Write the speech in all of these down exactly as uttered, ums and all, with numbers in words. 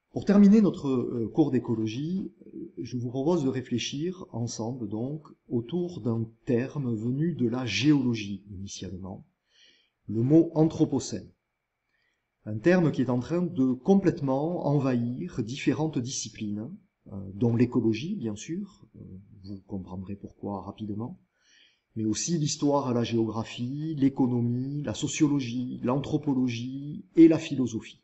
Pour terminer notre euh, cours d'écologie, je vous propose de réfléchir ensemble donc autour d'un terme venu de la géologie initialement, le mot anthropocène. Un terme qui est en train de complètement envahir différentes disciplines, euh, dont l'écologie bien sûr, euh, vous comprendrez pourquoi rapidement, mais aussi l'histoire, la géographie, l'économie, la sociologie, l'anthropologie et la philosophie.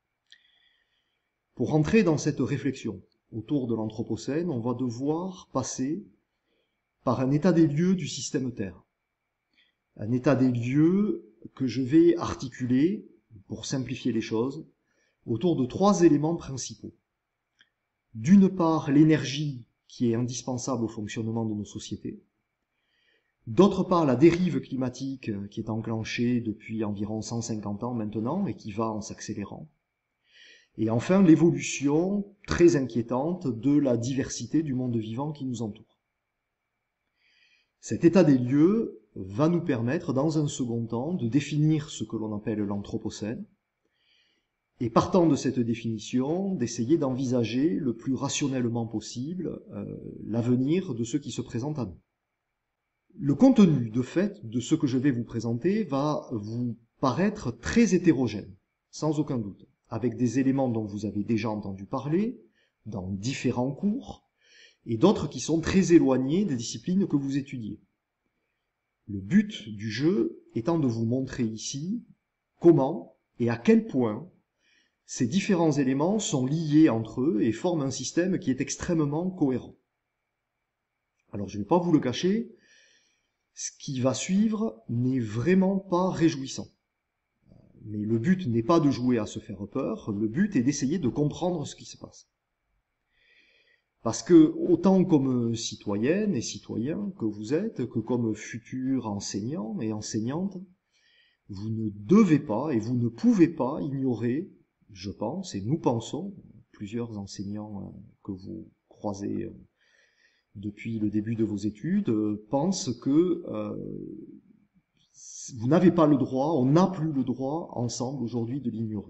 Pour entrer dans cette réflexion autour de l'Anthropocène, on va devoir passer par un état des lieux du système Terre. Un état des lieux que je vais articuler, pour simplifier les choses, autour de trois éléments principaux. D'une part, l'énergie qui est indispensable au fonctionnement de nos sociétés. D'autre part, la dérive climatique qui est enclenchée depuis environ cent cinquante ans maintenant et qui va en s'accélérant. Et enfin, l'évolution très inquiétante de la diversité du monde vivant qui nous entoure. Cet état des lieux va nous permettre, dans un second temps, de définir ce que l'on appelle l'Anthropocène, et partant de cette définition, d'essayer d'envisager le plus rationnellement possible euh, l'avenir de ce qui se présente à nous. Le contenu, de fait, de ce que je vais vous présenter va vous paraître très hétérogène, sans aucun doute, avec des éléments dont vous avez déjà entendu parler, dans différents cours, et d'autres qui sont très éloignés des disciplines que vous étudiez. Le but du jeu étant de vous montrer ici comment et à quel point ces différents éléments sont liés entre eux et forment un système qui est extrêmement cohérent. Alors je ne vais pas vous le cacher, ce qui va suivre n'est vraiment pas réjouissant. Mais le but n'est pas de jouer à se faire peur, le but est d'essayer de comprendre ce qui se passe. Parce que, autant comme citoyenne et citoyen que vous êtes, que comme futurs enseignants et enseignantes, vous ne devez pas et vous ne pouvez pas ignorer, je pense, et nous pensons, plusieurs enseignants que vous croisez depuis le début de vos études, pensent que euh, vous n'avez pas le droit, on n'a plus le droit, ensemble, aujourd'hui, de l'ignorer.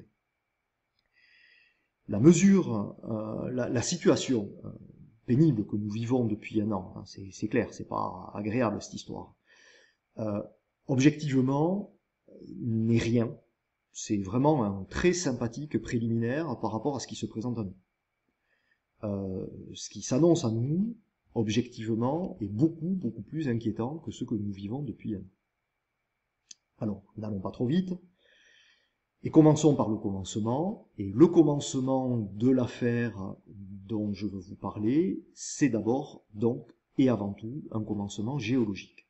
La mesure, euh, la, la situation euh, pénible que nous vivons depuis un an, hein, c'est clair, c'est pas agréable cette histoire, euh, objectivement, n'est rien. C'est vraiment un très sympathique préliminaire par rapport à ce qui se présente à nous. Euh, ce qui s'annonce à nous, objectivement, est beaucoup, beaucoup plus inquiétant que ce que nous vivons depuis un an. Alors, n'allons pas trop vite, et commençons par le commencement, et le commencement de l'affaire dont je veux vous parler, c'est d'abord, donc, et avant tout, un commencement géologique.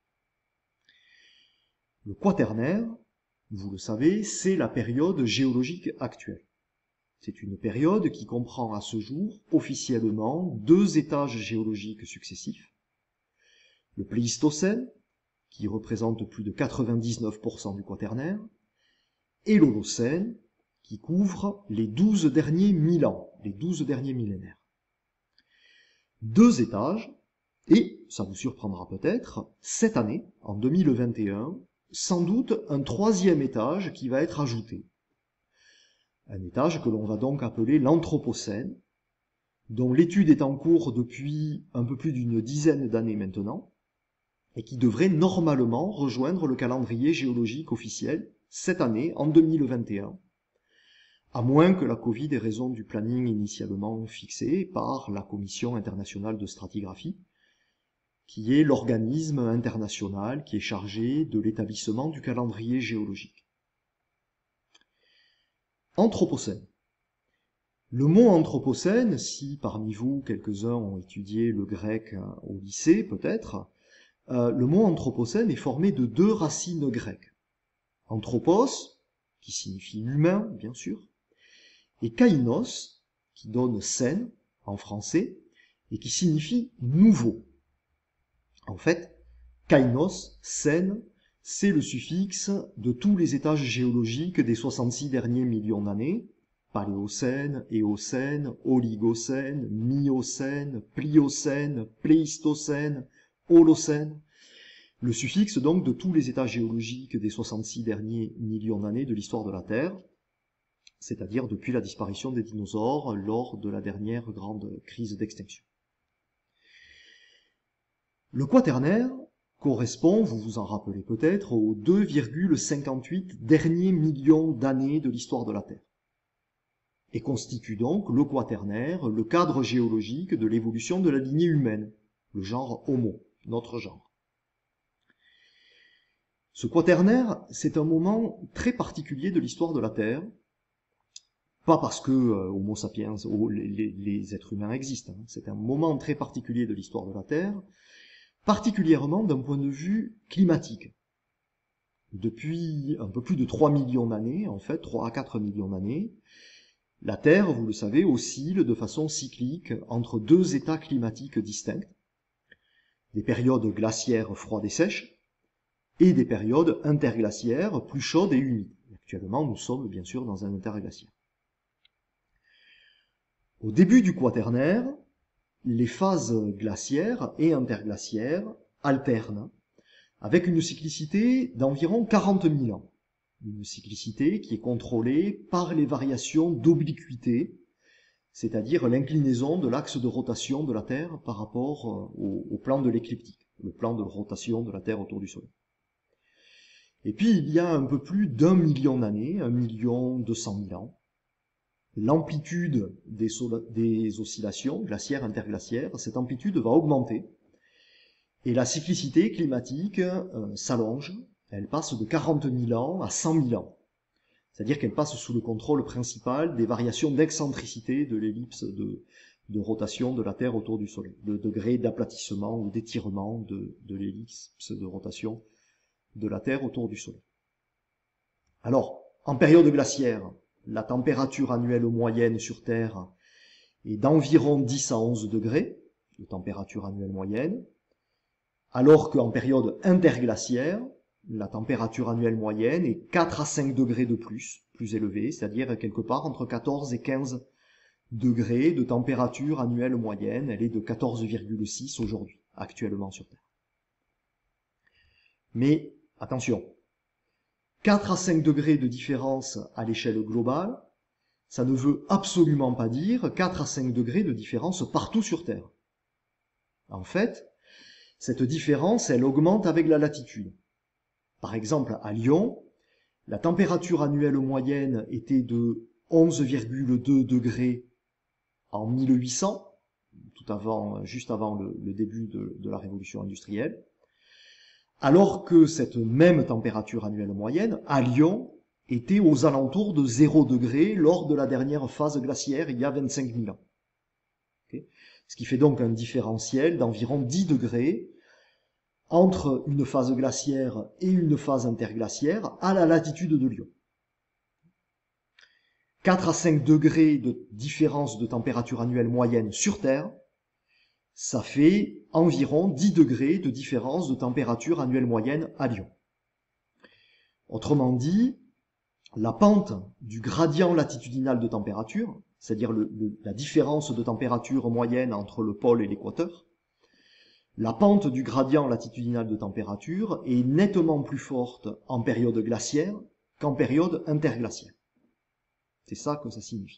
Le Quaternaire, vous le savez, c'est la période géologique actuelle. C'est une période qui comprend à ce jour, officiellement, deux étages géologiques successifs. Le Pléistocène, qui représente plus de quatre-vingt-dix-neuf pour cent du Quaternaire, et l'Holocène, qui couvre les douze derniers mille ans, les douze derniers millénaires. Deux étages, et, ça vous surprendra peut-être, cette année, en deux mille vingt et un, sans doute un troisième étage qui va être ajouté. Un étage que l'on va donc appeler l'Anthropocène, dont l'étude est en cours depuis un peu plus d'une dizaine d'années maintenant, et qui devrait normalement rejoindre le calendrier géologique officiel cette année, en deux mille vingt et un, à moins que la Covid ait raison du planning initialement fixé par la Commission internationale de stratigraphie, qui est l'organisme international qui est chargé de l'établissement du calendrier géologique. Anthropocène. Le mot Anthropocène, si parmi vous quelques-uns ont étudié le grec au lycée peut-être, euh, le mot Anthropocène est formé de deux racines grecques. Anthropos, qui signifie humain, bien sûr, et kainos, qui donne scène en français, et qui signifie nouveau. En fait, kainos, scène, c'est le suffixe de tous les étages géologiques des soixante-six derniers millions d'années, Paléocène, Éocène, Oligocène, Miocène, Pliocène, Pléistocène, Holocène, le suffixe donc de tous les états géologiques des soixante-six derniers millions d'années de l'histoire de la Terre. c'est-à-dire depuis la disparition des dinosaures lors de la dernière grande crise d'extinction. Le quaternaire correspond, vous vous en rappelez peut-être, aux deux virgule cinquante-huit derniers millions d'années de l'histoire de la Terre, et constitue donc le quaternaire, le cadre géologique de l'évolution de la lignée humaine, le genre Homo, notre genre. Ce quaternaire, c'est un moment très particulier de l'histoire de la Terre, pas parce que euh, Homo sapiens, oh, les, les, les êtres humains existent, hein. C'est un moment très particulier de l'histoire de la Terre, particulièrement d'un point de vue climatique. Depuis un peu plus de trois millions d'années, en fait, trois à quatre millions d'années, la Terre, vous le savez, oscille de façon cyclique entre deux états climatiques distincts, des périodes glaciaires froides et sèches, et des périodes interglaciaires plus chaudes et humides. Actuellement, nous sommes bien sûr dans un interglaciaire. Au début du quaternaire, les phases glaciaires et interglaciaires alternent, avec une cyclicité d'environ quarante mille ans. Une cyclicité qui est contrôlée par les variations d'obliquité, c'est-à-dire l'inclinaison de l'axe de rotation de la Terre par rapport au, au plan de l'écliptique, le plan de rotation de la Terre autour du Soleil. Et puis il y a un peu plus d'un million d'années, un million deux cent mille ans, l'amplitude des, des oscillations glaciaires interglaciaires, cette amplitude va augmenter, et la cyclicité climatique euh, s'allonge, elle passe de quarante mille ans à cent mille ans. C'est-à-dire qu'elle passe sous le contrôle principal des variations d'excentricité de l'ellipse de, de rotation de la Terre autour du Soleil, le degré d'aplatissement ou d'étirement de, de l'ellipse de rotation de la Terre autour du Soleil. Alors, en période glaciaire, la température annuelle moyenne sur Terre est d'environ dix à onze degrés, de température annuelle moyenne, alors qu'en période interglaciaire, la température annuelle moyenne est quatre à cinq degrés de plus, plus élevée, c'est-à-dire quelque part entre quatorze et quinze degrés de température annuelle moyenne. Elle est de quatorze virgule six aujourd'hui, actuellement sur Terre. Mais, attention, quatre à cinq degrés de différence à l'échelle globale, ça ne veut absolument pas dire quatre à cinq degrés de différence partout sur Terre. En fait, cette différence, elle augmente avec la latitude. Par exemple, à Lyon, la température annuelle moyenne était de onze virgule deux degrés en mille huit cents, tout avant, juste avant le, le début de, de la révolution industrielle, alors que cette même température annuelle moyenne, à Lyon, était aux alentours de zéro degré lors de la dernière phase glaciaire, il y a vingt-cinq mille ans. Okay, ce qui fait donc un différentiel d'environ dix degrés entre une phase glaciaire et une phase interglaciaire à la latitude de Lyon. quatre à cinq degrés de différence de température annuelle moyenne sur Terre, ça fait environ dix degrés de différence de température annuelle moyenne à Lyon. Autrement dit, la pente du gradient latitudinal de température, c'est-à-dire le, le, la différence de température moyenne entre le pôle et l'équateur, la pente du gradient latitudinal de température est nettement plus forte en période glaciaire qu'en période interglaciaire. C'est ça que ça signifie.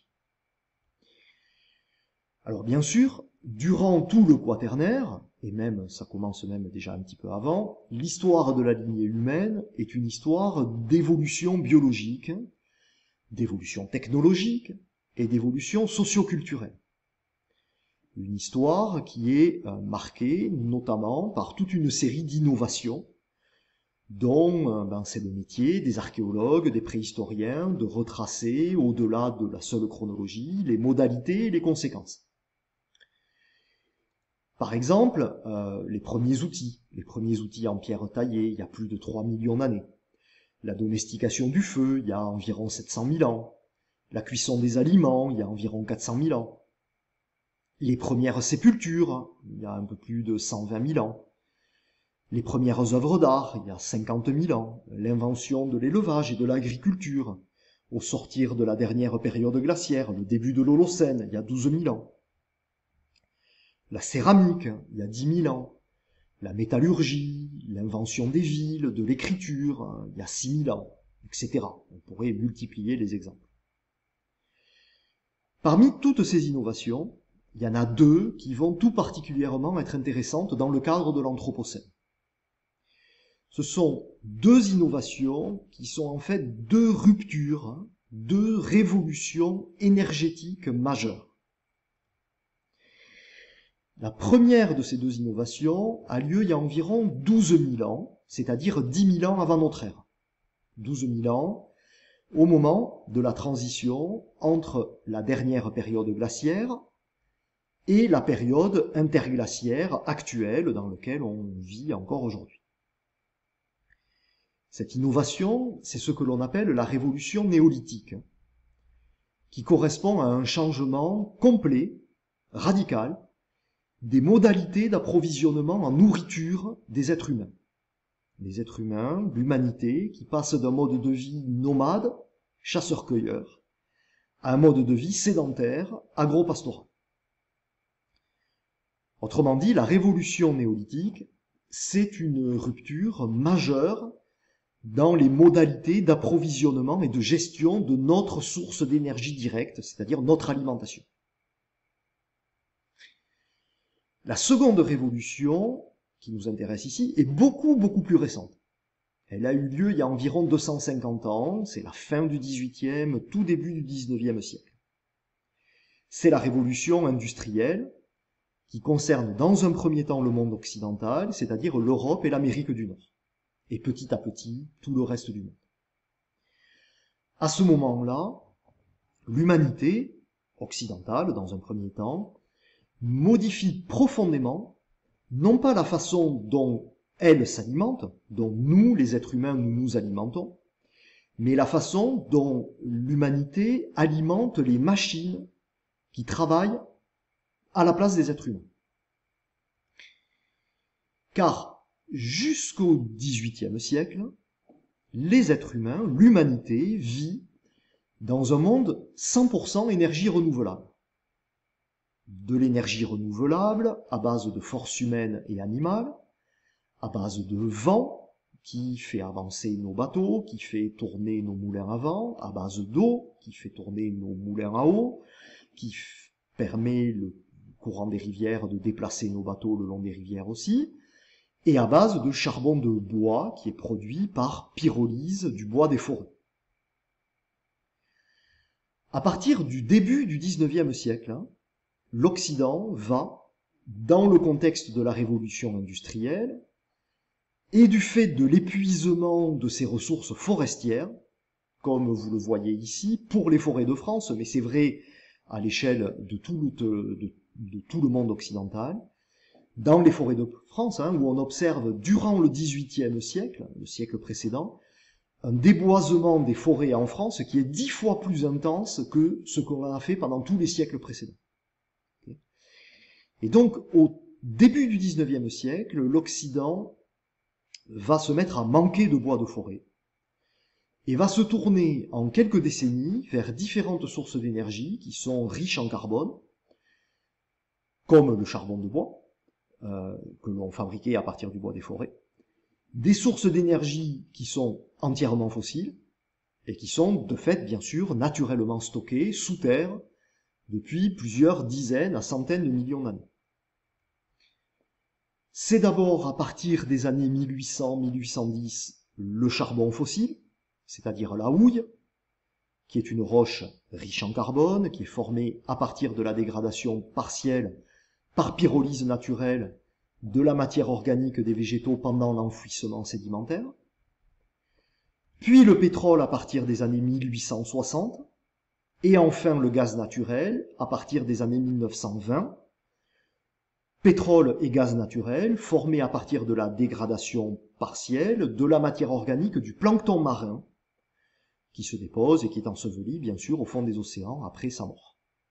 Alors bien sûr, durant tout le quaternaire, et même ça commence même déjà un petit peu avant, l'histoire de la lignée humaine est une histoire d'évolution biologique, d'évolution technologique et d'évolution socio-culturelle. Une histoire qui est euh, marquée notamment par toute une série d'innovations dont euh, ben, c'est le métier des archéologues, des préhistoriens, de retracer au-delà de la seule chronologie les modalités et les conséquences. Par exemple, euh, les premiers outils, les premiers outils en pierre taillée il y a plus de trois millions d'années, la domestication du feu il y a environ sept cent mille ans, la cuisson des aliments il y a environ quatre cent mille ans, les premières sépultures, il y a un peu plus de cent vingt mille ans. Les premières œuvres d'art, il y a cinquante mille ans. L'invention de l'élevage et de l'agriculture, au sortir de la dernière période glaciaire, le début de l'Holocène, il y a douze mille ans. La céramique, il y a dix mille ans. La métallurgie, l'invention des villes, de l'écriture, il y a six mille ans, et cetera. On pourrait multiplier les exemples. Parmi toutes ces innovations, il y en a deux qui vont tout particulièrement être intéressantes dans le cadre de l'Anthropocène. Ce sont deux innovations qui sont en fait deux ruptures, deux révolutions énergétiques majeures. La première de ces deux innovations a lieu il y a environ douze mille ans, c'est-à-dire dix mille ans avant notre ère. douze mille ans, au moment de la transition entre la dernière période glaciaire et la période interglaciaire actuelle dans laquelle on vit encore aujourd'hui. Cette innovation, c'est ce que l'on appelle la révolution néolithique, qui correspond à un changement complet, radical, des modalités d'approvisionnement en nourriture des êtres humains. Les êtres humains, l'humanité, qui passe d'un mode de vie nomade, chasseur-cueilleur, à un mode de vie sédentaire, agro-pastoral. Autrement dit, la révolution néolithique, c'est une rupture majeure dans les modalités d'approvisionnement et de gestion de notre source d'énergie directe, c'est-à-dire notre alimentation. La seconde révolution, qui nous intéresse ici, est beaucoup, beaucoup plus récente. Elle a eu lieu il y a environ deux cent cinquante ans, c'est la fin du dix-huitième, tout début du dix-neuvième siècle. C'est la révolution industrielle, qui concerne dans un premier temps le monde occidental, c'est-à-dire l'Europe et l'Amérique du Nord, et petit à petit tout le reste du monde. À ce moment-là, l'humanité occidentale, dans un premier temps, modifie profondément, non pas la façon dont elle s'alimente, dont nous, les êtres humains, nous nous alimentons, mais la façon dont l'humanité alimente les machines qui travaillent à la place des êtres humains. Car jusqu'au dix-huitième siècle, les êtres humains, l'humanité, vit dans un monde cent pour cent énergie renouvelable. De l'énergie renouvelable à base de force humaine et animale, à base de vent qui fait avancer nos bateaux, qui fait tourner nos moulins à vent, à base d'eau qui fait tourner nos moulins à eau, qui permet le courant des rivières de déplacer nos bateaux le long des rivières aussi, et à base de charbon de bois qui est produit par pyrolyse du bois des forêts. À partir du début du dix-neuvième siècle, hein, l'Occident va, dans le contexte de la révolution industrielle, et du fait de l'épuisement de ses ressources forestières, comme vous le voyez ici, pour les forêts de France, mais c'est vrai à l'échelle de tout le, de, de tout le monde occidental, dans les forêts de France, hein, où on observe durant le dix-huitième siècle, le siècle précédent, un déboisement des forêts en France qui est dix fois plus intense que ce qu'on a fait pendant tous les siècles précédents. Et donc, au début du dix-neuvième siècle, l'Occident va se mettre à manquer de bois de forêt et va se tourner en quelques décennies vers différentes sources d'énergie qui sont riches en carbone, comme le charbon de bois, euh, que l'on fabriquait à partir du bois des forêts, des sources d'énergie qui sont entièrement fossiles et qui sont de fait, bien sûr, naturellement stockées sous terre depuis plusieurs dizaines à centaines de millions d'années. C'est d'abord à partir des années mille huit cents à mille huit cent dix le charbon fossile, c'est-à-dire la houille, qui est une roche riche en carbone, qui est formée à partir de la dégradation partielle par pyrolyse naturelle de la matière organique des végétaux pendant l'enfouissement sédimentaire. Puis le pétrole à partir des années mille huit cent soixante, et enfin le gaz naturel à partir des années mille neuf cent vingt, pétrole et gaz naturel formés à partir de la dégradation partielle de la matière organique du plancton marin, qui se dépose et qui est enseveli, bien sûr, au fond des océans après sa mort.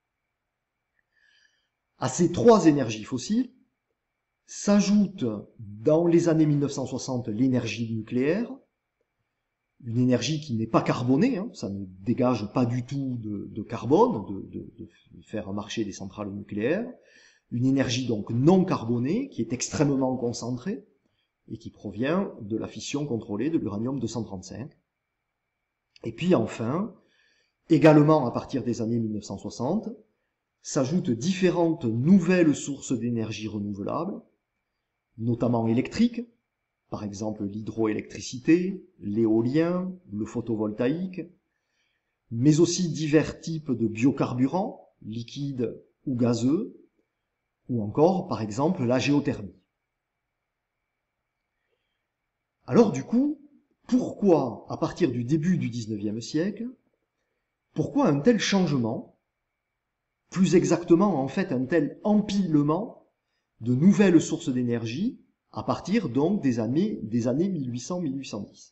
À ces trois énergies fossiles s'ajoute dans les années mille neuf cent soixante l'énergie nucléaire, une énergie qui n'est pas carbonée, hein, ça ne dégage pas du tout de, de carbone, de, de, de faire marcher des centrales nucléaires, une énergie donc non carbonée, qui est extrêmement concentrée, et qui provient de la fission contrôlée de l'uranium deux cent trente-cinq. Et puis enfin, Également, à partir des années mille neuf cent soixante, s'ajoutent différentes nouvelles sources d'énergie renouvelable, notamment électriques, par exemple l'hydroélectricité, l'éolien, le photovoltaïque, mais aussi divers types de biocarburants, liquides ou gazeux, ou encore, par exemple, la géothermie. Alors du coup, pourquoi, à partir du début du dix-neuvième siècle, pourquoi un tel changement, plus exactement en fait un tel empilement de nouvelles sources d'énergie à partir donc des années, des années mille huit cents à mille huit cent dix.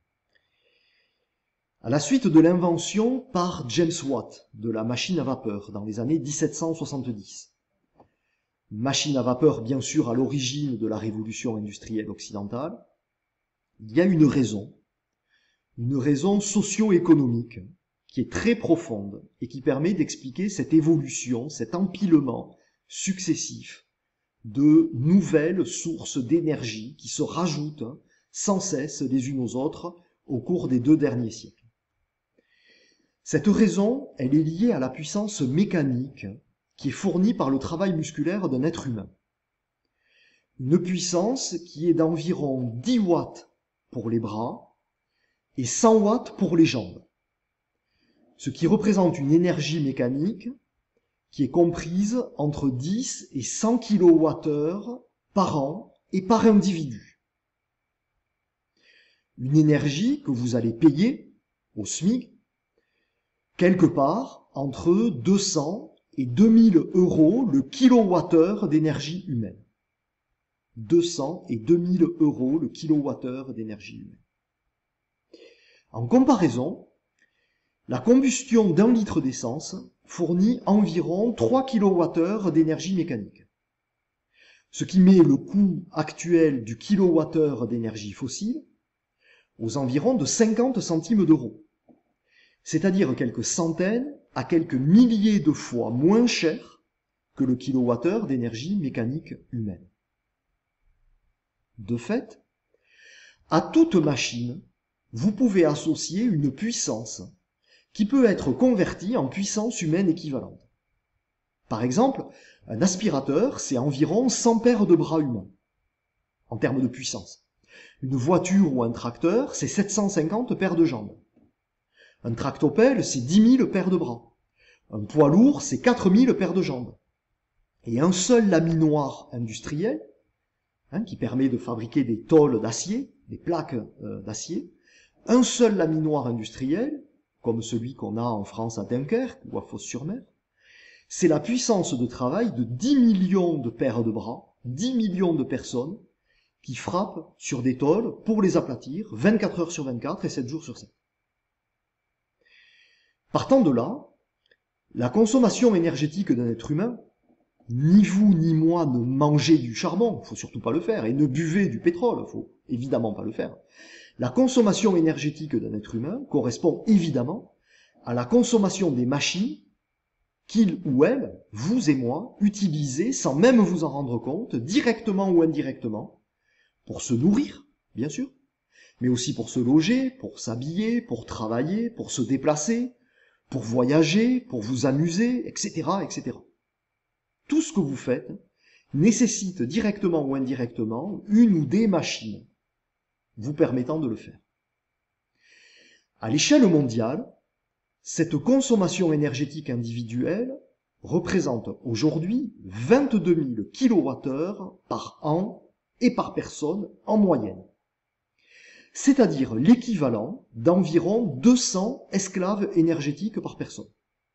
À la suite de l'invention par James Watt de la machine à vapeur dans les années mille sept cent soixante-dix, machine à vapeur bien sûr à l'origine de la révolution industrielle occidentale, il y a une raison, une raison socio-économique qui est très profonde et qui permet d'expliquer cette évolution, cet empilement successif de nouvelles sources d'énergie qui se rajoutent sans cesse les unes aux autres au cours des deux derniers siècles. Cette raison, elle est liée à la puissance mécanique qui est fournie par le travail musculaire d'un être humain. Une puissance qui est d'environ dix watts pour les bras et cent watts pour les jambes, ce qui représente une énergie mécanique qui est comprise entre dix et cent kilowattheures par an et par individu. Une énergie que vous allez payer au SMIC quelque part entre deux cents et deux mille euros le kilowattheure d'énergie humaine. deux cents et deux mille euros le kilowattheure d'énergie humaine. En comparaison, la combustion d'un litre d'essence fournit environ trois kilowattheures d'énergie mécanique, ce qui met le coût actuel du kilowattheure d'énergie fossile aux environs de cinquante centimes d'euros, c'est-à-dire quelques centaines à quelques milliers de fois moins cher que le kilowattheure d'énergie mécanique humaine. De fait, à toute machine, vous pouvez associer une puissance qui peut être convertie en puissance humaine équivalente. Par exemple, un aspirateur, c'est environ cent paires de bras humains, en termes de puissance. Une voiture ou un tracteur, c'est sept cent cinquante paires de jambes. Un tractopelle, c'est dix mille paires de bras. Un poids lourd, c'est quatre mille paires de jambes. Et un seul laminoir industriel, hein, qui permet de fabriquer des tôles d'acier, des plaques euh, d'acier, un seul laminoir industriel, comme celui qu'on a en France à Dunkerque ou à Fos-sur-Mer, c'est la puissance de travail de dix millions de paires de bras, dix millions de personnes qui frappent sur des tôles pour les aplatir vingt-quatre heures sur vingt-quatre et sept jours sur sept. Partant de là, la consommation énergétique d'un être humain, ni vous ni moi ne mangez du charbon, il faut surtout pas le faire, et ne buvez du pétrole, il faut évidemment pas le faire. La consommation énergétique d'un être humain correspond évidemment à la consommation des machines qu'il ou elle, vous et moi, utilisez sans même vous en rendre compte, directement ou indirectement, pour se nourrir, bien sûr, mais aussi pour se loger, pour s'habiller, pour travailler, pour se déplacer, pour voyager, pour vous amuser, et cetera, et cetera. Tout ce que vous faites nécessite directement ou indirectement une ou des machines vous permettant de le faire. À l'échelle mondiale, cette consommation énergétique individuelle représente aujourd'hui vingt-deux mille kilowattheures par an et par personne en moyenne, c'est-à-dire l'équivalent d'environ deux cents esclaves énergétiques par personne.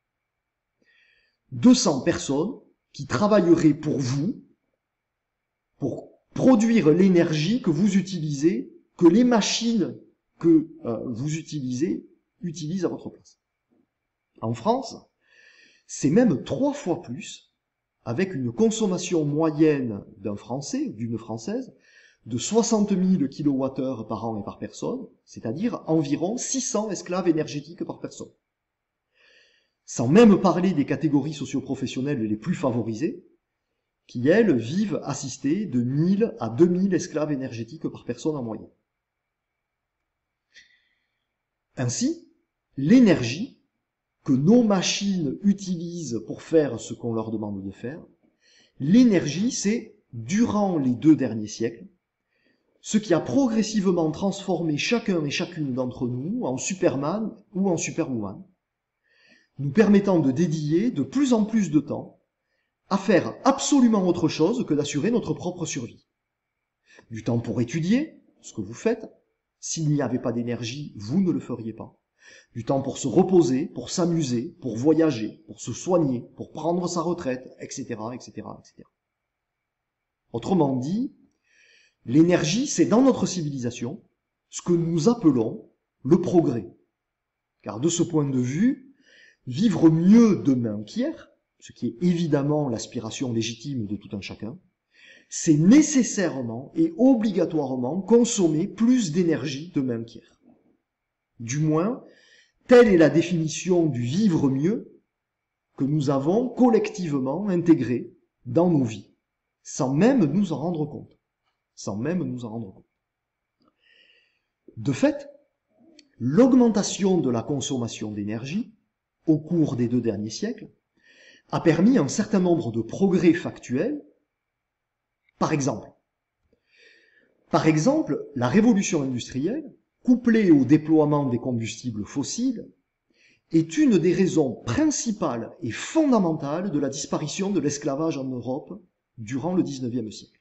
deux cents personnes qui travailleraient pour vous, pour produire l'énergie que vous utilisez, que les machines que euh, vous utilisez utilisent à votre place. En France, c'est même trois fois plus, avec une consommation moyenne d'un Français, d'une Française, de soixante mille kilowattheures par an et par personne, c'est-à-dire environ six cents esclaves énergétiques par personne. Sans même parler des catégories socio-professionnelles les plus favorisées, qui, elles, vivent assistées de mille à deux mille esclaves énergétiques par personne en moyenne. Ainsi, l'énergie que nos machines utilisent pour faire ce qu'on leur demande de faire, l'énergie, c'est, durant les deux derniers siècles, ce qui a progressivement transformé chacun et chacune d'entre nous en Superman ou en Superwoman, nous permettant de dédier de plus en plus de temps à faire absolument autre chose que d'assurer notre propre survie. Du temps pour étudier, ce que vous faites. S'il n'y avait pas d'énergie, vous ne le feriez pas. Du temps pour se reposer, pour s'amuser, pour voyager, pour se soigner, pour prendre sa retraite, et cetera, et cetera, et cetera. Autrement dit, l'énergie, c'est dans notre civilisation ce que nous appelons le progrès. Car de ce point de vue, vivre mieux demain qu'hier, ce qui est évidemment l'aspiration légitime de tout un chacun, c'est nécessairement et obligatoirement consommer plus d'énergie demain qu'hier. Du moins, telle est la définition du vivre mieux que nous avons collectivement intégré dans nos vies, sans même nous en rendre compte. Sans même nous en rendre compte. De fait, l'augmentation de la consommation d'énergie au cours des deux derniers siècles a permis un certain nombre de progrès factuels. Par exemple, par exemple, la révolution industrielle, couplée au déploiement des combustibles fossiles, est une des raisons principales et fondamentales de la disparition de l'esclavage en Europe durant le dix-neuvième siècle.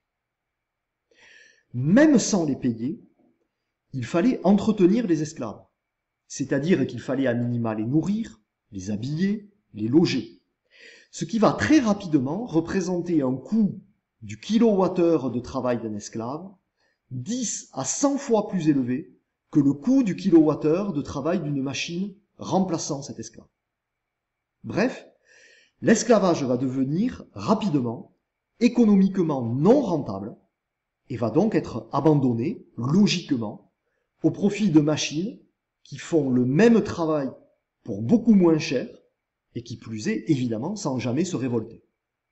Même sans les payer, il fallait entretenir les esclaves, c'est-à-dire qu'il fallait à minima les nourrir, les habiller, les loger, ce qui va très rapidement représenter un coût du kilowattheure de travail d'un esclave dix à cent fois plus élevé que le coût du kilowattheure de travail d'une machine remplaçant cet esclave. Bref, l'esclavage va devenir rapidement économiquement non rentable et va donc être abandonné, logiquement, au profit de machines qui font le même travail pour beaucoup moins cher et qui plus est, évidemment, sans jamais se révolter.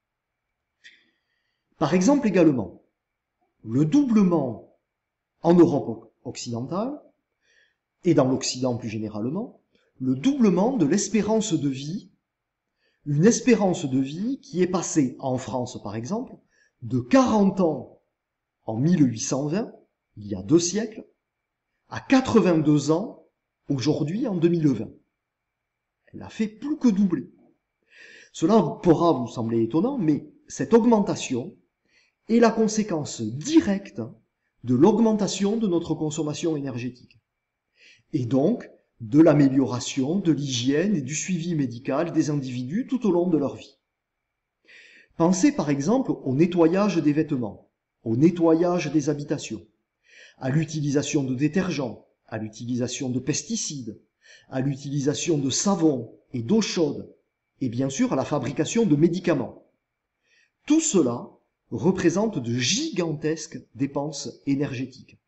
Par exemple également, le doublement en Europe occidentale, et dans l'Occident plus généralement, le doublement de l'espérance de vie, une espérance de vie qui est passée en France par exemple, de quarante ans en mille huit cent vingt, il y a deux siècles, à quatre-vingt-deux ans aujourd'hui en deux mille vingt. Elle a fait plus que doubler. Cela pourra vous sembler étonnant, mais cette augmentation est la conséquence directe de l'augmentation de notre consommation énergétique. Et donc, de l'amélioration de l'hygiène et du suivi médical des individus tout au long de leur vie. Pensez par exemple au nettoyage des vêtements, au nettoyage des habitations, à l'utilisation de détergents, à l'utilisation de pesticides, à l'utilisation de savon et d'eau chaude, et bien sûr à la fabrication de médicaments. Tout cela représente de gigantesques dépenses énergétiques.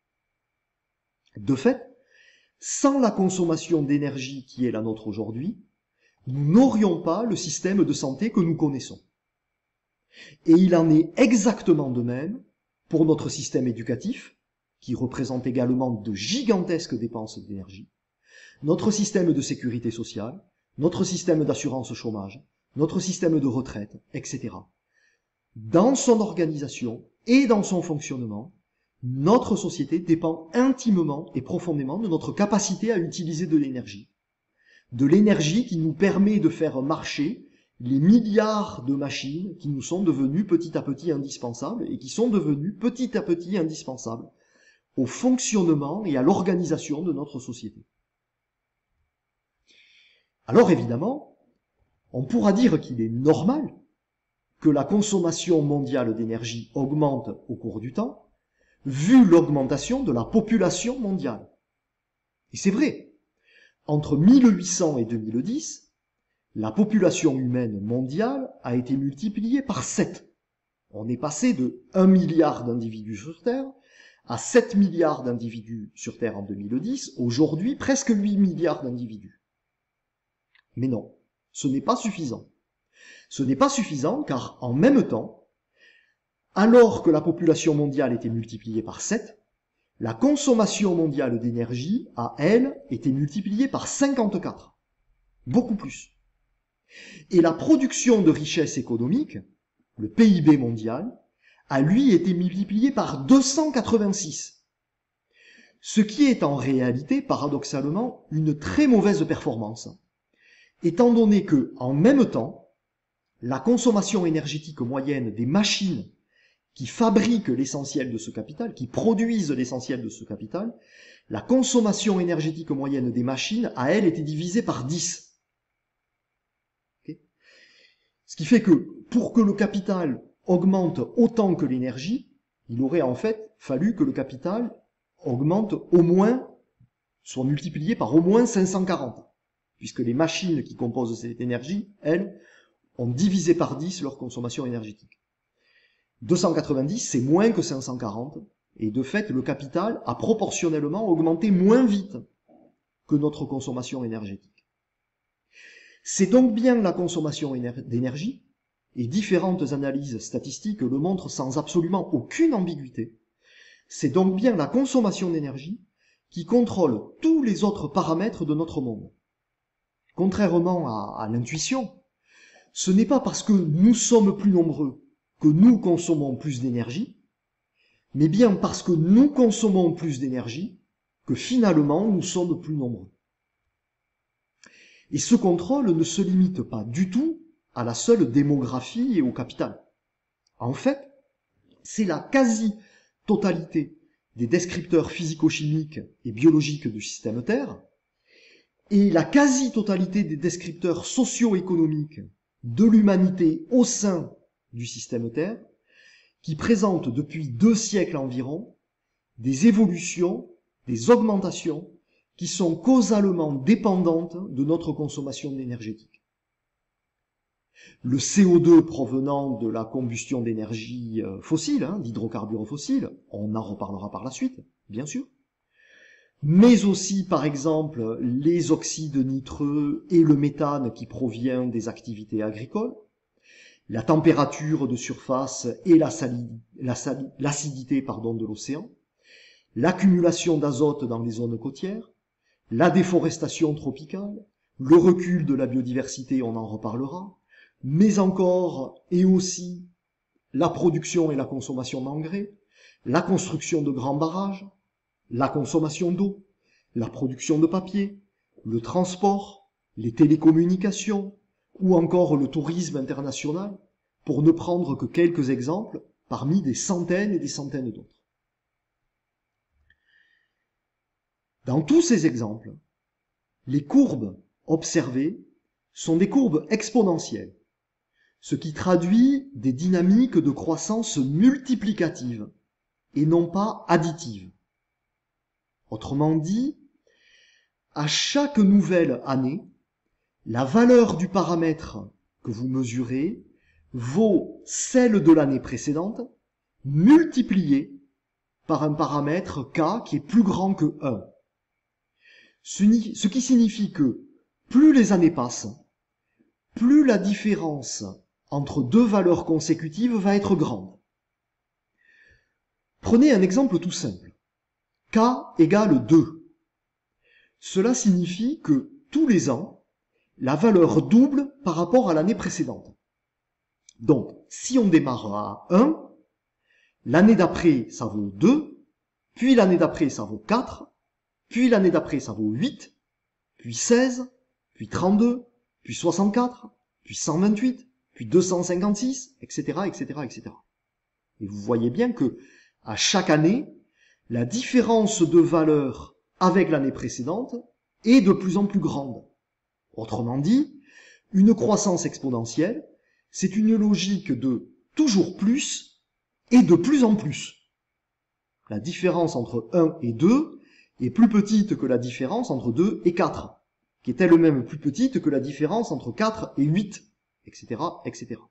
De fait, sans la consommation d'énergie qui est la nôtre aujourd'hui, nous n'aurions pas le système de santé que nous connaissons. Et il en est exactement de même pour notre système éducatif, qui représente également de gigantesques dépenses d'énergie, notre système de sécurité sociale, notre système d'assurance chômage, notre système de retraite, et cetera. Dans son organisation et dans son fonctionnement, notre société dépend intimement et profondément de notre capacité à utiliser de l'énergie. De l'énergie qui nous permet de faire marcher les milliards de machines qui nous sont devenues petit à petit indispensables et qui sont devenues petit à petit indispensables au fonctionnement et à l'organisation de notre société. Alors évidemment, on pourra dire qu'il est normal que la consommation mondiale d'énergie augmente au cours du temps, vu l'augmentation de la population mondiale. Et c'est vrai, entre mille huit cents et deux mille dix, la population humaine mondiale a été multipliée par sept. On est passé de un milliard d'individus sur Terre à sept milliards d'individus sur Terre en deux mille dix, aujourd'hui presque huit milliards d'individus. Mais non, ce n'est pas suffisant. Ce n'est pas suffisant car en même temps, alors que la population mondiale était multipliée par sept, la consommation mondiale d'énergie a, elle, été multipliée par cinquante-quatre. beaucoup plus. Et la production de richesse économique, le P I B mondial, a lui été multiplié par deux cent quatre-vingt-six. Ce qui est en réalité, paradoxalement, une très mauvaise performance, étant donné que, en même temps, la consommation énergétique moyenne des machines qui fabriquent l'essentiel de ce capital, qui produisent l'essentiel de ce capital, la consommation énergétique moyenne des machines a, elle, été divisée par dix. Okay. Ce qui fait que, pour que le capital augmente autant que l'énergie, il aurait en fait fallu que le capital augmente au moins, soit multiplié par au moins cinq cent quarante, puisque les machines qui composent cette énergie, elles, ont divisé par dix leur consommation énergétique. deux cent quatre-vingt-dix, c'est moins que cinq cent quarante, et de fait, le capital a proportionnellement augmenté moins vite que notre consommation énergétique. C'est donc bien la consommation d'énergie, et différentes analyses statistiques le montrent sans absolument aucune ambiguïté, c'est donc bien la consommation d'énergie qui contrôle tous les autres paramètres de notre monde. Contrairement à, à l'intuition, ce n'est pas parce que nous sommes plus nombreux que nous consommons plus d'énergie, mais bien parce que nous consommons plus d'énergie que finalement nous sommes plus nombreux. Et ce contrôle ne se limite pas du tout à la seule démographie et au capital. En fait, c'est la quasi-totalité des descripteurs physico-chimiques et biologiques du système Terre et la quasi-totalité des descripteurs socio-économiques de l'humanité au sein du système Terre qui présentent depuis deux siècles environ des évolutions, des augmentations qui sont causalement dépendantes de notre consommation énergétique. Le C O deux provenant de la combustion d'énergie fossile, hein, d'hydrocarbures fossiles, on en reparlera par la suite, bien sûr, mais aussi, par exemple, les oxydes nitreux et le méthane qui provient des activités agricoles, la température de surface et l'acidité pardon, de l'océan, l'accumulation d'azote dans les zones côtières, la déforestation tropicale, le recul de la biodiversité, on en reparlera, mais encore et aussi la production et la consommation d'engrais, la construction de grands barrages, la consommation d'eau, la production de papier, le transport, les télécommunications ou encore le tourisme international, pour ne prendre que quelques exemples parmi des centaines et des centaines d'autres. Dans tous ces exemples, les courbes observées sont des courbes exponentielles, ce qui traduit des dynamiques de croissance multiplicatives et non pas additives. Autrement dit, à chaque nouvelle année, la valeur du paramètre que vous mesurez vaut celle de l'année précédente multipliée par un paramètre K qui est plus grand que un. Ce qui signifie que plus les années passent, plus la différence entre deux valeurs consécutives va être grande. Prenez un exemple tout simple. K égale deux. Cela signifie que tous les ans, la valeur double par rapport à l'année précédente. Donc, si on démarre à un, l'année d'après, ça vaut deux, puis l'année d'après, ça vaut quatre, puis l'année d'après, ça vaut huit, puis seize, puis trente-deux, puis soixante-quatre, puis cent vingt-huit, puis deux cent cinquante-six, et cetera, et cetera, et cetera. Et vous voyez bien que, à chaque année, la différence de valeur avec l'année précédente est de plus en plus grande. Autrement dit, une croissance exponentielle, c'est une logique de toujours plus et de plus en plus. La différence entre un et deux est plus petite que la différence entre deux et quatre, qui est elle-même plus petite que la différence entre quatre et huit, et cetera, et cetera.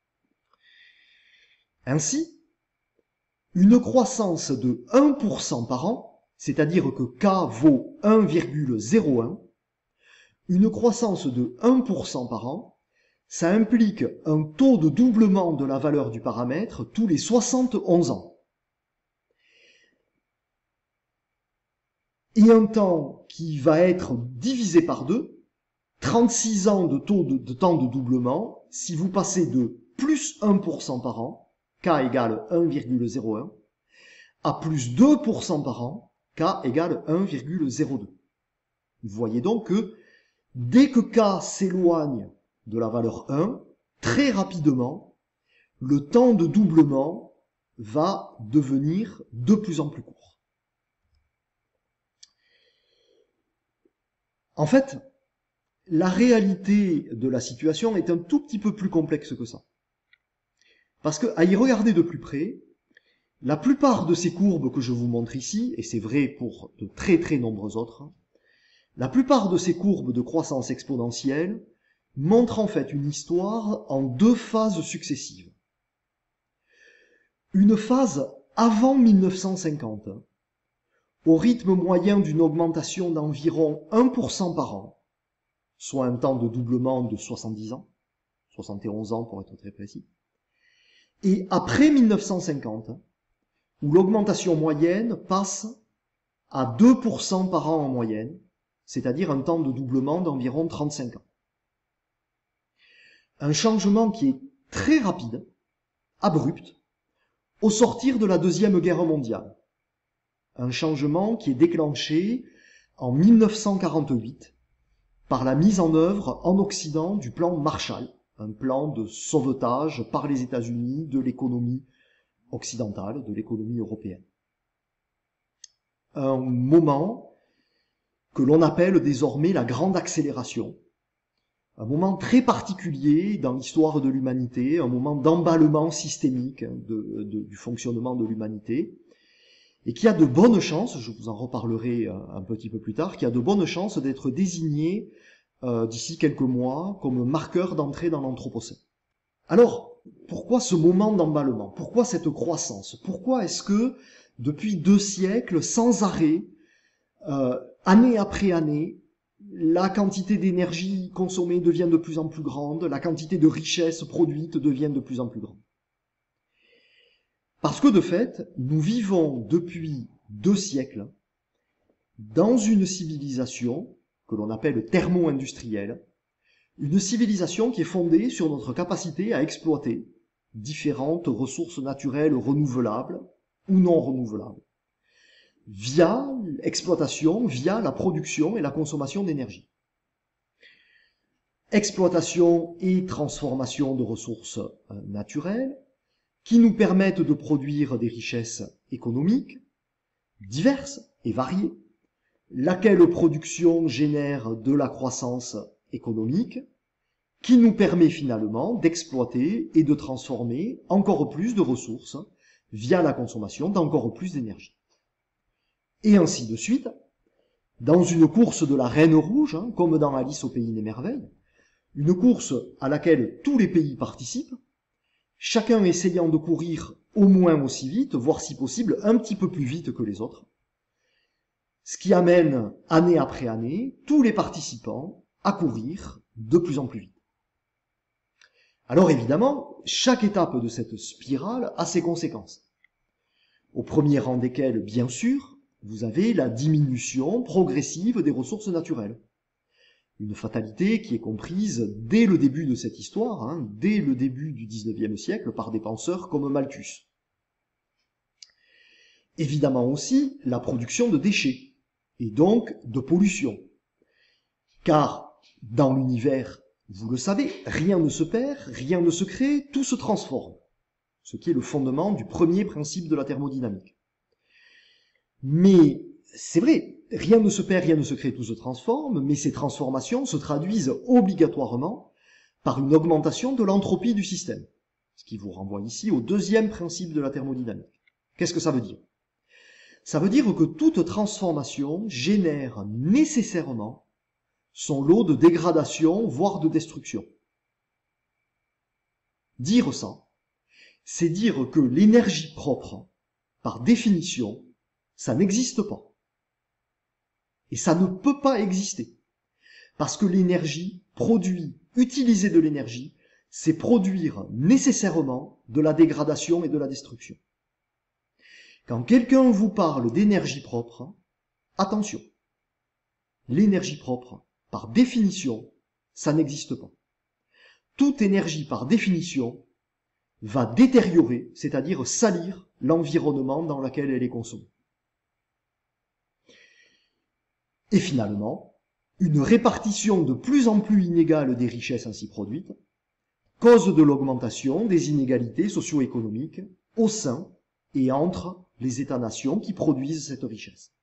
Ainsi, une croissance de un pour cent par an, c'est-à-dire que K vaut un virgule zéro un, une croissance de un pour cent par an, ça implique un taux de doublement de la valeur du paramètre tous les soixante et onze ans. Et un temps qui va être divisé par deux, trente-six ans de taux de, de temps de doublement, si vous passez de plus un pour cent par an, k égale un virgule zéro un, à plus deux pour cent par an, k égale un virgule zéro deux. Vous voyez donc que dès que k s'éloigne de la valeur un, très rapidement, le temps de doublement va devenir de plus en plus court. En fait, la réalité de la situation est un tout petit peu plus complexe que ça. Parce que, à y regarder de plus près, la plupart de ces courbes que je vous montre ici, et c'est vrai pour de très très nombreux autres, la plupart de ces courbes de croissance exponentielle montrent en fait une histoire en deux phases successives. Une phase avant mille neuf cent cinquante, au rythme moyen d'une augmentation d'environ un pour cent par an, soit un temps de doublement de soixante-dix ans, soixante et onze ans pour être très précis, et après mille neuf cent cinquante, où l'augmentation moyenne passe à deux pour cent par an en moyenne, c'est-à-dire un temps de doublement d'environ trente-cinq ans. Un changement qui est très rapide, abrupt, au sortir de la Deuxième Guerre mondiale. Un changement qui est déclenché en mille neuf cent quarante-huit par la mise en œuvre en Occident du plan Marshall, un plan de sauvetage par les États-Unis de l'économie occidentale, de l'économie européenne. Un moment que l'on appelle désormais la grande accélération, un moment très particulier dans l'histoire de l'humanité, un moment d'emballement systémique de, de, du fonctionnement de l'humanité, et qui a de bonnes chances, je vous en reparlerai un petit peu plus tard, qui a de bonnes chances d'être désigné euh, d'ici quelques mois comme marqueur d'entrée dans l'Anthropocène. Alors, pourquoi ce moment d'emballement? Pourquoi cette croissance? Pourquoi est-ce que, depuis deux siècles, sans arrêt, euh, année après année, la quantité d'énergie consommée devient de plus en plus grande, la quantité de richesse produite devient de plus en plus grande? Parce que de fait, nous vivons depuis deux siècles dans une civilisation que l'on appelle thermo-industrielle, une civilisation qui est fondée sur notre capacité à exploiter différentes ressources naturelles renouvelables ou non renouvelables, via l'exploitation, via la production et la consommation d'énergie. Exploitation et transformation de ressources naturelles qui nous permettent de produire des richesses économiques diverses et variées, laquelle production génère de la croissance économique qui nous permet finalement d'exploiter et de transformer encore plus de ressources via la consommation d'encore plus d'énergie. Et ainsi de suite, dans une course de la Reine Rouge, hein, comme dans Alice au Pays des Merveilles, une course à laquelle tous les pays participent, chacun essayant de courir au moins aussi vite, voire si possible un petit peu plus vite que les autres, ce qui amène année après année tous les participants à courir de plus en plus vite. Alors évidemment, chaque étape de cette spirale a ses conséquences. Au premier rang desquelles, bien sûr, vous avez la diminution progressive des ressources naturelles. Une fatalité qui est comprise dès le début de cette histoire, hein, dès le début du dix-neuvième siècle, par des penseurs comme Malthus. Évidemment aussi la production de déchets, et donc de pollution. Car dans l'univers, vous le savez, rien ne se perd, rien ne se crée, tout se transforme. Ce qui est le fondement du premier principe de la thermodynamique. Mais c'est vrai, rien ne se perd, rien ne se crée, tout se transforme, mais ces transformations se traduisent obligatoirement par une augmentation de l'entropie du système. Ce qui vous renvoie ici au deuxième principe de la thermodynamique. Qu'est-ce que ça veut dire? Ça veut dire que toute transformation génère nécessairement son lot de dégradation, voire de destruction. Dire ça, c'est dire que l'énergie propre, par définition, ça n'existe pas. Et ça ne peut pas exister. Parce que l'énergie, produit, utiliser de l'énergie, c'est produire nécessairement de la dégradation et de la destruction. Quand quelqu'un vous parle d'énergie propre, attention. L'énergie propre, par définition, ça n'existe pas. Toute énergie, par définition, va détériorer, c'est-à-dire salir l'environnement dans lequel elle est consommée. Et finalement, une répartition de plus en plus inégale des richesses ainsi produites cause de l'augmentation des inégalités socio-économiques au sein et entre les États-nations qui produisent cette richesse.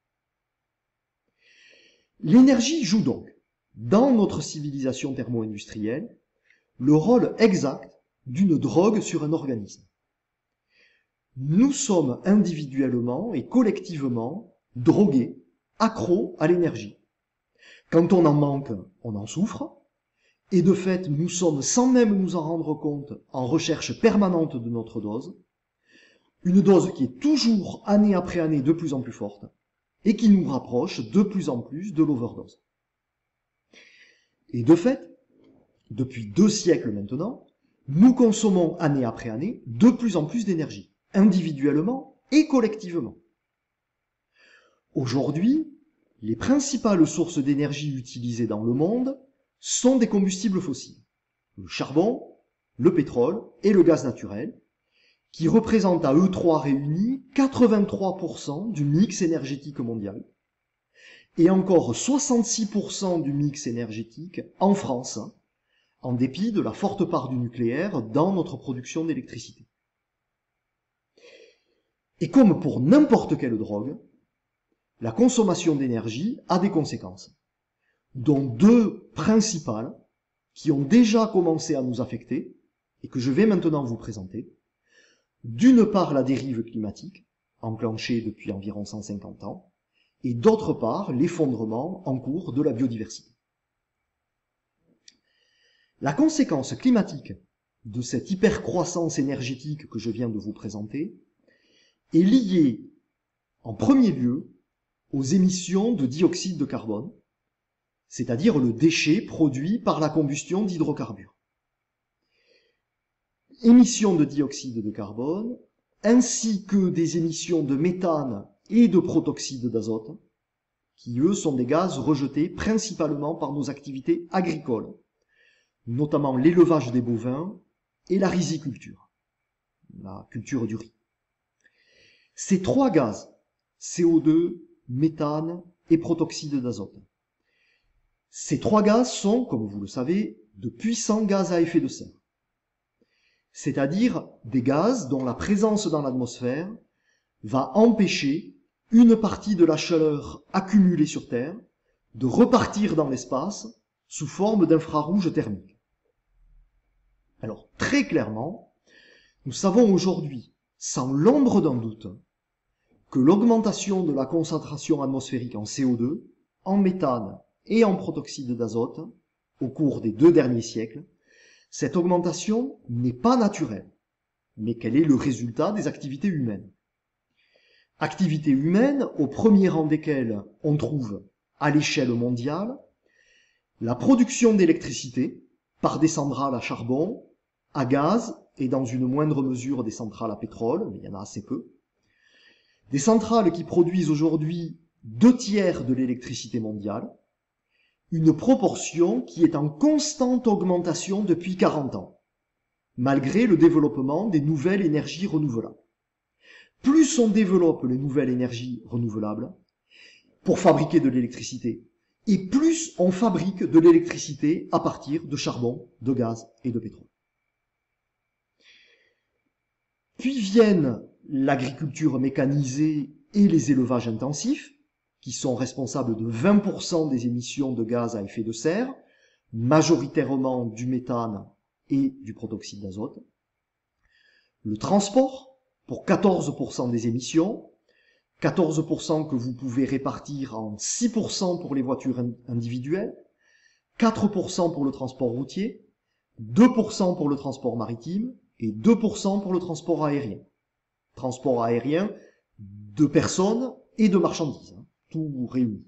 L'énergie joue donc, dans notre civilisation thermo-industrielle, le rôle exact d'une drogue sur un organisme. Nous sommes individuellement et collectivement drogués, accros à l'énergie. Quand on en manque, on en souffre, et de fait, nous sommes, sans même nous en rendre compte, en recherche permanente de notre dose, une dose qui est toujours, année après année, de plus en plus forte, et qui nous rapproche de plus en plus de l'overdose. Et de fait, depuis deux siècles maintenant, nous consommons année après année de plus en plus d'énergie, individuellement et collectivement. Aujourd'hui, les principales sources d'énergie utilisées dans le monde sont des combustibles fossiles, le charbon, le pétrole et le gaz naturel, qui représentent à eux trois réunis quatre-vingt-trois pour cent du mix énergétique mondial, et encore soixante-six pour cent du mix énergétique en France, en dépit de la forte part du nucléaire dans notre production d'électricité. Et comme pour n'importe quelle drogue, la consommation d'énergie a des conséquences, dont deux principales qui ont déjà commencé à nous affecter et que je vais maintenant vous présenter. D'une part, la dérive climatique, enclenchée depuis environ cent cinquante ans, et d'autre part, l'effondrement en cours de la biodiversité. La conséquence climatique de cette hypercroissance énergétique que je viens de vous présenter est liée, en premier lieu, aux émissions de dioxyde de carbone, c'est-à-dire le déchet produit par la combustion d'hydrocarbures. Émissions de dioxyde de carbone, ainsi que des émissions de méthane et de protoxyde d'azote, qui eux sont des gaz rejetés principalement par nos activités agricoles, notamment l'élevage des bovins et la riziculture, la culture du riz. Ces trois gaz, C O deux, méthane et protoxyde d'azote, ces trois gaz sont, comme vous le savez, de puissants gaz à effet de serre, c'est-à-dire des gaz dont la présence dans l'atmosphère va empêcher une partie de la chaleur accumulée sur Terre de repartir dans l'espace sous forme d'infrarouge thermique. Alors, très clairement, nous savons aujourd'hui, sans l'ombre d'un doute, que l'augmentation de la concentration atmosphérique en C O deux, en méthane et en protoxyde d'azote, au cours des deux derniers siècles, cette augmentation n'est pas naturelle, mais qu'elle est le résultat des activités humaines. Activités humaines au premier rang desquelles on trouve, à l'échelle mondiale, la production d'électricité par des centrales à charbon, à gaz et dans une moindre mesure des centrales à pétrole, mais il y en a assez peu. Des centrales qui produisent aujourd'hui deux tiers de l'électricité mondiale, une proportion qui est en constante augmentation depuis quarante ans, malgré le développement des nouvelles énergies renouvelables. Plus on développe les nouvelles énergies renouvelables pour fabriquer de l'électricité, et plus on fabrique de l'électricité à partir de charbon, de gaz et de pétrole. Puis viennent l'agriculture mécanisée et les élevages intensifs, qui sont responsables de vingt pour cent des émissions de gaz à effet de serre, majoritairement du méthane et du protoxyde d'azote. Le transport, pour quatorze pour cent des émissions, quatorze pour cent que vous pouvez répartir en six pour cent pour les voitures individuelles, quatre pour cent pour le transport routier, deux pour cent pour le transport maritime et deux pour cent pour le transport aérien. Transport aérien de personnes et de marchandises, hein, tout réuni.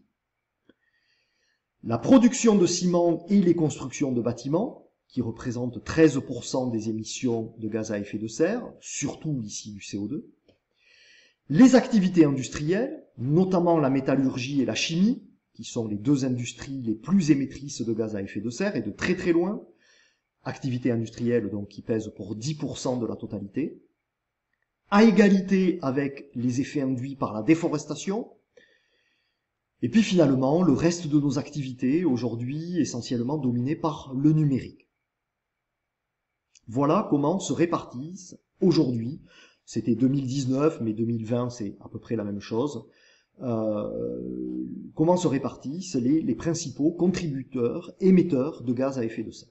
La production de ciment et les constructions de bâtiments, qui représentent treize pour cent des émissions de gaz à effet de serre, surtout ici du C O deux. Les activités industrielles, notamment la métallurgie et la chimie, qui qui sont les deux industries les plus émettrices de gaz à effet de serre, et de très très loin, activité industrielle donc qui pèse pour dix pour cent de la totalité, à égalité avec les effets induits par la déforestation, et puis finalement le reste de nos activités, aujourd'hui essentiellement dominées par le numérique. Voilà comment se répartissent aujourd'hui, c'était deux mille dix-neuf, mais deux mille vingt c'est à peu près la même chose, euh, comment se répartissent les, les principaux contributeurs, émetteurs de gaz à effet de serre.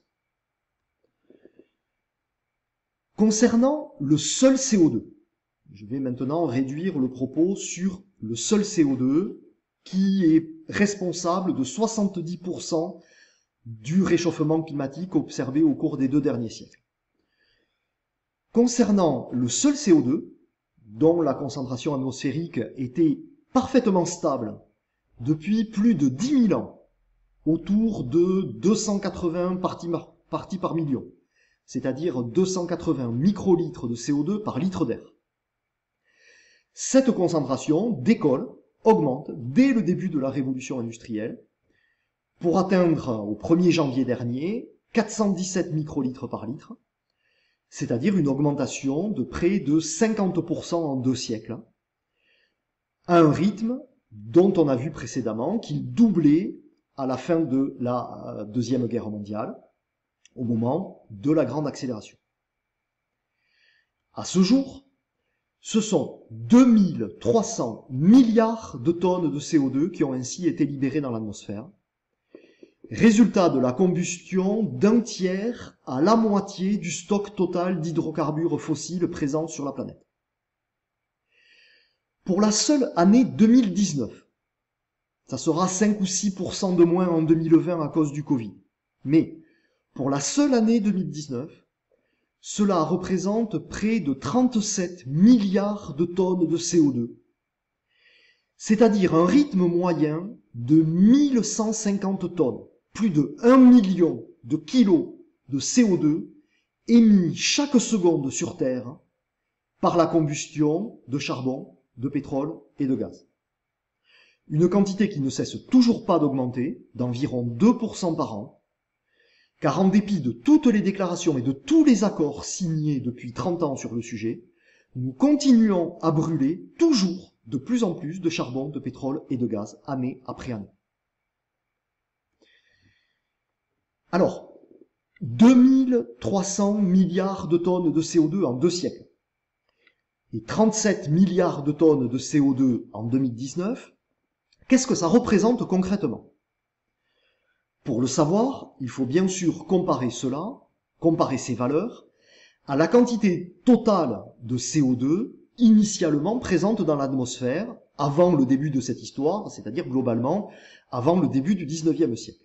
Concernant le seul C O deux, je vais maintenant réduire le propos sur le seul C O deux qui est responsable de soixante-dix pour cent du réchauffement climatique observé au cours des deux derniers siècles. Concernant le seul C O deux, dont la concentration atmosphérique était parfaitement stable depuis plus de dix mille ans, autour de deux cent quatre-vingts parties, parties par million, c'est-à-dire deux cent quatre-vingts microlitres de C O deux par litre d'air. Cette concentration décolle, augmente dès le début de la révolution industrielle, pour atteindre au premier janvier dernier quatre cent dix-sept microlitres par litre, c'est-à-dire une augmentation de près de cinquante pour cent en deux siècles, à un rythme dont on a vu précédemment qu'il doublait à la fin de la Deuxième Guerre mondiale, au moment de la grande accélération. À ce jour, ce sont deux mille trois cents milliards de tonnes de C O deux qui ont ainsi été libérées dans l'atmosphère, résultat de la combustion d'un tiers à la moitié du stock total d'hydrocarbures fossiles présents sur la planète. Pour la seule année deux mille dix-neuf, ça sera cinq ou six pour cent de moins en deux mille vingt à cause du Covid, mais pour la seule année deux mille dix-neuf, cela représente près de trente-sept milliards de tonnes de C O deux, c'est-à-dire un rythme moyen de mille cent cinquante tonnes, plus de un million de kilos de C O deux émis chaque seconde sur Terre par la combustion de charbon, de pétrole et de gaz. Une quantité qui ne cesse toujours pas d'augmenter, d'environ deux pour cent par an, car en dépit de toutes les déclarations et de tous les accords signés depuis trente ans sur le sujet, nous continuons à brûler toujours de plus en plus de charbon, de pétrole et de gaz, année après année. Alors, deux mille trois cents milliards de tonnes de C O deux en deux siècles, et trente-sept milliards de tonnes de C O deux en deux mille dix-neuf, qu'est-ce que ça représente concrètement? Pour le savoir, il faut bien sûr comparer cela, comparer ces valeurs, à la quantité totale de C O deux initialement présente dans l'atmosphère avant le début de cette histoire, c'est-à-dire globalement avant le début du dix-neuvième siècle.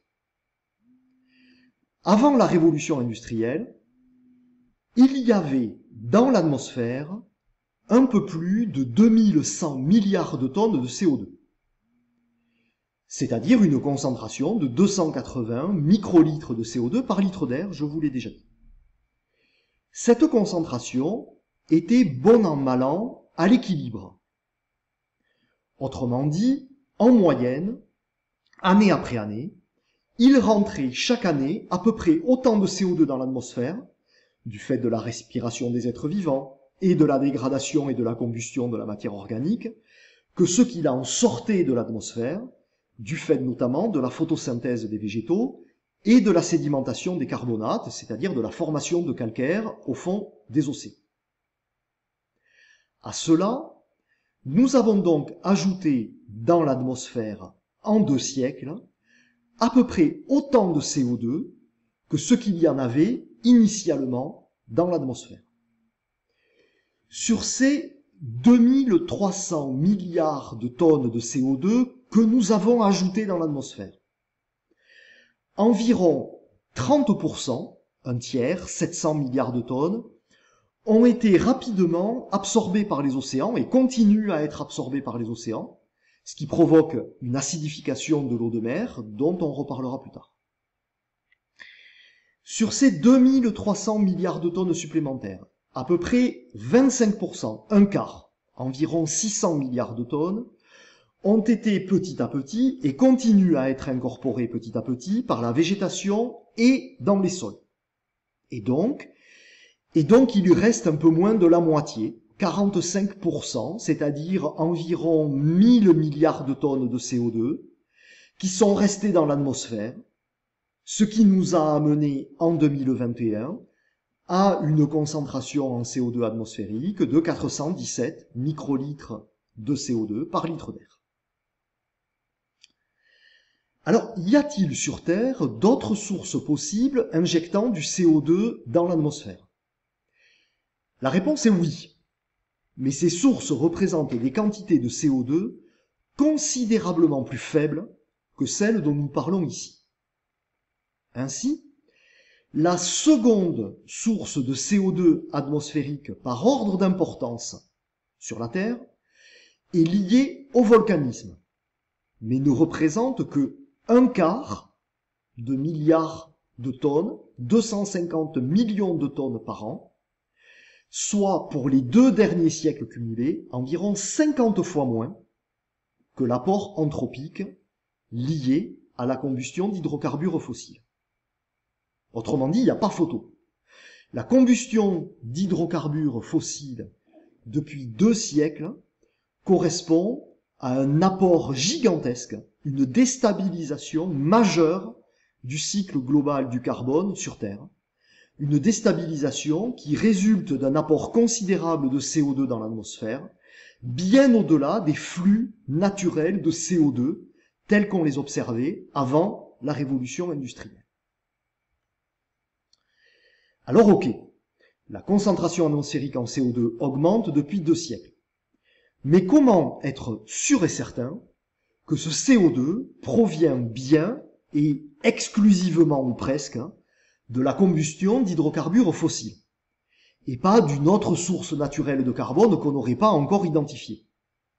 Avant la révolution industrielle, il y avait dans l'atmosphère un peu plus de deux mille cent milliards de tonnes de C O deux. C'est-à-dire une concentration de deux cent quatre-vingts microlitres de C O deux par litre d'air, je vous l'ai déjà dit. Cette concentration était bon an mal an à l'équilibre. Autrement dit, en moyenne, année après année, il rentrait chaque année à peu près autant de C O deux dans l'atmosphère, du fait de la respiration des êtres vivants et de la dégradation et de la combustion de la matière organique, que ce qu'il en sortait de l'atmosphère, du fait notamment de la photosynthèse des végétaux et de la sédimentation des carbonates, c'est-à-dire de la formation de calcaire au fond des océans. À cela, nous avons donc ajouté dans l'atmosphère, en deux siècles, à peu près autant de C O deux que ce qu'il y en avait initialement dans l'atmosphère. Sur ces deux mille trois cents milliards de tonnes de C O deux que nous avons ajouté dans l'atmosphère, environ trente pour cent, un tiers, sept cents milliards de tonnes, ont été rapidement absorbés par les océans et continuent à être absorbés par les océans, ce qui provoque une acidification de l'eau de mer dont on reparlera plus tard. Sur ces deux mille trois cents milliards de tonnes supplémentaires, à peu près vingt-cinq pour cent, un quart, environ six cents milliards de tonnes, ont été petit à petit et continuent à être incorporés petit à petit par la végétation et dans les sols. Et donc, et donc il lui reste un peu moins de la moitié, quarante-cinq pour cent, c'est-à-dire environ mille milliards de tonnes de C O deux, qui sont restés dans l'atmosphère, ce qui nous a amené en deux mille vingt et un à une concentration en C O deux atmosphérique de quatre cent dix-sept microlitres de C O deux par litre d'air. Alors, y a-t-il sur Terre d'autres sources possibles injectant du C O deux dans l'atmosphère? La réponse est oui, mais ces sources représentent des quantités de C O deux considérablement plus faibles que celles dont nous parlons ici. Ainsi, la seconde source de C O deux atmosphérique par ordre d'importance sur la Terre est liée au volcanisme, mais ne représente que un quart de milliard de tonnes, deux cent cinquante millions de tonnes par an, soit pour les deux derniers siècles cumulés, environ cinquante fois moins que l'apport anthropique lié à la combustion d'hydrocarbures fossiles. Autrement dit, il n'y a pas photo. La combustion d'hydrocarbures fossiles depuis deux siècles correspond à un apport gigantesque, une déstabilisation majeure du cycle global du carbone sur Terre, une déstabilisation qui résulte d'un apport considérable de C O deux dans l'atmosphère, bien au-delà des flux naturels de C O deux tels qu'on les observait avant la révolution industrielle. Alors ok, la concentration atmosphérique en C O deux augmente depuis deux siècles. Mais comment être sûr et certain que ce C O deux provient bien et exclusivement ou presque de la combustion d'hydrocarbures fossiles et pas d'une autre source naturelle de carbone qu'on n'aurait pas encore identifiée?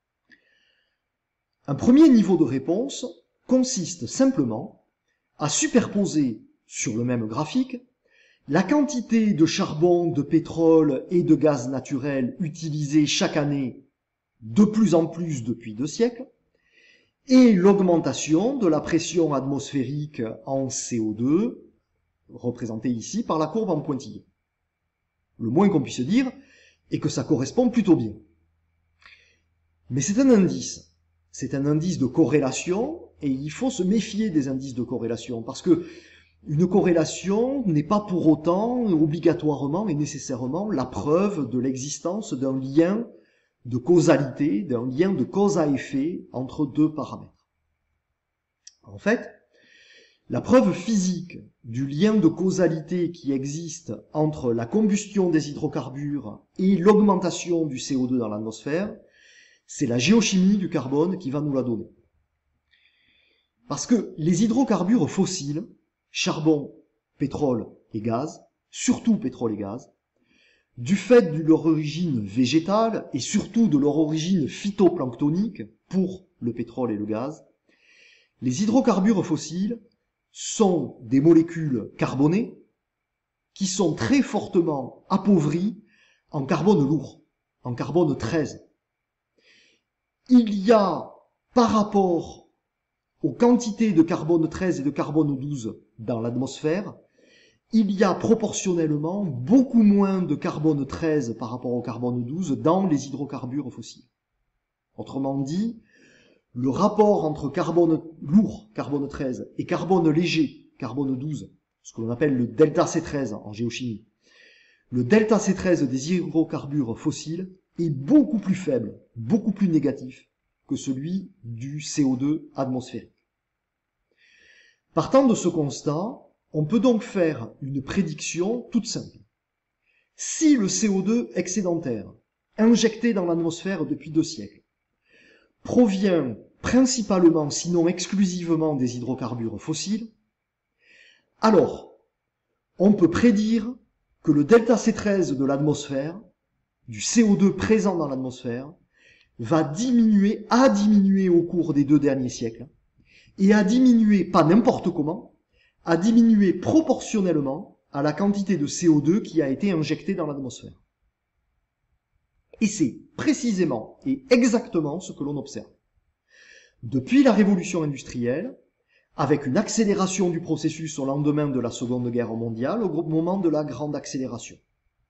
Un premier niveau de réponse consiste simplement à superposer sur le même graphique la quantité de charbon, de pétrole et de gaz naturel utilisés chaque année de plus en plus depuis deux siècles, et l'augmentation de la pression atmosphérique en C O deux, représentée ici par la courbe en pointillé. Le moins qu'on puisse dire est que ça correspond plutôt bien. Mais c'est un indice. C'est un indice de corrélation, et il faut se méfier des indices de corrélation, parce que une corrélation n'est pas pour autant, obligatoirement et nécessairement, la preuve de l'existence d'un lien de causalité, d'un lien de cause à effet entre deux paramètres. En fait, la preuve physique du lien de causalité qui existe entre la combustion des hydrocarbures et l'augmentation du C O deux dans l'atmosphère, c'est la géochimie du carbone qui va nous la donner. Parce que les hydrocarbures fossiles, charbon, pétrole et gaz, surtout pétrole et gaz, du fait de leur origine végétale et surtout de leur origine phytoplanctonique pour le pétrole et le gaz, les hydrocarbures fossiles sont des molécules carbonées qui sont très fortement appauvries en carbone lourd, en carbone treize. Il y a, par rapport aux quantités de carbone treize et de carbone douze dans l'atmosphère, il y a proportionnellement beaucoup moins de carbone treize par rapport au carbone douze dans les hydrocarbures fossiles. Autrement dit, le rapport entre carbone lourd, carbone treize, et carbone léger, carbone douze, ce que l'on appelle le delta C treize en géochimie, le delta C treize des hydrocarbures fossiles est beaucoup plus faible, beaucoup plus négatif que celui du C O deux atmosphérique. Partant de ce constat, on peut donc faire une prédiction toute simple. Si le C O deux excédentaire, injecté dans l'atmosphère depuis deux siècles, provient principalement, sinon exclusivement, des hydrocarbures fossiles, alors on peut prédire que le delta C treize de l'atmosphère, du C O deux présent dans l'atmosphère, va diminuer, a diminué au cours des deux derniers siècles, et a diminué, pas n'importe comment, a diminué proportionnellement à la quantité de C O deux qui a été injectée dans l'atmosphère. Et c'est précisément et exactement ce que l'on observe. depuis la révolution industrielle, avec une accélération du processus au lendemain de la Seconde Guerre mondiale, au moment de la grande accélération.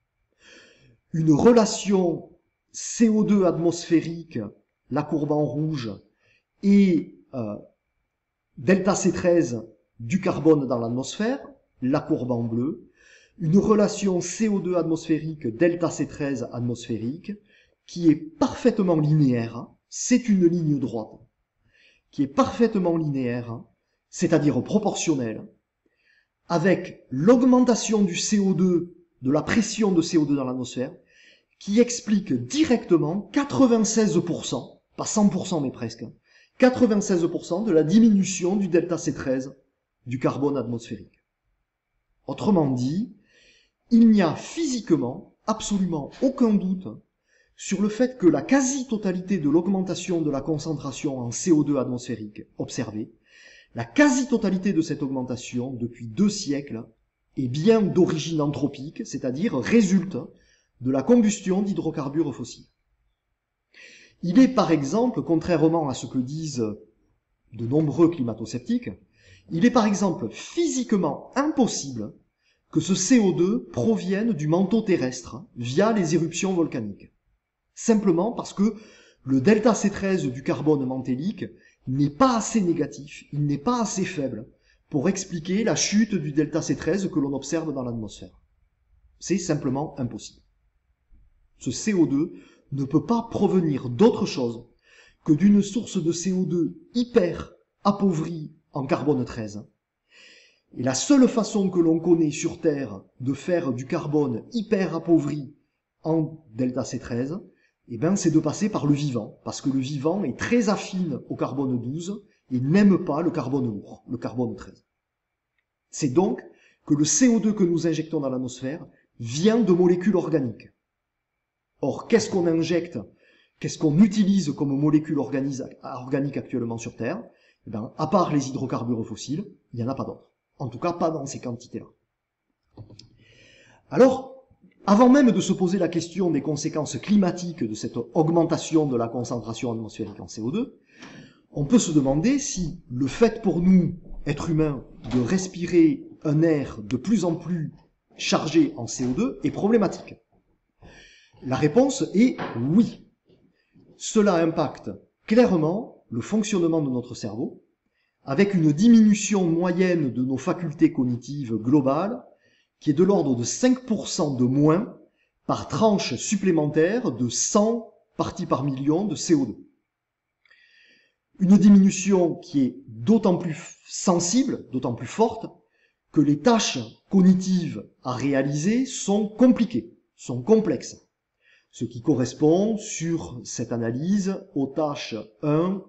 Une relation C O deux atmosphérique, la courbe en rouge, et euh, delta C treize du carbone dans l'atmosphère, la courbe en bleu, une relation C O deux atmosphérique, delta C treize atmosphérique, qui est parfaitement linéaire, c'est une ligne droite, qui est parfaitement linéaire, c'est-à-dire proportionnelle, avec l'augmentation du C O deux, de la pression de C O deux dans l'atmosphère, qui explique directement quatre-vingt-seize pour cent, pas cent pour cent mais presque, quatre-vingt-seize pour cent de la diminution du delta C treize du carbone atmosphérique. Autrement dit, il n'y a physiquement absolument aucun doute sur le fait que la quasi-totalité de l'augmentation de la concentration en C O deux atmosphérique observée, la quasi-totalité de cette augmentation depuis deux siècles est bien d'origine anthropique, c'est-à-dire résulte de la combustion d'hydrocarbures fossiles. Il est par exemple, contrairement à ce que disent de nombreux climato-sceptiques, il est par exemple physiquement impossible que ce C O deux provienne du manteau terrestre via les éruptions volcaniques. Simplement parce que le delta C treize du carbone mantélique n'est pas assez négatif, il n'est pas assez faible pour expliquer la chute du delta C treize que l'on observe dans l'atmosphère. C'est simplement impossible. Ce C O deux ne peut pas provenir d'autre chose que d'une source de C O deux hyper appauvrie en carbone treize. Et la seule façon que l'on connaît sur Terre de faire du carbone hyper appauvri en delta C treize, eh ben, c'est de passer par le vivant, parce que le vivant est très affine au carbone douze et n'aime pas le carbone lourd, le carbone treize. C'est donc que le C O deux que nous injectons dans l'atmosphère vient de molécules organiques. Or, qu'est-ce qu'on injecte, qu'est-ce qu'on utilise comme molécules organiques actuellement sur Terre? Eh ben, à part les hydrocarbures fossiles, il n'y en a pas d'autres. En tout cas, pas dans ces quantités-là. Alors, avant même de se poser la question des conséquences climatiques de cette augmentation de la concentration atmosphérique en C O deux, on peut se demander si le fait pour nous, êtres humains, de respirer un air de plus en plus chargé en C O deux est problématique. La réponse est oui. Cela impacte clairement le fonctionnement de notre cerveau, avec une diminution moyenne de nos facultés cognitives globales qui est de l'ordre de cinq pour cent de moins par tranche supplémentaire de cent parties par million de C O deux. Une diminution qui est d'autant plus sensible, d'autant plus forte, que les tâches cognitives à réaliser sont compliquées, sont complexes. Ce qui correspond sur cette analyse aux tâches un,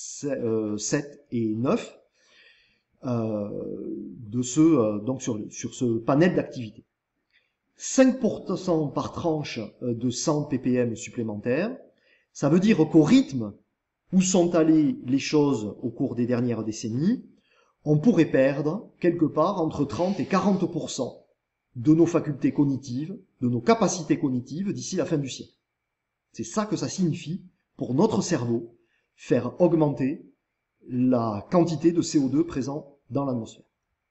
sept et neuf euh, de ce, euh, donc sur, sur ce panel d'activités. cinq pour cent par tranche de cent ppm supplémentaires, ça veut dire qu'au rythme où sont allées les choses au cours des dernières décennies, on pourrait perdre quelque part entre trente et quarante pour cent de nos facultés cognitives, de nos capacités cognitives d'ici la fin du siècle. C'est ça que ça signifie pour notre cerveau, faire augmenter la quantité de C O deux présent dans l'atmosphère.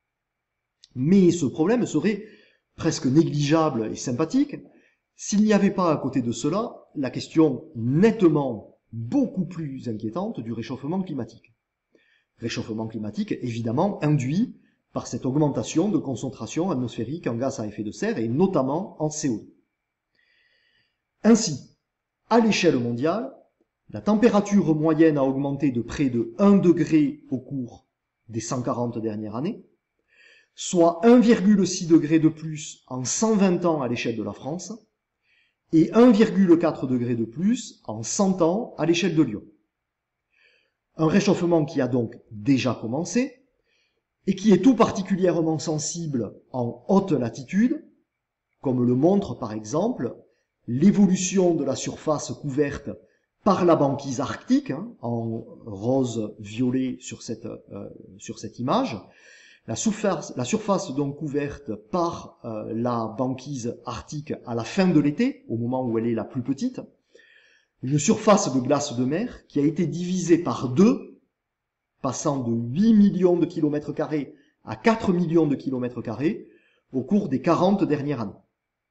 Mais ce problème serait presque négligeable et sympathique s'il n'y avait pas à côté de cela la question nettement beaucoup plus inquiétante du réchauffement climatique. Réchauffement climatique évidemment induit par cette augmentation de concentration atmosphérique en gaz à effet de serre et notamment en C O deux. Ainsi, à l'échelle mondiale, la température moyenne a augmenté de près de un degré au cours des cent quarante dernières années, soit un virgule six degré de plus en cent vingt ans à l'échelle de la France, et un virgule quatre degré de plus en cent ans à l'échelle de Lyon. Un réchauffement qui a donc déjà commencé, et qui est tout particulièrement sensible en haute latitude, comme le montre par exemple l'évolution de la surface couverte par la banquise arctique, hein, en rose-violet sur cette, euh, sur cette image, la surface, la surface donc couverte par euh, la banquise arctique à la fin de l'été, au moment où elle est la plus petite, une surface de glace de mer qui a été divisée par deux passant de huit millions de kilomètres carrés à quatre millions de kilomètres carrés au cours des quarante dernières années.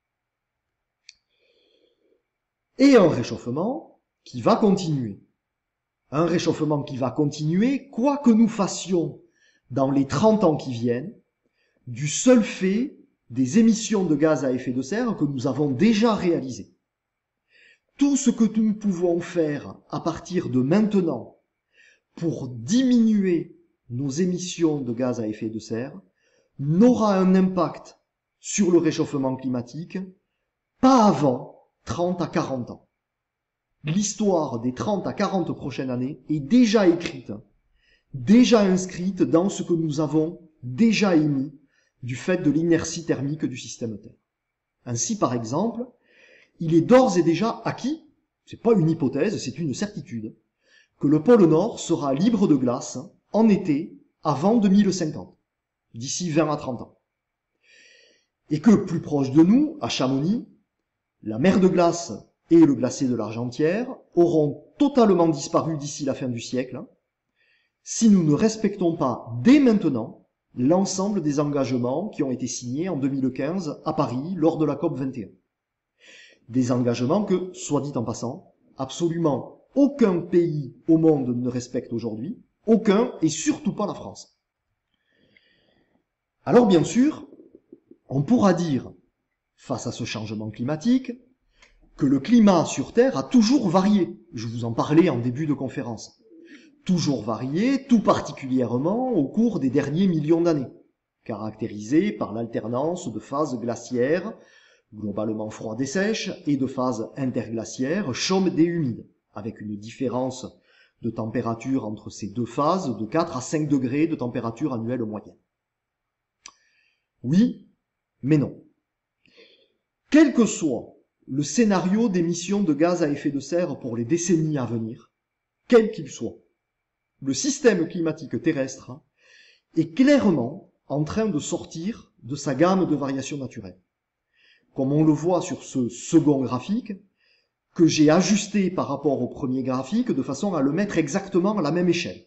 Et un réchauffement qui va continuer. Un réchauffement qui va continuer, quoi que nous fassions dans les trente ans qui viennent, du seul fait des émissions de gaz à effet de serre que nous avons déjà réalisées. Tout ce que nous pouvons faire à partir de maintenant pour diminuer nos émissions de gaz à effet de serre n'aura un impact sur le réchauffement climatique pas avant trente à quarante ans. L'histoire des trente à quarante prochaines années est déjà écrite, déjà inscrite dans ce que nous avons déjà émis du fait de l'inertie thermique du système Terre. Ainsi, par exemple, il est d'ores et déjà acquis, c'est pas une hypothèse, c'est une certitude, que le pôle Nord sera libre de glace en été avant deux mille cinquante, d'ici vingt à trente ans. Et que plus proche de nous, à Chamonix, la mer de glace et le glacier de l'Argentière auront totalement disparu d'ici la fin du siècle, si nous ne respectons pas dès maintenant l'ensemble des engagements qui ont été signés en deux mille quinze à Paris lors de la COP vingt et un. Des engagements que, soit dit en passant, absolument aucun pays au monde ne respecte aujourd'hui, aucun et surtout pas la France. Alors bien sûr, on pourra dire, face à ce changement climatique, que le climat sur Terre a toujours varié. Je vous en parlais en début de conférence. Toujours varié, tout particulièrement au cours des derniers millions d'années, caractérisé par l'alternance de phases glaciaires, globalement froides et sèches, et de phases interglaciaires, chaudes et humides, avec une différence de température entre ces deux phases de quatre à cinq degrés de température annuelle moyenne. Oui, mais non. Quel que soit le scénario d'émissions de gaz à effet de serre pour les décennies à venir, quel qu'il soit, le système climatique terrestre est clairement en train de sortir de sa gamme de variations naturelles. Comme on le voit sur ce second graphique, que j'ai ajusté par rapport au premier graphique de façon à le mettre exactement à la même échelle.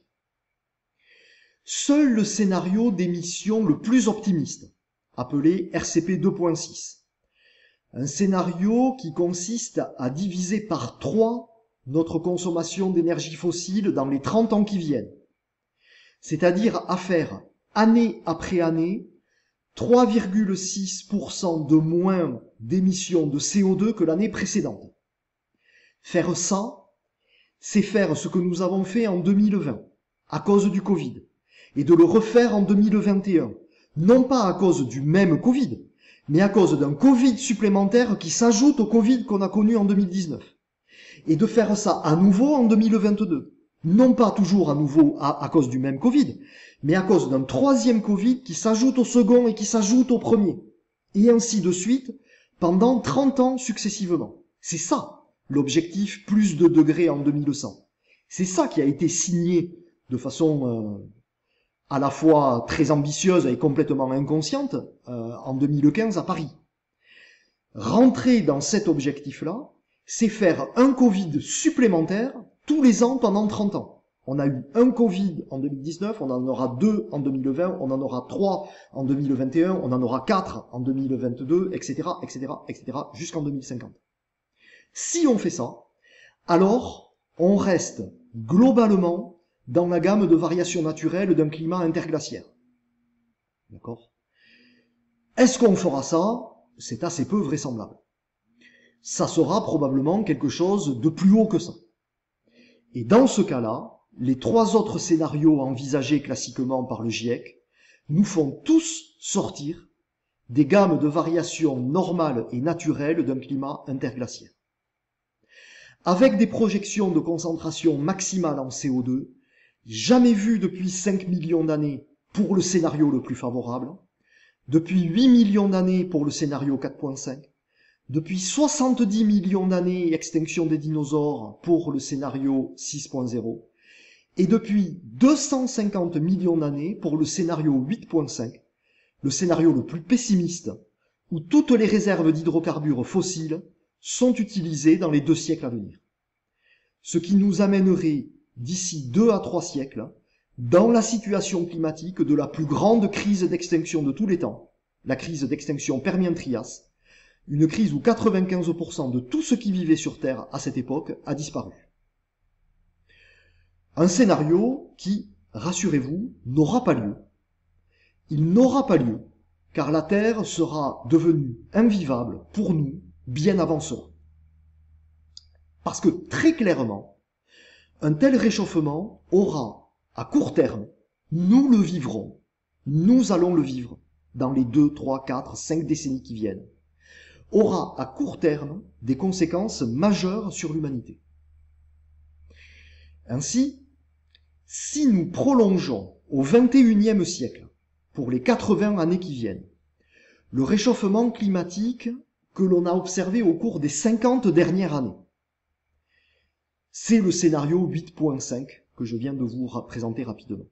Seul le scénario d'émission le plus optimiste, appelé R C P deux point six, un scénario qui consiste à diviser par trois notre consommation d'énergie fossile dans les trente ans qui viennent, c'est-à-dire à faire année après année trois virgule six pour cent de moins d'émissions de C O deux que l'année précédente. Faire ça, c'est faire ce que nous avons fait en deux mille vingt, à cause du Covid, et de le refaire en deux mille vingt et un, non pas à cause du même Covid, mais à cause d'un Covid supplémentaire qui s'ajoute au Covid qu'on a connu en deux mille dix-neuf. Et de faire ça à nouveau en deux mille vingt-deux. Non pas toujours à nouveau à, à cause du même Covid, mais à cause d'un troisième Covid qui s'ajoute au second et qui s'ajoute au premier. Et ainsi de suite, pendant trente ans successivement. C'est ça, l'objectif plus de degrés en deux mille cent. C'est ça qui a été signé de façon euh, à la fois très ambitieuse et complètement inconsciente euh, en deux mille quinze à Paris. Rentrer dans cet objectif-là, c'est faire un Covid supplémentaire tous les ans pendant trente ans. On a eu un Covid en deux mille dix-neuf, on en aura deux en deux mille vingt, on en aura trois en deux mille vingt et un, on en aura quatre en deux mille vingt-deux, et cetera, et cetera, et cetera, jusqu'en deux mille cinquante. Si on fait ça, alors on reste globalement dans la gamme de variations naturelles d'un climat interglaciaire. D'accord ? Est-ce qu'on fera ça ? C'est assez peu vraisemblable. Ça sera probablement quelque chose de plus haut que ça. Et dans ce cas-là, les trois autres scénarios envisagés classiquement par le GIEC nous font tous sortir des gammes de variations normales et naturelles d'un climat interglaciaire. Avec des projections de concentration maximale en C O deux, jamais vues depuis cinq millions d'années pour le scénario le plus favorable, depuis huit millions d'années pour le scénario quatre point cinq, depuis soixante-dix millions d'années extinction des dinosaures pour le scénario six point zéro, et depuis deux cent cinquante millions d'années pour le scénario huit point cinq, le scénario le plus pessimiste, où toutes les réserves d'hydrocarbures fossiles sont utilisées dans les deux siècles à venir. Ce qui nous amènerait, d'ici deux à trois siècles, dans la situation climatique de la plus grande crise d'extinction de tous les temps, la crise d'extinction Permien-Trias, une crise où quatre-vingt-quinze pour cent de tout ce qui vivait sur Terre à cette époque a disparu. Un scénario qui, rassurez-vous, n'aura pas lieu. Il n'aura pas lieu, car la Terre sera devenue invivable pour nous bien avant cela. Parce que, très clairement, un tel réchauffement aura, à court terme, nous le vivrons, nous allons le vivre dans les deux, trois, quatre, cinq décennies qui viennent, aura à court terme des conséquences majeures sur l'humanité. Ainsi, si nous prolongeons au vingt et unième siècle, pour les quatre-vingts années qui viennent, le réchauffement climatique que l'on a observé au cours des cinquante dernières années, c'est le scénario huit point cinq que je viens de vous présenter rapidement.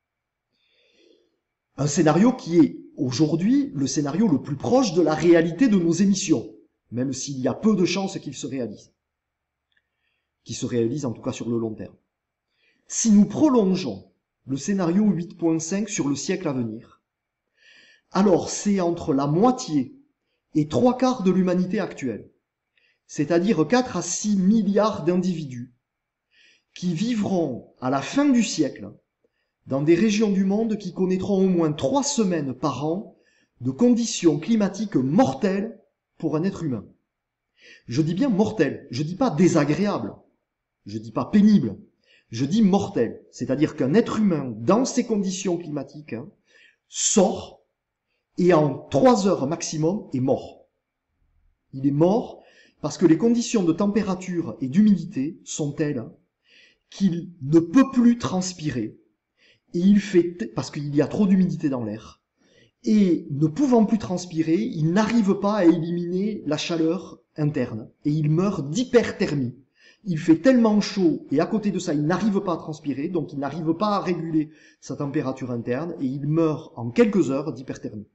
Un scénario qui est aujourd'hui le scénario le plus proche de la réalité de nos émissions, même s'il y a peu de chances qu'il se réalise. Qu'il se réalise en tout cas sur le long terme. Si nous prolongeons le scénario huit point cinq sur le siècle à venir, alors c'est entre la moitié et trois quarts de l'humanité actuelle, c'est-à-dire quatre à six milliards d'individus, qui vivront à la fin du siècle dans des régions du monde qui connaîtront au moins trois semaines par an de conditions climatiques mortelles pour un être humain. Je dis bien mortel, je dis pas désagréable, je dis pas pénible, je dis mortel, c'est-à-dire qu'un être humain dans ces conditions climatiques hein, sort et en trois heures maximum est mort. Il est mort parce que les conditions de température et d'humidité sont telles qu'il ne peut plus transpirer, et il fait, parce qu'il y a trop d'humidité dans l'air, et ne pouvant plus transpirer, il n'arrive pas à éliminer la chaleur interne, et il meurt d'hyperthermie. Il fait tellement chaud, et à côté de ça, il n'arrive pas à transpirer, donc il n'arrive pas à réguler sa température interne, et il meurt en quelques heures d'hyperthermie.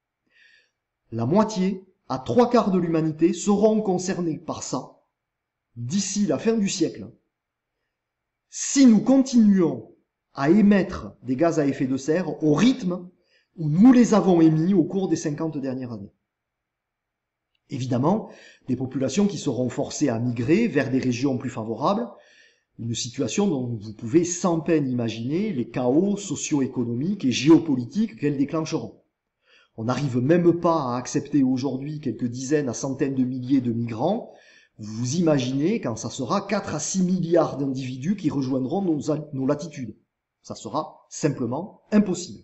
La moitié, à trois quarts de l'humanité, seront concernés par ça, d'ici la fin du siècle. Si nous continuons à émettre des gaz à effet de serre au rythme où nous les avons émis au cours des cinquante dernières années. Évidemment, des populations qui seront forcées à migrer vers des régions plus favorables, une situation dont vous pouvez sans peine imaginer les chaos socio-économiques et géopolitiques qu'elles déclencheront. On n'arrive même pas à accepter aujourd'hui quelques dizaines à centaines de milliers de migrants. Vous imaginez quand ça sera quatre à six milliards d'individus qui rejoindront nos, nos latitudes. Ça sera simplement impossible.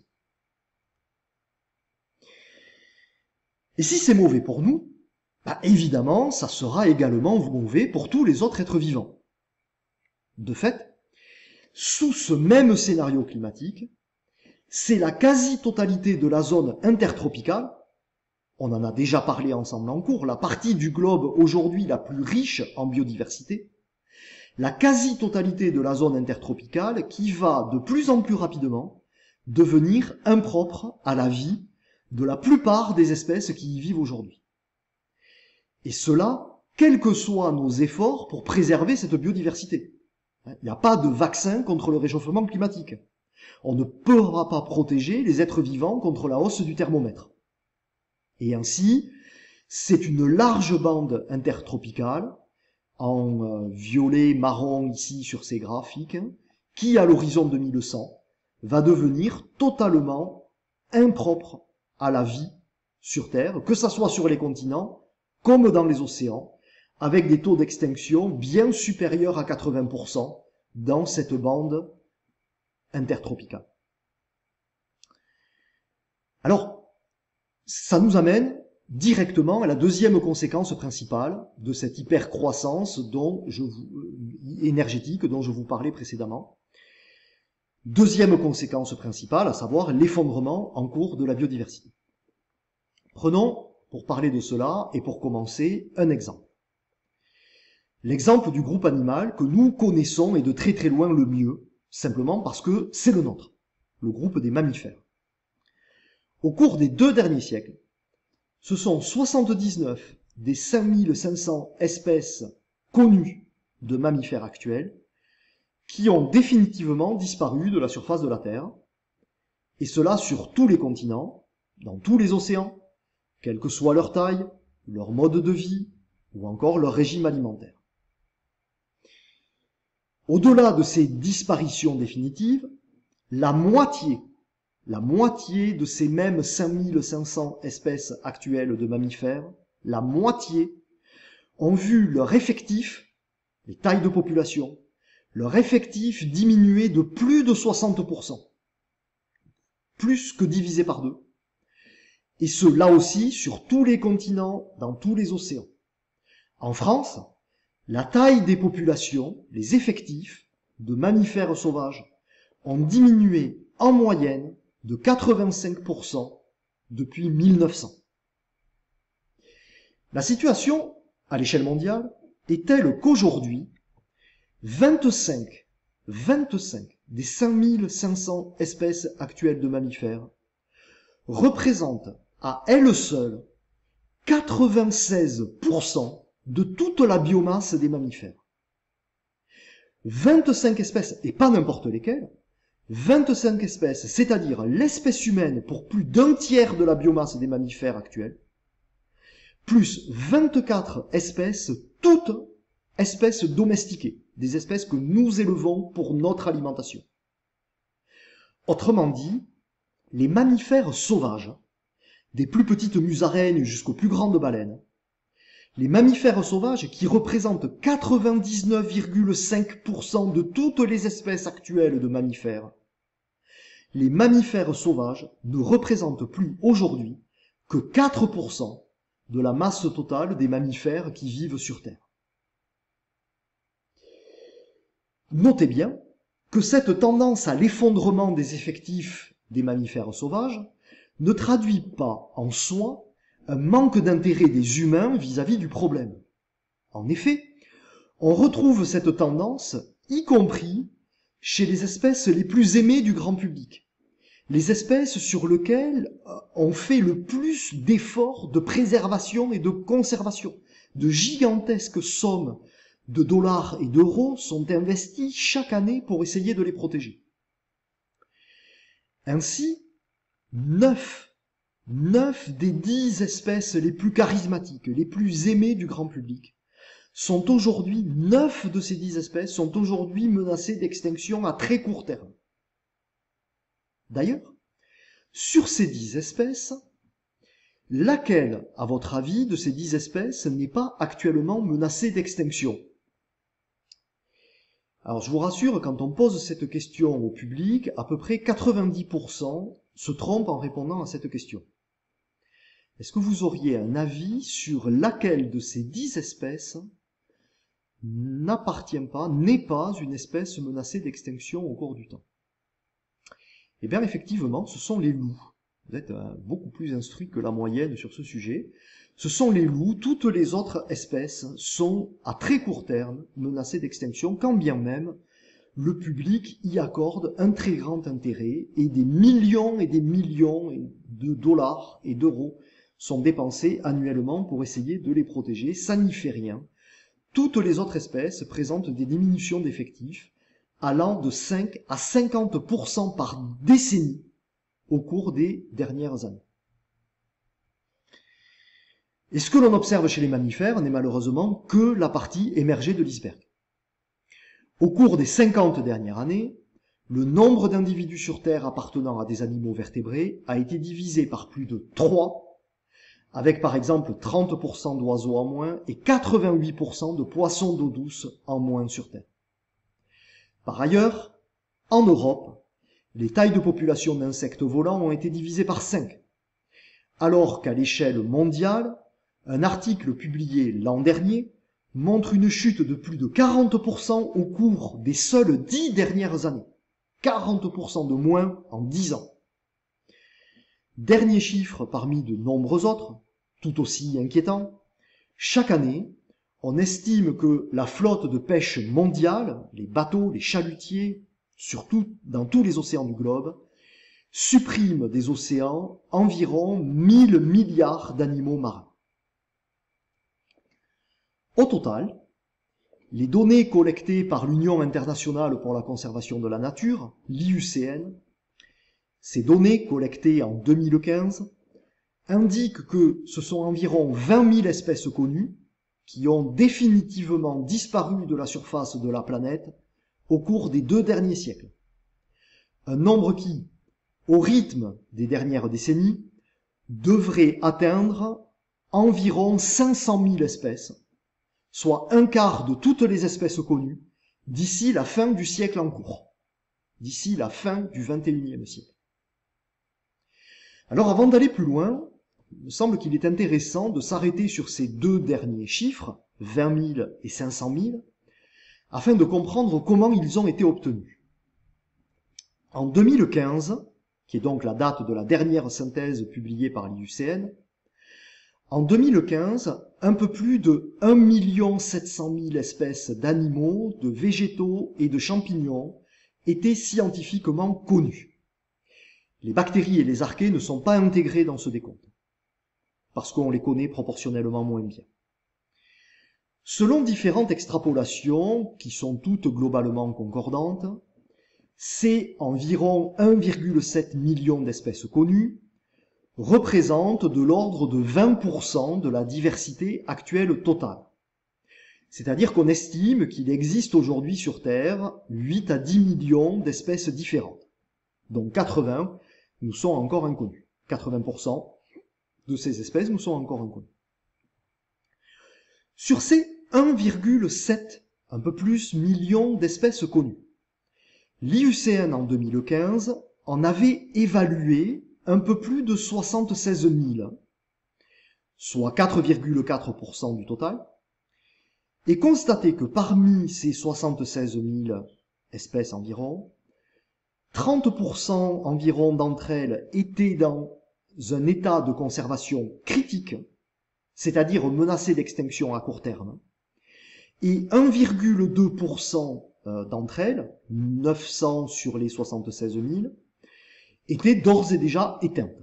Et si c'est mauvais pour nous, bah évidemment, ça sera également mauvais pour tous les autres êtres vivants. De fait, sous ce même scénario climatique, c'est la quasi-totalité de la zone intertropicale, on en a déjà parlé ensemble en cours, la partie du globe aujourd'hui la plus riche en biodiversité, la quasi-totalité de la zone intertropicale qui va de plus en plus rapidement devenir impropre à la vie de la plupart des espèces qui y vivent aujourd'hui. Et cela, quels que soient nos efforts pour préserver cette biodiversité. Il n'y a pas de vaccin contre le réchauffement climatique. On ne pourra pas protéger les êtres vivants contre la hausse du thermomètre. Et ainsi, c'est une large bande intertropicale, en violet marron ici sur ces graphiques, qui à l'horizon deux mille cent va devenir totalement impropre à la vie sur Terre, que ça soit sur les continents comme dans les océans, avec des taux d'extinction bien supérieurs à quatre-vingts pour cent dans cette bande intertropicale. Alors, ça nous amène directement à la deuxième conséquence principale de cette hypercroissance dont je vous, énergétique dont je vous parlais précédemment. Deuxième conséquence principale, à savoir l'effondrement en cours de la biodiversité. Prenons, pour parler de cela, et pour commencer, un exemple. L'exemple du groupe animal que nous connaissons et de très très loin le mieux, simplement parce que c'est le nôtre, le groupe des mammifères. Au cours des deux derniers siècles, ce sont soixante-dix-neuf des cinq mille cinq cents espèces connues de mammifères actuels qui ont définitivement disparu de la surface de la Terre, et cela sur tous les continents, dans tous les océans, quelle que soit leur taille, leur mode de vie, ou encore leur régime alimentaire. Au-delà de ces disparitions définitives, la moitié, la moitié de ces mêmes cinq mille cinq cents espèces actuelles de mammifères, la moitié ont vu leur effectif, les tailles de population, leur effectif diminuer de plus de soixante pour cent, plus que divisé par deux, et ce là aussi sur tous les continents, dans tous les océans. En France, la taille des populations, les effectifs de mammifères sauvages ont diminué en moyenne de quatre-vingt-cinq pour cent depuis mille neuf cents. La situation, à l'échelle mondiale, est telle qu'aujourd'hui, vingt-cinq, vingt-cinq des cinq mille cinq cents espèces actuelles de mammifères représentent à elles seules quatre-vingt-seize pour cent de toute la biomasse des mammifères. vingt-cinq espèces, et pas n'importe lesquelles, vingt-cinq espèces, c'est-à-dire l'espèce humaine pour plus d'un tiers de la biomasse des mammifères actuels, plus vingt-quatre espèces, toutes espèces domestiquées, des espèces que nous élevons pour notre alimentation. Autrement dit, les mammifères sauvages, des plus petites musaraignes jusqu'aux plus grandes baleines, les mammifères sauvages qui représentent quatre-vingt-dix-neuf virgule cinq pour cent de toutes les espèces actuelles de mammifères, les mammifères sauvages ne représentent plus aujourd'hui que quatre pour cent de la masse totale des mammifères qui vivent sur Terre. Notez bien que cette tendance à l'effondrement des effectifs des mammifères sauvages ne traduit pas en soi un manque d'intérêt des humains vis-à-vis du problème. En effet, on retrouve cette tendance, y compris chez les espèces les plus aimées du grand public, les espèces sur lesquelles on fait le plus d'efforts de préservation et de conservation. De gigantesques sommes de dollars et d'euros sont investis chaque année pour essayer de les protéger. Ainsi, neuf, neuf des dix espèces les plus charismatiques, les plus aimées du grand public, sont aujourd'hui, neuf de ces dix espèces sont aujourd'hui menacées d'extinction à très court terme. D'ailleurs, sur ces dix espèces, laquelle, à votre avis, de ces dix espèces n'est pas actuellement menacée d'extinction? Alors je vous rassure, quand on pose cette question au public, à peu près quatre-vingt-dix pour cent se trompent en répondant à cette question. Est-ce que vous auriez un avis sur laquelle de ces dix espèces n'appartient pas, n'est pas une espèce menacée d'extinction au cours du temps? Eh bien effectivement, ce sont les loups. Vous êtes euh, beaucoup plus instruits que la moyenne sur ce sujet. Ce sont les loups, toutes les autres espèces sont à très court terme menacées d'extinction, quand bien même le public y accorde un très grand intérêt et des millions et des millions de dollars et d'euros sont dépensés annuellement pour essayer de les protéger. Ça n'y fait rien. Toutes les autres espèces présentent des diminutions d'effectifs allant de cinq à cinquante pour cent par décennie au cours des dernières années. Et ce que l'on observe chez les mammifères n'est malheureusement que la partie émergée de l'iceberg. Au cours des cinquante dernières années, le nombre d'individus sur Terre appartenant à des animaux vertébrés a été divisé par plus de trois, avec par exemple trente pour cent d'oiseaux en moins et quatre-vingt-huit pour cent de poissons d'eau douce en moins sur Terre. Par ailleurs, en Europe, les tailles de population d'insectes volants ont été divisées par cinq, alors qu'à l'échelle mondiale, un article publié l'an dernier montre une chute de plus de quarante pour cent au cours des seules dix dernières années. quarante pour cent de moins en dix ans. Dernier chiffre parmi de nombreux autres, tout aussi inquiétants, chaque année, on estime que la flotte de pêche mondiale, les bateaux, les chalutiers, surtout dans tous les océans du globe, supprime des océans environ mille milliards d'animaux marins. Au total, les données collectées par l'Union internationale pour la conservation de la nature, l'I U C N, ces données collectées en deux mille quinze, indiquent que ce sont environ vingt mille espèces connues qui ont définitivement disparu de la surface de la planète au cours des deux derniers siècles. Un nombre qui, au rythme des dernières décennies, devrait atteindre environ cinq cent mille espèces, soit un quart de toutes les espèces connues, d'ici la fin du siècle en cours, d'ici la fin du vingt et unième siècle. Alors avant d'aller plus loin, il me semble qu'il est intéressant de s'arrêter sur ces deux derniers chiffres, vingt mille et cinq cent mille, afin de comprendre comment ils ont été obtenus. En deux mille quinze, qui est donc la date de la dernière synthèse publiée par l'I U C N, en deux mille quinze, un peu plus de un million sept cent mille espèces d'animaux, de végétaux et de champignons étaient scientifiquement connues. Les bactéries et les archées ne sont pas intégrés dans ce décompte, parce qu'on les connaît proportionnellement moins bien. Selon différentes extrapolations, qui sont toutes globalement concordantes, c'est environ un virgule sept million d'espèces connues, représente de l'ordre de vingt pour cent de la diversité actuelle totale. C'est-à-dire qu'on estime qu'il existe aujourd'hui sur Terre huit à dix millions d'espèces différentes, dont quatre-vingts nous sont encore inconnues. quatre-vingts pour cent de ces espèces nous sont encore inconnues. Sur ces un virgule sept, un peu plus, millions d'espèces connues, l'I U C N en deux mille quinze en avait évalué un peu plus de soixante-seize mille, soit quatre virgule quatre pour cent du total, et constaté que parmi ces soixante-seize mille espèces environ, trente pour cent environ d'entre elles étaient dans un état de conservation critique, c'est-à-dire menacées d'extinction à court terme, et un virgule deux pour cent d'entre elles, neuf cents sur les soixante-seize mille, étaient d'ores et déjà éteintes.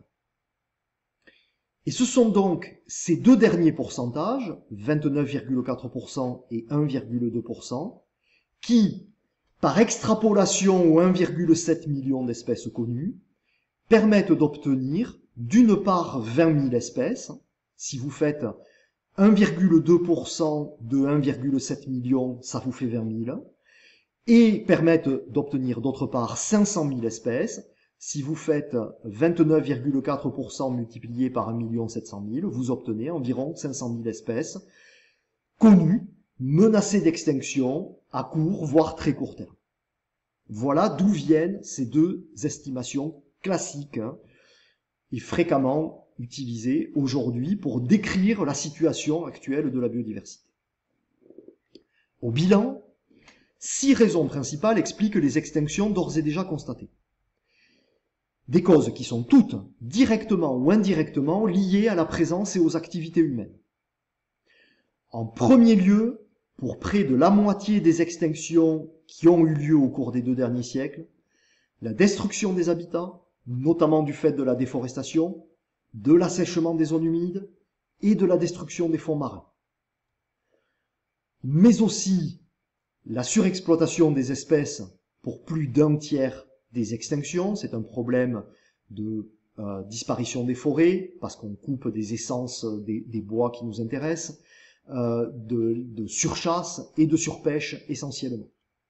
Et ce sont donc ces deux derniers pourcentages, vingt-neuf virgule quatre pour cent et un virgule deux pour cent, qui, par extrapolation aux un virgule sept million d'espèces connues, permettent d'obtenir, d'une part, vingt mille espèces. Si vous faites un virgule deux pour cent de un virgule sept million, ça vous fait vingt mille, et permettent d'obtenir, d'autre part, cinq cent mille espèces. Si vous faites vingt-neuf virgule quatre pour cent multiplié par un million sept cent mille, vous obtenez environ cinq cent mille espèces connues, menacées d'extinction à court, voire très court terme. Voilà d'où viennent ces deux estimations classiques, hein, et fréquemment utilisées aujourd'hui pour décrire la situation actuelle de la biodiversité. Au bilan, six raisons principales expliquent les extinctions d'ores et déjà constatées. Des causes qui sont toutes, directement ou indirectement, liées à la présence et aux activités humaines. En premier lieu, pour près de la moitié des extinctions qui ont eu lieu au cours des deux derniers siècles, la destruction des habitats, notamment du fait de la déforestation, de l'assèchement des zones humides et de la destruction des fonds marins. Mais aussi la surexploitation des espèces pour plus d'un tiers des extinctions, c'est un problème de euh, disparition des forêts, parce qu'on coupe des essences des, des bois qui nous intéressent, euh, de, de surchasse et de surpêche essentiellement.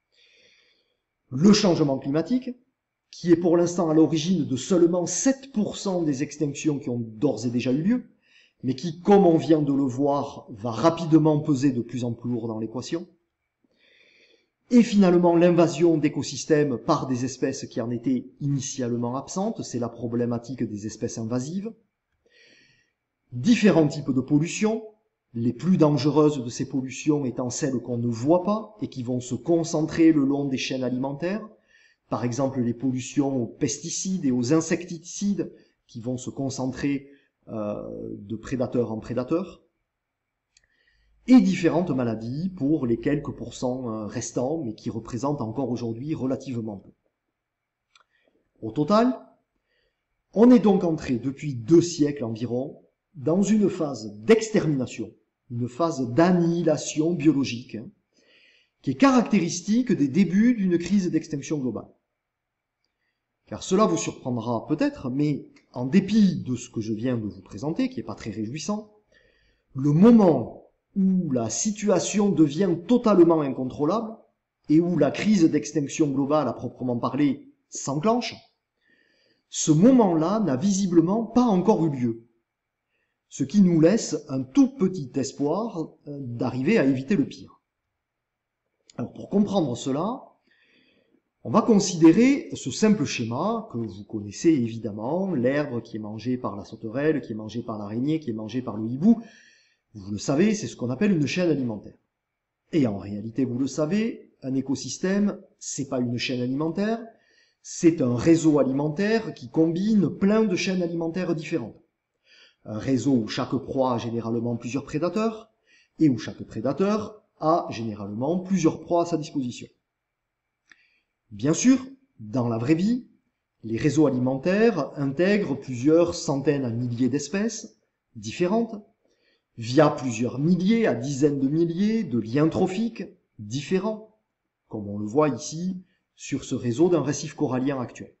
Le changement climatique, qui est pour l'instant à l'origine de seulement sept pour cent des extinctions qui ont d'ores et déjà eu lieu, mais qui, comme on vient de le voir, va rapidement peser de plus en plus lourd dans l'équation. Et finalement, l'invasion d'écosystèmes par des espèces qui en étaient initialement absentes, c'est la problématique des espèces invasives. Différents types de pollution, les plus dangereuses de ces pollutions étant celles qu'on ne voit pas et qui vont se concentrer le long des chaînes alimentaires. Par exemple, les pollutions aux pesticides et aux insecticides qui vont se concentrer euh, de prédateur en prédateur. Et différentes maladies pour les quelques pourcents restants, mais qui représentent encore aujourd'hui relativement peu. Au total, on est donc entré depuis deux siècles environ dans une phase d'extermination, une phase d'annihilation biologique, qui est caractéristique des débuts d'une crise d'extinction globale. Car cela vous surprendra peut-être, mais en dépit de ce que je viens de vous présenter, qui n'est pas très réjouissant, le moment où la situation devient totalement incontrôlable et où la crise d'extinction globale à proprement parler s'enclenche, ce moment-là n'a visiblement pas encore eu lieu, ce qui nous laisse un tout petit espoir d'arriver à éviter le pire. Alors pour comprendre cela, on va considérer ce simple schéma que vous connaissez évidemment, l'herbe qui est mangée par la sauterelle, qui est mangée par l'araignée, qui est mangée par le hibou. Vous le savez, c'est ce qu'on appelle une chaîne alimentaire. Et en réalité, vous le savez, un écosystème, c'est pas une chaîne alimentaire, c'est un réseau alimentaire qui combine plein de chaînes alimentaires différentes. Un réseau où chaque proie a généralement plusieurs prédateurs, et où chaque prédateur a généralement plusieurs proies à sa disposition. Bien sûr, dans la vraie vie, les réseaux alimentaires intègrent plusieurs centaines à milliers d'espèces différentes, via plusieurs milliers à dizaines de milliers de liens trophiques différents, comme on le voit ici sur ce réseau d'un récif corallien actuel.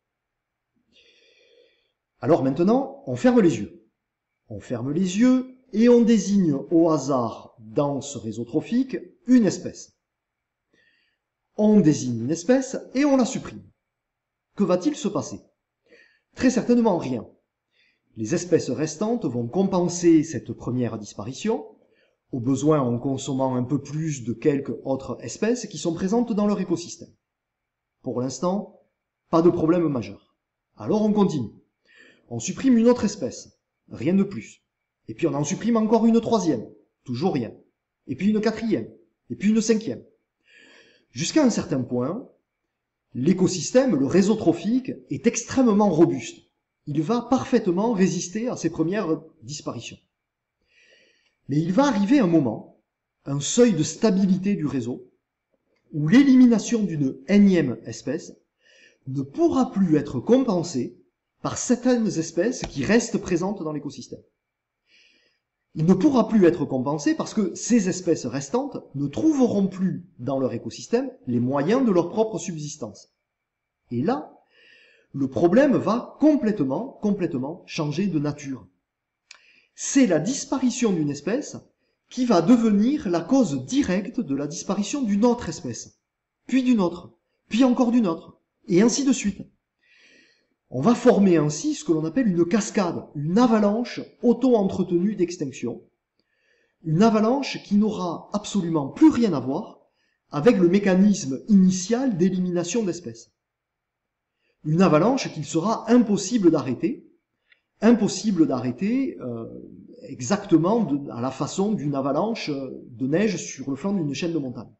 Alors maintenant, on ferme les yeux. On ferme les yeux et on désigne au hasard dans ce réseau trophique une espèce. On désigne une espèce et on la supprime. Que va-t-il se passer? Très certainement rien. Les espèces restantes vont compenser cette première disparition, au besoin en consommant un peu plus de quelques autres espèces qui sont présentes dans leur écosystème. Pour l'instant, pas de problème majeur. Alors on continue. On supprime une autre espèce, rien de plus. Et puis on en supprime encore une troisième, toujours rien. Et puis une quatrième, et puis une cinquième. Jusqu'à un certain point, l'écosystème, le réseau trophique, est extrêmement robuste. Il va parfaitement résister à ces premières disparitions. Mais il va arriver un moment, un seuil de stabilité du réseau, où l'élimination d'une énième espèce ne pourra plus être compensée par certaines espèces qui restent présentes dans l'écosystème. Il ne pourra plus être compensé parce que ces espèces restantes ne trouveront plus dans leur écosystème les moyens de leur propre subsistance. Et là, le problème va complètement, complètement changer de nature. C'est la disparition d'une espèce qui va devenir la cause directe de la disparition d'une autre espèce, puis d'une autre, puis encore d'une autre, et ainsi de suite. On va former ainsi ce que l'on appelle une cascade, une avalanche auto-entretenue d'extinction, une avalanche qui n'aura absolument plus rien à voir avec le mécanisme initial d'élimination d'espèces. Une avalanche qu'il sera impossible d'arrêter, impossible d'arrêter euh, exactement de, à la façon d'une avalanche de neige sur le flanc d'une chaîne de montagne.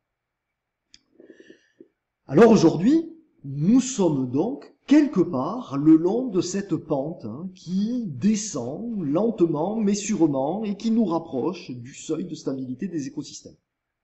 Alors aujourd'hui, nous sommes donc quelque part le long de cette pente hein, qui descend lentement mais sûrement et qui nous rapproche du seuil de stabilité des écosystèmes.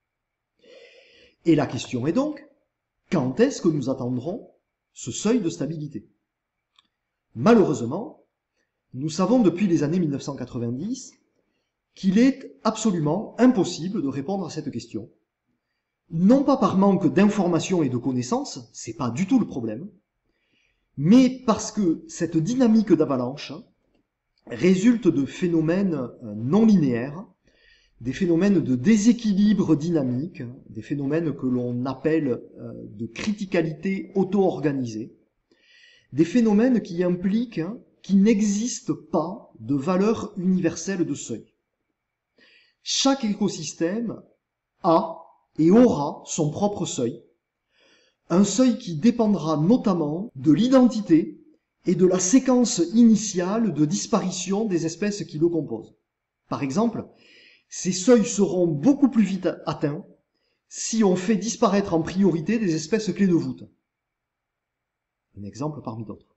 Et la question est donc, quand est-ce que nous atteindrons ce seuil de stabilité? Malheureusement, nous savons depuis les années mille neuf cent quatre-vingt-dix qu'il est absolument impossible de répondre à cette question. Non pas par manque d'informations et de connaissances, c'est pas du tout le problème, mais parce que cette dynamique d'avalanche résulte de phénomènes non linéaires, des phénomènes de déséquilibre dynamique, des phénomènes que l'on appelle de criticalité auto-organisée, des phénomènes qui impliquent qu'il n'existe pas de valeur universelle de seuil. Chaque écosystème a et aura son propre seuil, un seuil qui dépendra notamment de l'identité et de la séquence initiale de disparition des espèces qui le composent. Par exemple, ces seuils seront beaucoup plus vite atteints si on fait disparaître en priorité des espèces clés de voûte. Un exemple parmi d'autres.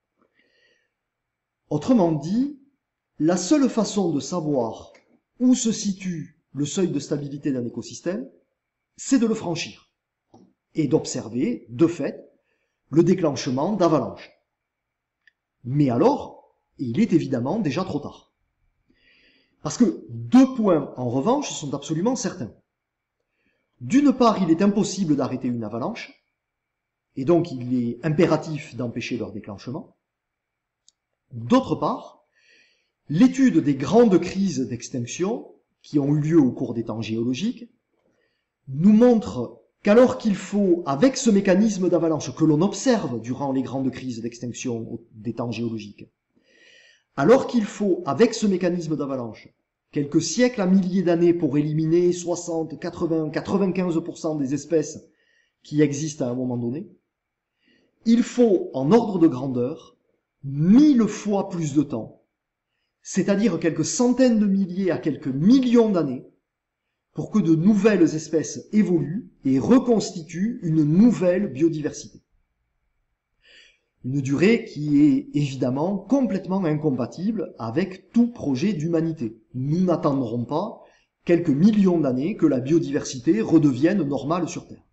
Autrement dit, la seule façon de savoir où se situe le seuil de stabilité d'un écosystème, c'est de le franchir et d'observer, de fait, le déclenchement d'avalanches. Mais alors, il est évidemment déjà trop tard. Parce que deux points, en revanche, sont absolument certains. D'une part, il est impossible d'arrêter une avalanche, et donc il est impératif d'empêcher leur déclenchement. D'autre part, l'étude des grandes crises d'extinction qui ont eu lieu au cours des temps géologiques nous montre qu'alors qu'il faut, avec ce mécanisme d'avalanche que l'on observe durant les grandes crises d'extinction des temps géologiques, alors qu'il faut, avec ce mécanisme d'avalanche, quelques siècles à milliers d'années pour éliminer soixante, quatre-vingts, quatre-vingt-quinze pour cent des espèces qui existent à un moment donné, il faut, en ordre de grandeur, mille fois plus de temps, c'est-à-dire quelques centaines de milliers à quelques millions d'années, pour que de nouvelles espèces évoluent et reconstituent une nouvelle biodiversité. Une durée qui est évidemment complètement incompatible avec tout projet d'humanité. Nous n'attendrons pas quelques millions d'années que la biodiversité redevienne normale sur Terre.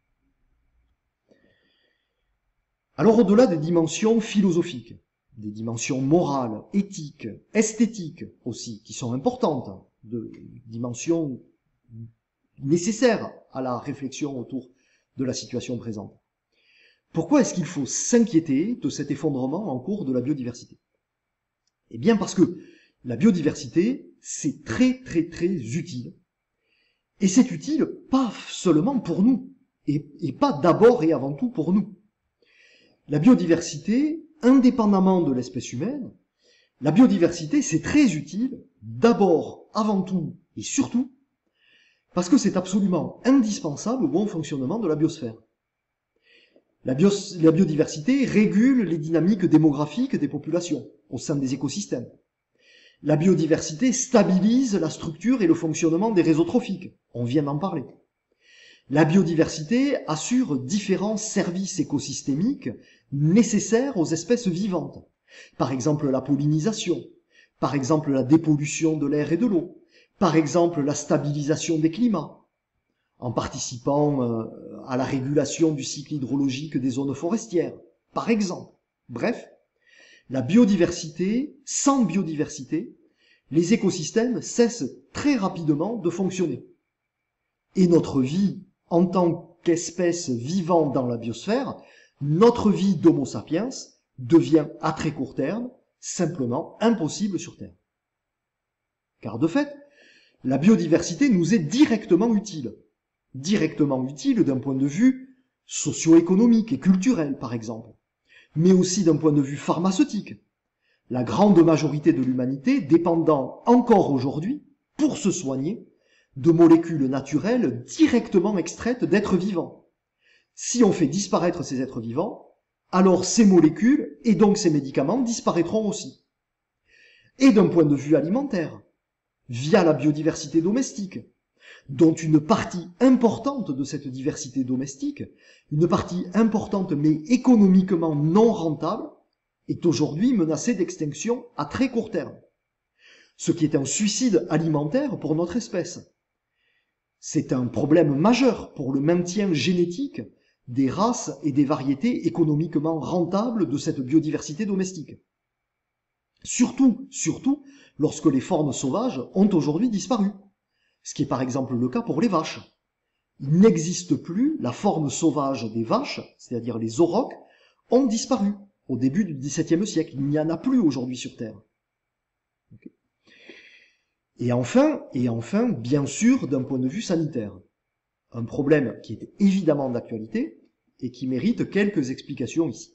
Alors au-delà des dimensions philosophiques, des dimensions morales, éthiques, esthétiques aussi, qui sont importantes, de dimensions nécessaires à la réflexion autour de la situation présente. Pourquoi est-ce qu'il faut s'inquiéter de cet effondrement en cours de la biodiversité? Eh bien parce que la biodiversité, c'est très très très utile. Et c'est utile pas seulement pour nous, et, et pas d'abord et avant tout pour nous. La biodiversité, indépendamment de l'espèce humaine, la biodiversité, c'est très utile, d'abord, avant tout et surtout, parce que c'est absolument indispensable au bon fonctionnement de la biosphère. La, bios, la biodiversité régule les dynamiques démographiques des populations au sein des écosystèmes. La biodiversité stabilise la structure et le fonctionnement des réseaux trophiques. On vient d'en parler. La biodiversité assure différents services écosystémiques nécessaires aux espèces vivantes. Par exemple la pollinisation, par exemple la dépollution de l'air et de l'eau, par exemple la stabilisation des climats, en participant euh, à la régulation du cycle hydrologique des zones forestières, par exemple. Bref, la biodiversité, sans biodiversité, les écosystèmes cessent très rapidement de fonctionner. Et notre vie, en tant qu'espèce vivante dans la biosphère, notre vie d'Homo sapiens devient à très court terme simplement impossible sur Terre. Car de fait, la biodiversité nous est directement utile. Directement utile d'un point de vue socio-économique et culturel, par exemple, mais aussi d'un point de vue pharmaceutique. La grande majorité de l'humanité dépendant encore aujourd'hui, pour se soigner, de molécules naturelles directement extraites d'êtres vivants. Si on fait disparaître ces êtres vivants, alors ces molécules et donc ces médicaments disparaîtront aussi. Et d'un point de vue alimentaire, via la biodiversité domestique, dont une partie importante de cette diversité domestique, une partie importante mais économiquement non rentable, est aujourd'hui menacée d'extinction à très court terme. Ce qui est un suicide alimentaire pour notre espèce. C'est un problème majeur pour le maintien génétique des races et des variétés économiquement rentables de cette biodiversité domestique. Surtout, surtout, lorsque les formes sauvages ont aujourd'hui disparu. Ce qui est par exemple le cas pour les vaches. Il n'existe plus, la forme sauvage des vaches, c'est-à-dire les aurochs, ont disparu au début du dix-septième siècle. Il n'y en a plus aujourd'hui sur Terre. Okay. Et enfin, et enfin, bien sûr, d'un point de vue sanitaire, un problème qui est évidemment d'actualité et qui mérite quelques explications ici.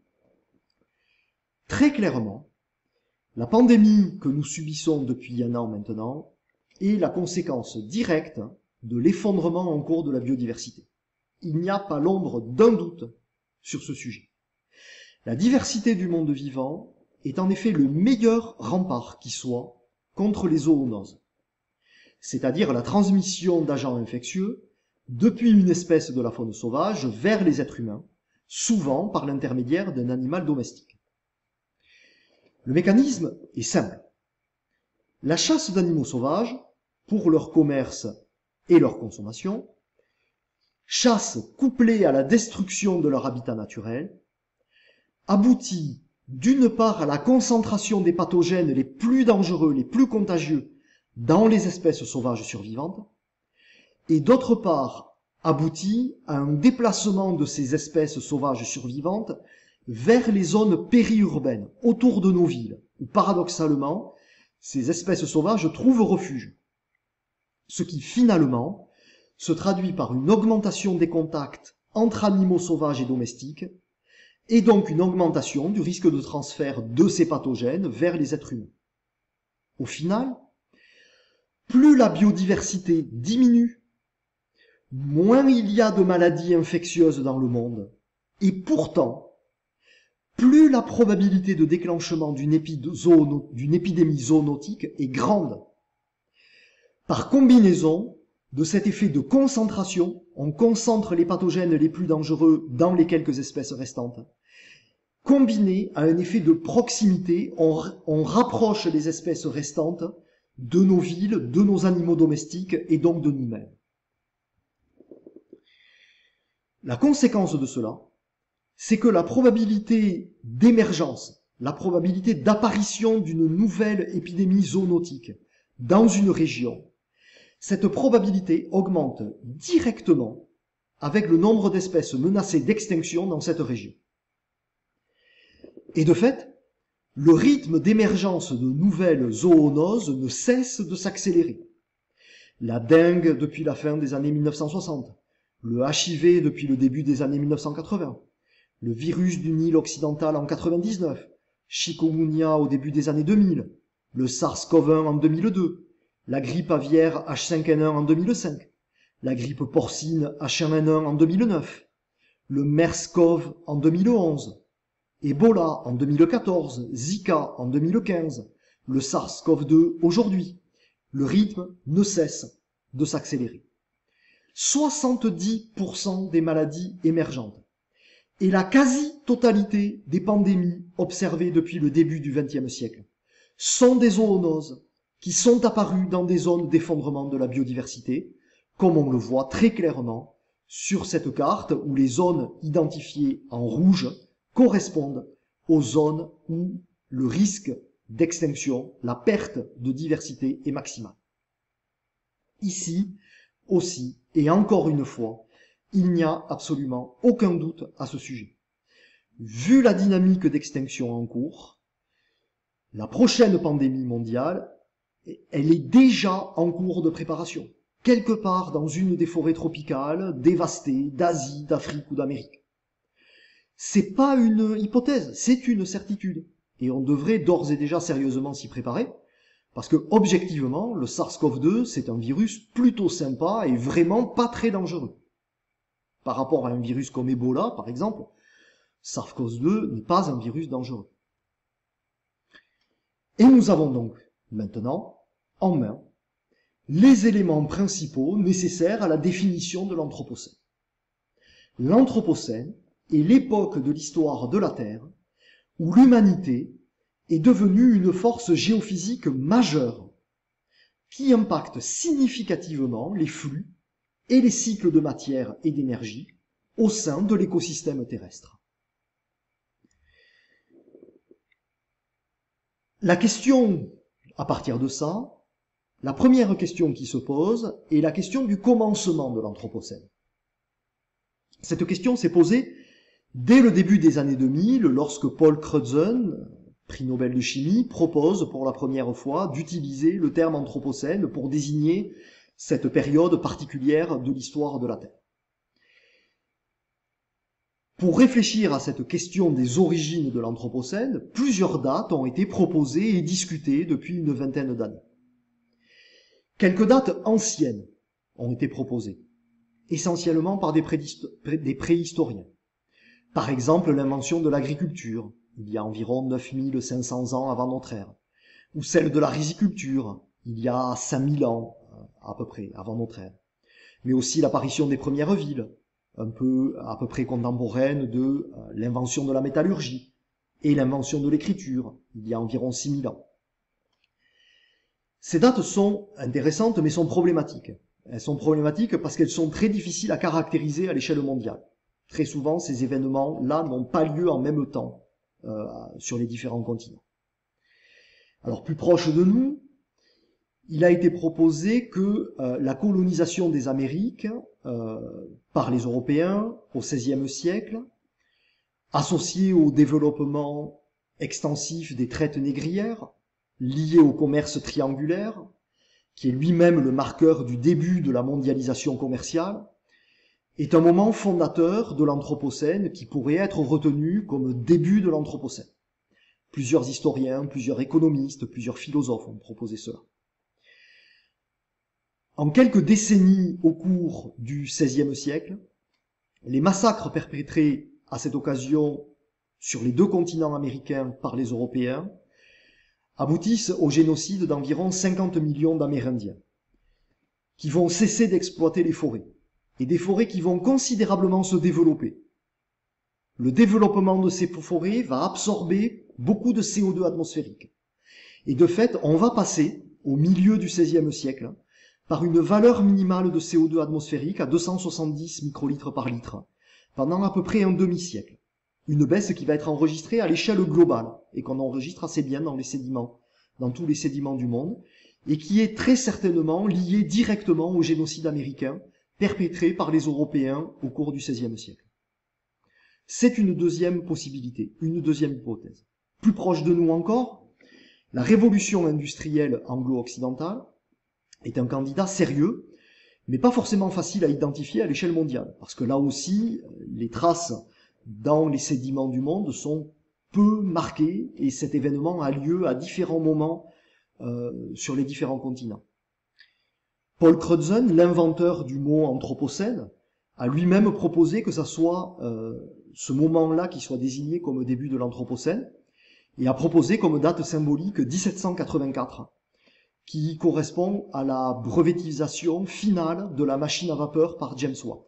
Très clairement, la pandémie que nous subissons depuis un an maintenant est la conséquence directe de l'effondrement en cours de la biodiversité. Il n'y a pas l'ombre d'un doute sur ce sujet. La diversité du monde vivant est en effet le meilleur rempart qui soit contre les zoonoses, c'est-à-dire la transmission d'agents infectieux depuis une espèce de la faune sauvage vers les êtres humains, souvent par l'intermédiaire d'un animal domestique. Le mécanisme est simple. La chasse d'animaux sauvages, pour leur commerce et leur consommation, chasse couplée à la destruction de leur habitat naturel, aboutit d'une part à la concentration des pathogènes les plus dangereux, les plus contagieux dans les espèces sauvages survivantes, et d'autre part aboutit à un déplacement de ces espèces sauvages survivantes vers les zones périurbaines, autour de nos villes, où paradoxalement, ces espèces sauvages trouvent refuge. Ce qui finalement se traduit par une augmentation des contacts entre animaux sauvages et domestiques, et donc une augmentation du risque de transfert de ces pathogènes vers les êtres humains. Au final, plus la biodiversité diminue, moins il y a de maladies infectieuses dans le monde, et pourtant, plus la probabilité de déclenchement d'une épidémie zoonotique est grande. Par combinaison de cet effet de concentration, on concentre les pathogènes les plus dangereux dans les quelques espèces restantes. Combiné à un effet de proximité, on, on rapproche les espèces restantes de nos villes, de nos animaux domestiques et donc de nous-mêmes. La conséquence de cela, c'est que la probabilité d'émergence, la probabilité d'apparition d'une nouvelle épidémie zoonotique dans une région, cette probabilité augmente directement avec le nombre d'espèces menacées d'extinction dans cette région. Et de fait, le rythme d'émergence de nouvelles zoonoses ne cesse de s'accélérer. La dengue depuis la fin des années mille neuf cent soixante, le H I V depuis le début des années mille neuf cent quatre-vingts, le virus du Nil occidental en quatre-vingt-dix-neuf, chikungunya au début des années deux mille, le SARS-CoV un en deux mille deux, la grippe aviaire H cinq N un en deux mille cinq, la grippe porcine H un N un en deux mille neuf, le MERS-CoV en deux mille onze, Ebola en deux mille quatorze, Zika en deux mille quinze, le SARS-CoV deux aujourd'hui. Le rythme ne cesse de s'accélérer. soixante-dix pour cent des maladies émergentes et la quasi-totalité des pandémies observées depuis le début du vingtième siècle sont des zoonoses qui sont apparues dans des zones d'effondrement de la biodiversité, comme on le voit très clairement sur cette carte où les zones identifiées en rouge correspondent aux zones où le risque d'extinction, la perte de diversité est maximale. Ici aussi, et encore une fois, il n'y a absolument aucun doute à ce sujet. Vu la dynamique d'extinction en cours, la prochaine pandémie mondiale, elle est déjà en cours de préparation, quelque part dans une des forêts tropicales dévastées d'Asie, d'Afrique ou d'Amérique. C'est pas une hypothèse, c'est une certitude. Et on devrait d'ores et déjà sérieusement s'y préparer, parce que objectivement, le SARS-CoV deux, c'est un virus plutôt sympa et vraiment pas très dangereux. Par rapport à un virus comme Ebola, par exemple, SARS-CoV deux n'est pas un virus dangereux. Et nous avons donc maintenant en main les éléments principaux nécessaires à la définition de l'Anthropocène. L'Anthropocène est l'époque de l'histoire de la Terre où l'humanité est devenue une force géophysique majeure qui impacte significativement les flux et les cycles de matière et d'énergie au sein de l'écosystème terrestre. La question, à partir de ça, la première question qui se pose est la question du commencement de l'Anthropocène. Cette question s'est posée dès le début des années deux mille, lorsque Paul Crutzen, prix Nobel de chimie, propose pour la première fois d'utiliser le terme Anthropocène pour désigner cette période particulière de l'histoire de la Terre. Pour réfléchir à cette question des origines de l'Anthropocène, plusieurs dates ont été proposées et discutées depuis une vingtaine d'années. Quelques dates anciennes ont été proposées, essentiellement par des, des préhistoriens. Par exemple, l'invention de l'agriculture, il y a environ neuf mille cinq cents ans avant notre ère, ou celle de la riziculture, il y a cinq mille ans à peu près avant notre ère, mais aussi l'apparition des premières villes, un peu à peu près contemporaine de l'invention de la métallurgie et l'invention de l'écriture, il y a environ six mille ans. Ces dates sont intéressantes mais sont problématiques. Elles sont problématiques parce qu'elles sont très difficiles à caractériser à l'échelle mondiale. Très souvent, ces événements-là n'ont pas lieu en même temps euh, sur les différents continents. Alors, plus proche de nous, il a été proposé que euh, la colonisation des Amériques euh, par les Européens au seizième siècle, associé au développement extensif des traites négrières, lié au commerce triangulaire, qui est lui-même le marqueur du début de la mondialisation commerciale, est un moment fondateur de l'Anthropocène qui pourrait être retenu comme début de l'Anthropocène. Plusieurs historiens, plusieurs économistes, plusieurs philosophes ont proposé cela. En quelques décennies au cours du seizième siècle, les massacres perpétrés à cette occasion sur les deux continents américains par les Européens aboutissent au génocide d'environ cinquante millions d'Amérindiens, qui vont cesser d'exploiter les forêts, et des forêts qui vont considérablement se développer. Le développement de ces forêts va absorber beaucoup de C O deux atmosphérique. Et de fait, on va passer, au milieu du seizième siècle, par une valeur minimale de C O deux atmosphérique à deux cent soixante-dix microlitres par litre, pendant à peu près un demi-siècle. Une baisse qui va être enregistrée à l'échelle globale, et qu'on enregistre assez bien dans les sédiments, dans tous les sédiments du monde, et qui est très certainement liée directement au génocide américain, perpétré par les Européens au cours du seizième siècle. C'est une deuxième possibilité, une deuxième hypothèse. Plus proche de nous encore, la révolution industrielle anglo-occidentale est un candidat sérieux, mais pas forcément facile à identifier à l'échelle mondiale, parce que là aussi, les traces dans les sédiments du monde sont peu marquées, et cet événement a lieu à différents moments euh, sur les différents continents. Paul Crutzen, l'inventeur du mot anthropocène, a lui-même proposé que ça soit euh, ce moment-là qui soit désigné comme début de l'anthropocène, et a proposé comme date symbolique dix-sept cent quatre-vingt-quatre, qui correspond à la brevetisation finale de la machine à vapeur par James Watt.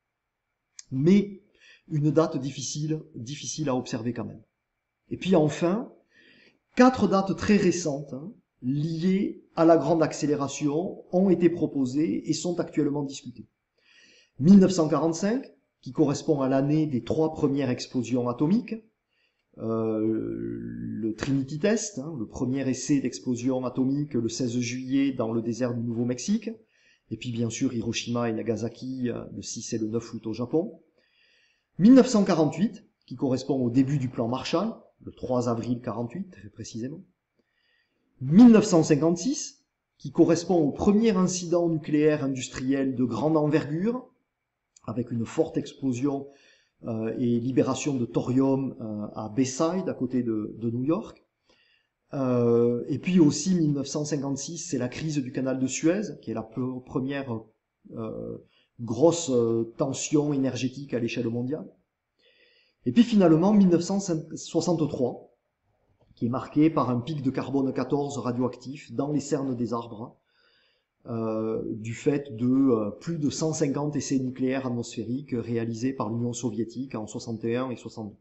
Mais une date difficile, difficile à observer quand même. Et puis enfin, quatre dates très récentes, hein, liées à la grande accélération, ont été proposées et sont actuellement discutées. mille neuf cent quarante-cinq, qui correspond à l'année des trois premières explosions atomiques, euh, le Trinity Test, hein, le premier essai d'explosion atomique le seize juillet dans le désert du Nouveau-Mexique, et puis bien sûr Hiroshima et Nagasaki le six et le neuf août au Japon. mille neuf cent quarante-huit, qui correspond au début du plan Marshall, le trois avril quarante-huit très précisément. mille neuf cent cinquante-six, qui correspond au premier incident nucléaire industriel de grande envergure, avec une forte explosion euh, et libération de thorium euh, à Bayside, à côté de, de New York. Euh, et puis aussi mille neuf cent cinquante-six, c'est la crise du canal de Suez, qui est la première euh, grosse euh, tension énergétique à l'échelle mondiale. Et puis finalement mille neuf cent soixante-trois, qui est marqué par un pic de carbone quatorze radioactif dans les cernes des arbres, euh, du fait de euh, plus de cent cinquante essais nucléaires atmosphériques réalisés par l'Union soviétique en soixante et un et soixante-deux.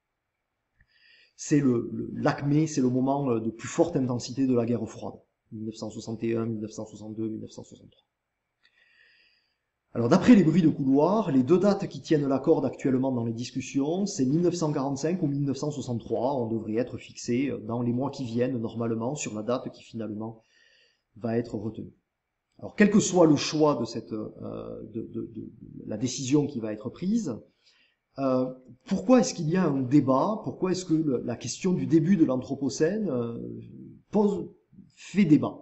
C'est le, le, l'acmé, c'est le moment de plus forte intensité de la guerre froide, mille neuf cent soixante et un, mille neuf cent soixante-deux, mille neuf cent soixante-trois. Alors d'après les bruits de couloir, les deux dates qui tiennent la corde actuellement dans les discussions, c'est mille neuf cent quarante-cinq ou mille neuf cent soixante-trois. On devrait être fixé dans les mois qui viennent normalement sur la date qui finalement va être retenue. Alors quel que soit le choix de cette euh, de, de, de, de la décision qui va être prise, euh, pourquoi est-ce qu'il y a un débat? Pourquoi est-ce que le, la question du début de l'Anthropocène euh, pose fait débat?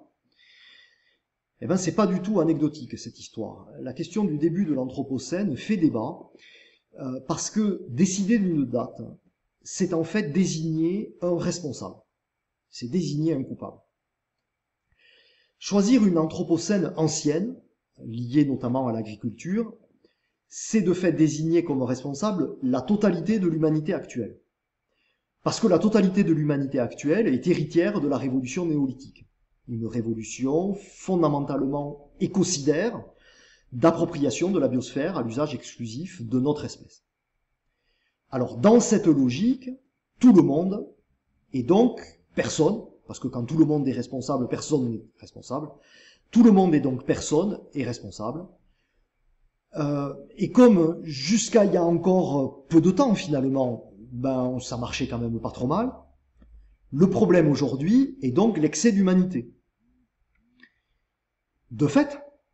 Eh bien, c'est pas du tout anecdotique, cette histoire. La question du début de l'Anthropocène fait débat, euh, parce que décider d'une date, c'est en fait désigner un responsable. C'est désigner un coupable. Choisir une Anthropocène ancienne, liée notamment à l'agriculture, c'est de fait désigner comme responsable la totalité de l'humanité actuelle. Parce que la totalité de l'humanité actuelle est héritière de la révolution néolithique. Une révolution fondamentalement écocidaire d'appropriation de la biosphère à l'usage exclusif de notre espèce. Alors, dans cette logique, tout le monde, et donc personne, parce que quand tout le monde est responsable, personne n'est responsable, tout le monde est donc personne est responsable. Euh, et comme jusqu'à il y a encore peu de temps finalement, ben ça marchait quand même pas trop mal, le problème aujourd'hui est donc l'excès d'humanité. De fait,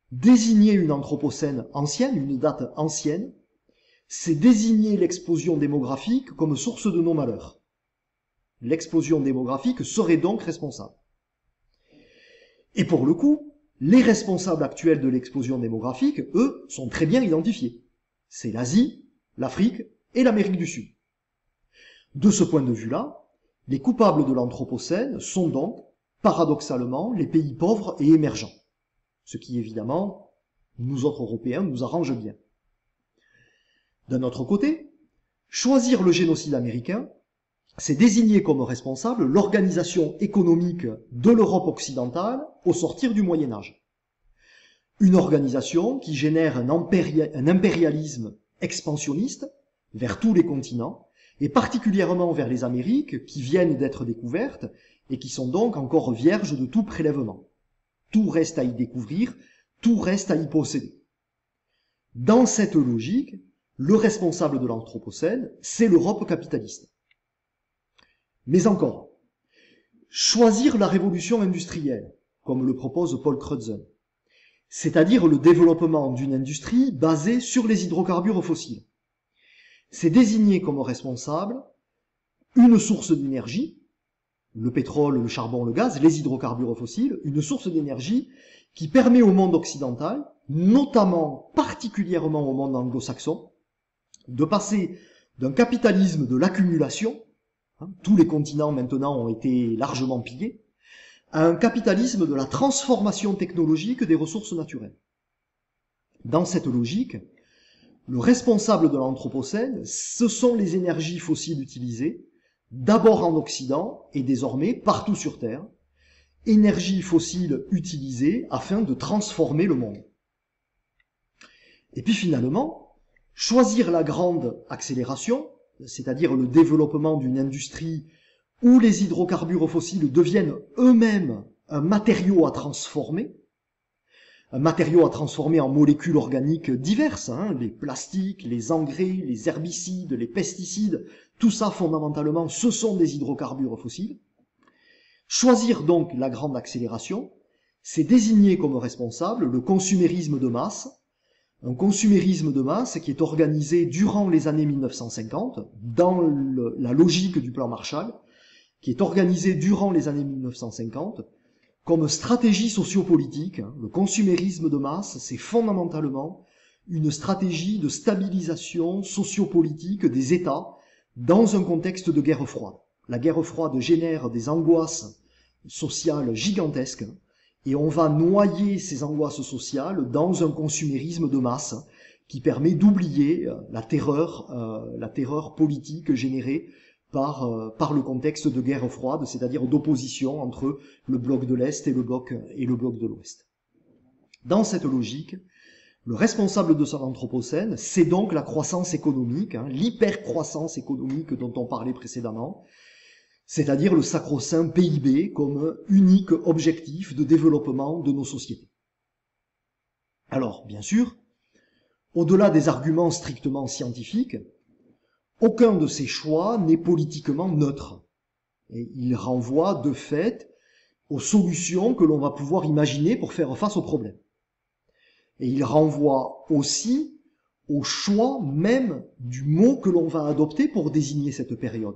Désigner une anthropocène ancienne, une date ancienne, c'est désigner l'explosion démographique comme source de nos malheurs. L'explosion démographique serait donc responsable. Et pour le coup, les responsables actuels de l'explosion démographique, eux, sont très bien identifiés. C'est l'Asie, l'Afrique et l'Amérique du Sud. De ce point de vue-là, les coupables de l'anthropocène sont donc, paradoxalement, les pays pauvres et émergents. Ce qui, évidemment, nous autres Européens, nous arrange bien. D'un autre côté, choisir le génocide américain, c'est désigner comme responsable l'organisation économique de l'Europe occidentale au sortir du Moyen-Âge. Une organisation qui génère un, impéria- un impérialisme expansionniste vers tous les continents, et particulièrement vers les Amériques qui viennent d'être découvertes et qui sont donc encore vierges de tout prélèvement. Tout reste à y découvrir, tout reste à y posséder. Dans cette logique, le responsable de l'anthropocène, c'est l'Europe capitaliste. Mais encore, choisir la révolution industrielle, comme le propose Paul Crutzen, c'est-à-dire le développement d'une industrie basée sur les hydrocarbures fossiles, c'est désigner comme responsable une source d'énergie, le pétrole, le charbon, le gaz, les hydrocarbures fossiles, une source d'énergie qui permet au monde occidental, notamment particulièrement au monde anglo-saxon, de passer d'un capitalisme de l'accumulation, hein, tous les continents maintenant ont été largement pillés, à un capitalisme de la transformation technologique des ressources naturelles. Dans cette logique, le responsable de l'anthropocène, ce sont les énergies fossiles utilisées, d'abord en Occident et désormais partout sur Terre, énergies fossiles utilisées afin de transformer le monde. Et puis finalement, choisir la grande accélération, c'est-à-dire le développement d'une industrie où les hydrocarbures fossiles deviennent eux-mêmes un matériau à transformer, un matériau à transformer en molécules organiques diverses, hein, les plastiques, les engrais, les herbicides, les pesticides, tout ça fondamentalement ce sont des hydrocarbures fossiles. Choisir donc la grande accélération, c'est désigner comme responsable le consumérisme de masse, un consumérisme de masse qui est organisé durant les années mille neuf cent cinquante, dans le, la logique du plan Marshall, qui est organisé durant les années mille neuf cent cinquante, comme stratégie sociopolitique. Le consumérisme de masse, c'est fondamentalement une stratégie de stabilisation sociopolitique des États dans un contexte de guerre froide. La guerre froide génère des angoisses sociales gigantesques et on va noyer ces angoisses sociales dans un consumérisme de masse qui permet d'oublier la terreur, euh, la terreur politique générée par, euh, par le contexte de guerre froide, c'est-à-dire d'opposition entre le bloc de l'Est et le bloc, et le bloc de l'Ouest. Dans cette logique, le responsable de son anthropocène, c'est donc la croissance économique, hein, l'hypercroissance économique dont on parlait précédemment, c'est-à-dire le sacro-saint P I B comme unique objectif de développement de nos sociétés. Alors, bien sûr, au-delà des arguments strictement scientifiques, aucun de ces choix n'est politiquement neutre. Et il renvoie de fait aux solutions que l'on va pouvoir imaginer pour faire face aux problèmes. Et il renvoie aussi au choix même du mot que l'on va adopter pour désigner cette période.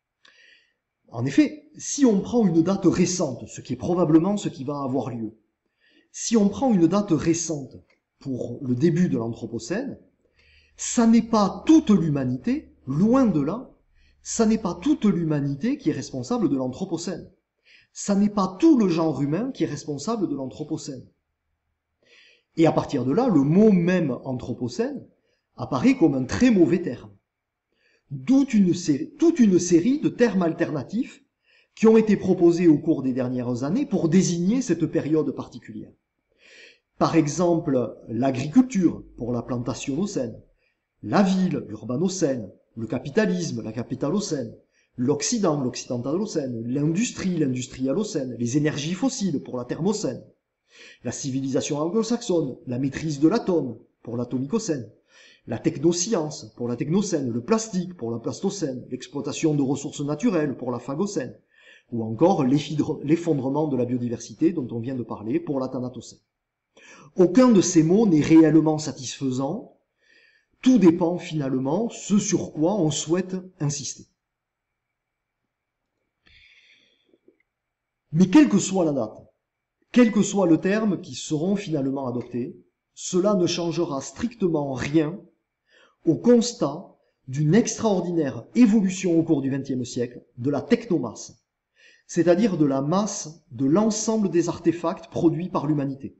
En effet, si on prend une date récente, ce qui est probablement ce qui va avoir lieu, si on prend une date récente pour le début de l'Anthropocène, ça n'est pas toute l'humanité, loin de là, ça n'est pas toute l'humanité qui est responsable de l'Anthropocène. Ça n'est pas tout le genre humain qui est responsable de l'Anthropocène. Et à partir de là, le mot même Anthropocène apparaît comme un très mauvais terme. D'où une série, toute une série de termes alternatifs qui ont été proposés au cours des dernières années pour désigner cette période particulière. Par exemple, l'agriculture pour la plantationocène, la ville, l'urbanocène, le capitalisme, la capitalocène, l'Occident, l'occidentalocène, l'industrie, l'industrialocène, les énergies fossiles pour la thermocène, la civilisation anglo-saxonne, la maîtrise de l'atome pour l'atomicocène, la technoscience pour la technocène, le plastique pour la plastocène, l'exploitation de ressources naturelles pour la phagocène, ou encore l'effondrement de la biodiversité dont on vient de parler pour la thanatocène. Aucun de ces mots n'est réellement satisfaisant. Tout dépend finalement ce sur quoi on souhaite insister. Mais quelle que soit la date, quel que soit le terme qui seront finalement adoptés, cela ne changera strictement rien au constat d'une extraordinaire évolution au cours du vingtième siècle de la technomasse, c'est-à-dire de la masse de l'ensemble des artefacts produits par l'humanité.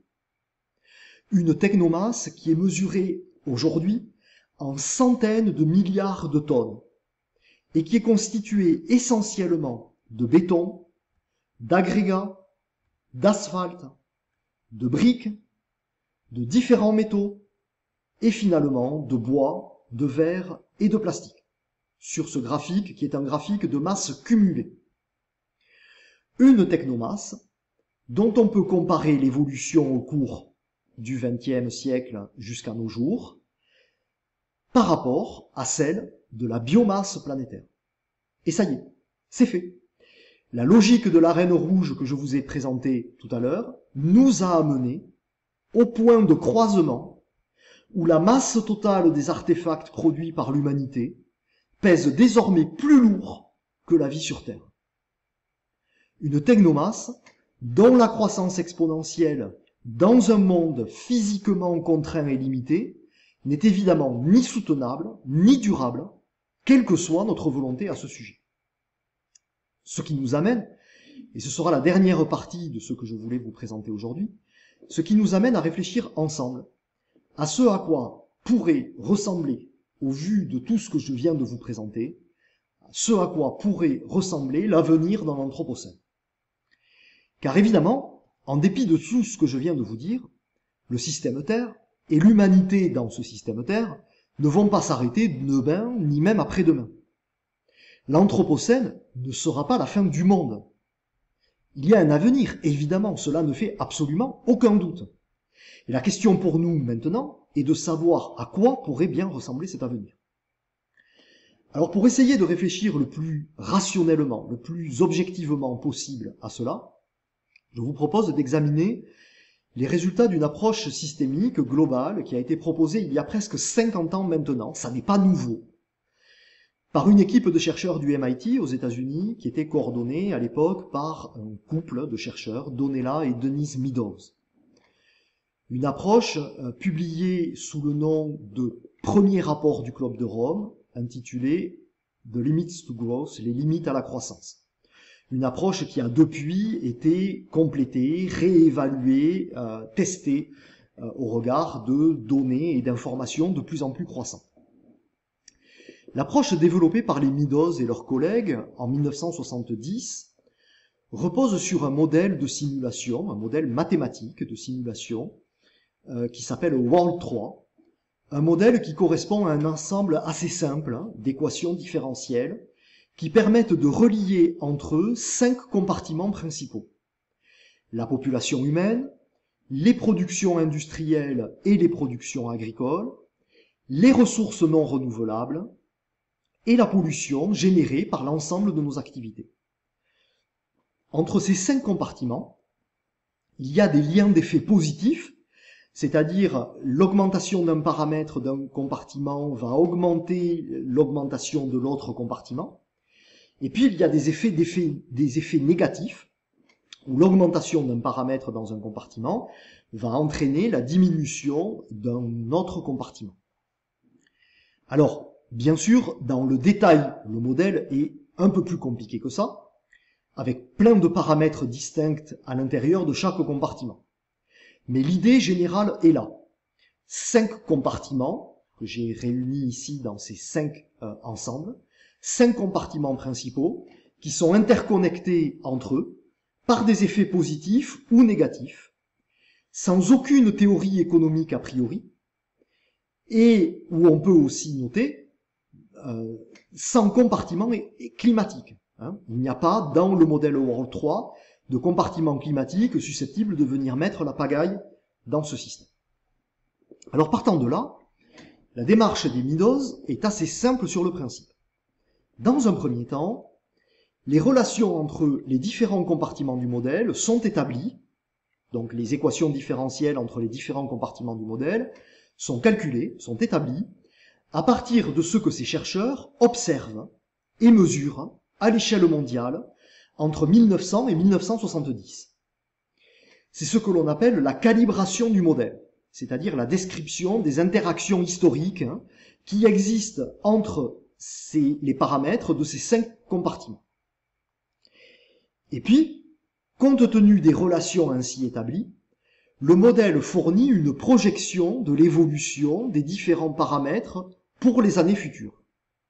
Une technomasse qui est mesurée aujourd'hui en centaines de milliards de tonnes et qui est constituée essentiellement de béton, d'agrégats, d'asphalte, de briques, de différents métaux et finalement de bois, de verre et de plastique, sur ce graphique qui est un graphique de masse cumulée. Une technomasse dont on peut comparer l'évolution au cours du vingtième siècle jusqu'à nos jours par rapport à celle de la biomasse planétaire. Et ça y est, c'est fait. La logique de la reine rouge que je vous ai présentée tout à l'heure nous a amené au point de croisement où la masse totale des artefacts produits par l'humanité pèse désormais plus lourd que la vie sur Terre. Une technomasse dont la croissance exponentielle dans un monde physiquement contraint et limité n'est évidemment ni soutenable, ni durable, quelle que soit notre volonté à ce sujet. Ce qui nous amène, et ce sera la dernière partie de ce que je voulais vous présenter aujourd'hui, ce qui nous amène à réfléchir ensemble à ce à quoi pourrait ressembler, au vu de tout ce que je viens de vous présenter, ce à quoi pourrait ressembler l'avenir dans l'Anthropocène. Car évidemment, en dépit de tout ce que je viens de vous dire, le système Terre et l'humanité dans ce système Terre ne vont pas s'arrêter demain, ni même après-demain. L'Anthropocène ne sera pas la fin du monde. Il y a un avenir, évidemment, cela ne fait absolument aucun doute. Et la question pour nous maintenant est de savoir à quoi pourrait bien ressembler cet avenir. Alors pour essayer de réfléchir le plus rationnellement, le plus objectivement possible à cela, je vous propose d'examiner les résultats d'une approche systémique globale qui a été proposée il y a presque cinquante ans maintenant, ça n'est pas nouveau, par une équipe de chercheurs du M I T aux États-Unis qui était coordonnée à l'époque par un couple de chercheurs, Donella et Denise Meadows. Une approche euh, publiée sous le nom de Premier rapport du Club de Rome, intitulé The Limits to Growth, les limites à la croissance. Une approche qui a depuis été complétée, réévaluée, euh, testée euh, au regard de données et d'informations de plus en plus croissantes. L'approche développée par les Meadows et leurs collègues en mille neuf cent soixante-dix repose sur un modèle de simulation, un modèle mathématique de simulation euh, qui s'appelle World trois, un modèle qui correspond à un ensemble assez simple hein, d'équations différentielles qui permettent de relier entre eux cinq compartiments principaux. La population humaine, les productions industrielles et les productions agricoles, les ressources non renouvelables et la pollution générée par l'ensemble de nos activités. Entre ces cinq compartiments, il y a des liens d'effet positifs, c'est-à-dire l'augmentation d'un paramètre d'un compartiment va augmenter l'augmentation de l'autre compartiment. Et puis il y a des effets, d'effets, des effets négatifs, où l'augmentation d'un paramètre dans un compartiment va entraîner la diminution d'un autre compartiment. Alors, bien sûr, dans le détail, le modèle est un peu plus compliqué que ça, avec plein de paramètres distincts à l'intérieur de chaque compartiment. Mais l'idée générale est là. Cinq compartiments, que j'ai réunis ici dans ces cinq euh, ensembles, cinq compartiments principaux qui sont interconnectés entre eux par des effets positifs ou négatifs, sans aucune théorie économique a priori, et où on peut aussi noter euh, sans compartiment climatique. Hein. Il n'y a pas dans le modèle World trois de compartiment climatique susceptible de venir mettre la pagaille dans ce système. Alors partant de là, la démarche des Meadows est assez simple sur le principe. Dans un premier temps, les relations entre les différents compartiments du modèle sont établies donc les équations différentielles entre les différents compartiments du modèle, sont calculées, sont établies, à partir de ce que ces chercheurs observent et mesurent à l'échelle mondiale entre mille neuf cents et mille neuf cent soixante-dix. C'est ce que l'on appelle la calibration du modèle, c'est-à-dire la description des interactions historiques hein, qui existent entre ces, les paramètres de ces cinq compartiments. Et puis, compte tenu des relations ainsi établies, le modèle fournit une projection de l'évolution des différents paramètres pour les années futures.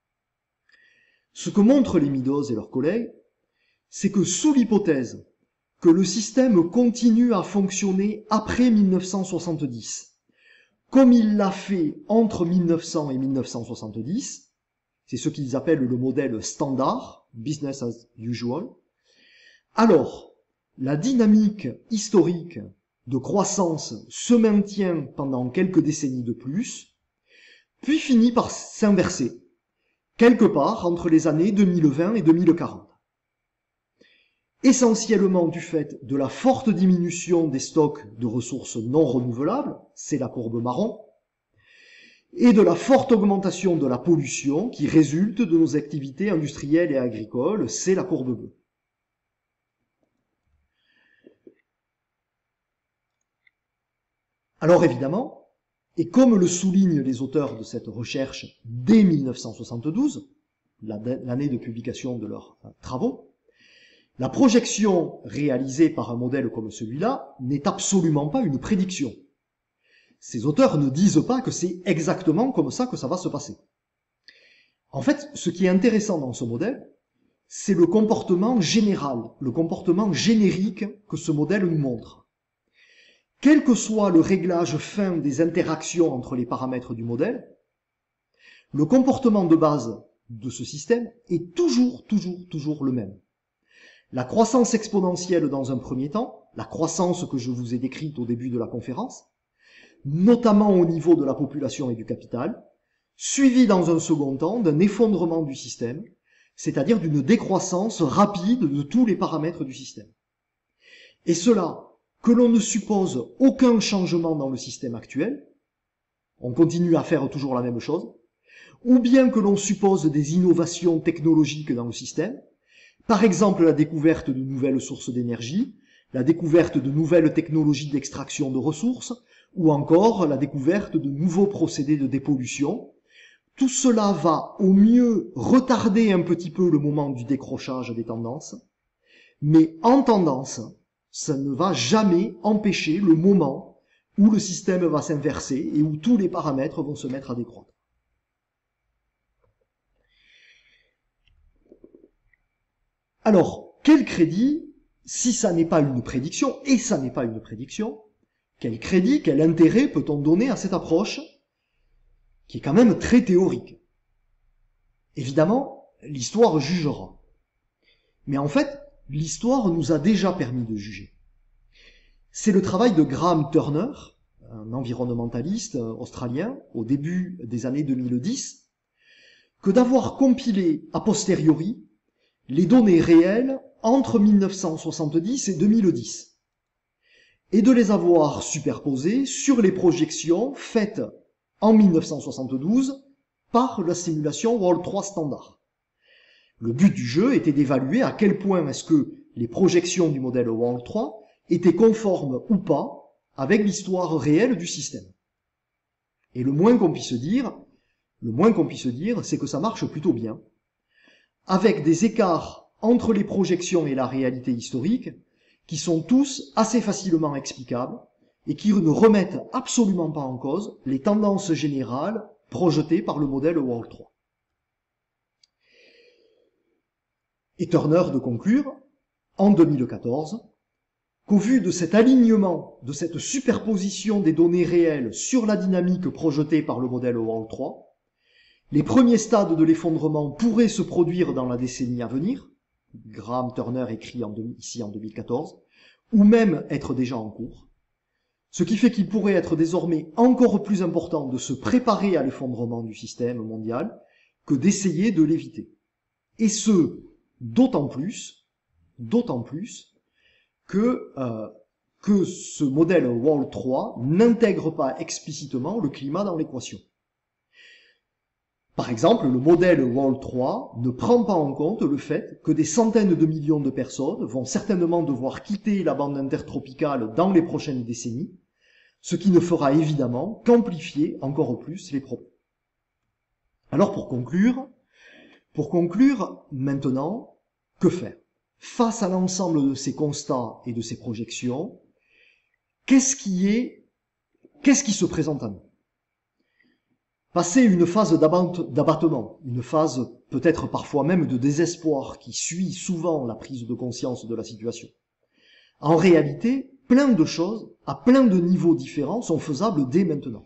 Ce que montrent les Meadows et leurs collègues, c'est que sous l'hypothèse que le système continue à fonctionner après mille neuf cent soixante-dix, comme il l'a fait entre mille neuf cents et mille neuf cent soixante-dix, c'est ce qu'ils appellent le modèle standard, business as usual, alors la dynamique historique de croissance se maintient pendant quelques décennies de plus, puis finit par s'inverser, quelque part entre les années deux mille vingt et deux mille quarante. Essentiellement du fait de la forte diminution des stocks de ressources non renouvelables, c'est la courbe marron, et de la forte augmentation de la pollution qui résulte de nos activités industrielles et agricoles, c'est la courbe bleue. Alors évidemment, et comme le soulignent les auteurs de cette recherche dès mille neuf cent soixante-douze, l'année de publication de leurs travaux, la projection réalisée par un modèle comme celui-là n'est absolument pas une prédiction. Ces auteurs ne disent pas que c'est exactement comme ça que ça va se passer. En fait, ce qui est intéressant dans ce modèle, c'est le comportement général, le comportement générique que ce modèle nous montre. Quel que soit le réglage fin des interactions entre les paramètres du modèle, le comportement de base de ce système est toujours, toujours, toujours le même. La croissance exponentielle dans un premier temps, la croissance que je vous ai décrite au début de la conférence, notamment au niveau de la population et du capital, suivie dans un second temps d'un effondrement du système, c'est-à-dire d'une décroissance rapide de tous les paramètres du système. Et cela, que l'on ne suppose aucun changement dans le système actuel, on continue à faire toujours la même chose, ou bien que l'on suppose des innovations technologiques dans le système, par exemple la découverte de nouvelles sources d'énergie, la découverte de nouvelles technologies d'extraction de ressources, ou encore la découverte de nouveaux procédés de dépollution. Tout cela va au mieux retarder un petit peu le moment du décrochage des tendances, mais en tendance, ça ne va jamais empêcher le moment où le système va s'inverser et où tous les paramètres vont se mettre à décroître. Alors, quel crédit, si ça n'est pas une prédiction, et ça n'est pas une prédiction, quel crédit, quel intérêt peut-on donner à cette approche qui est quand même très théorique? Évidemment, l'histoire jugera. Mais en fait, l'histoire nous a déjà permis de juger. C'est le travail de Graham Turner, un environnementaliste australien, au début des années deux mille dix, que d'avoir compilé a posteriori les données réelles entre mille neuf cent soixante-dix et deux mille dix, et de les avoir superposées sur les projections faites en mille neuf cent soixante-douze par la simulation World trois Standard. Le but du jeu était d'évaluer à quel point est-ce que les projections du modèle World trois étaient conformes ou pas avec l'histoire réelle du système. Et le moins qu'on puisse dire, le moins qu'on puisse dire, c'est que ça marche plutôt bien, avec des écarts entre les projections et la réalité historique qui sont tous assez facilement explicables et qui ne remettent absolument pas en cause les tendances générales projetées par le modèle World trois. Et Turner de conclure, en deux mille quatorze, qu'au vu de cet alignement, de cette superposition des données réelles sur la dynamique projetée par le modèle World trois, les premiers stades de l'effondrement pourraient se produire dans la décennie à venir, Graham Turner écrit en, ici en deux mille quatorze, ou même être déjà en cours, ce qui fait qu'il pourrait être désormais encore plus important de se préparer à l'effondrement du système mondial que d'essayer de l'éviter. Et ce, d'autant plus, d'autant plus que euh, que ce modèle Wall trois n'intègre pas explicitement le climat dans l'équation. Par exemple, le modèle Wall trois ne prend pas en compte le fait que des centaines de millions de personnes vont certainement devoir quitter la bande intertropicale dans les prochaines décennies, ce qui ne fera évidemment qu'amplifier encore plus les problèmes. Alors pour conclure, pour conclure maintenant, que faire? Face à l'ensemble de ces constats et de ces projections, qu'est-ce qui est, qu'est-ce qui se présente à nous? Passer une phase d'abattement, une phase peut-être parfois même de désespoir qui suit souvent la prise de conscience de la situation. En réalité, plein de choses, à plein de niveaux différents, sont faisables dès maintenant.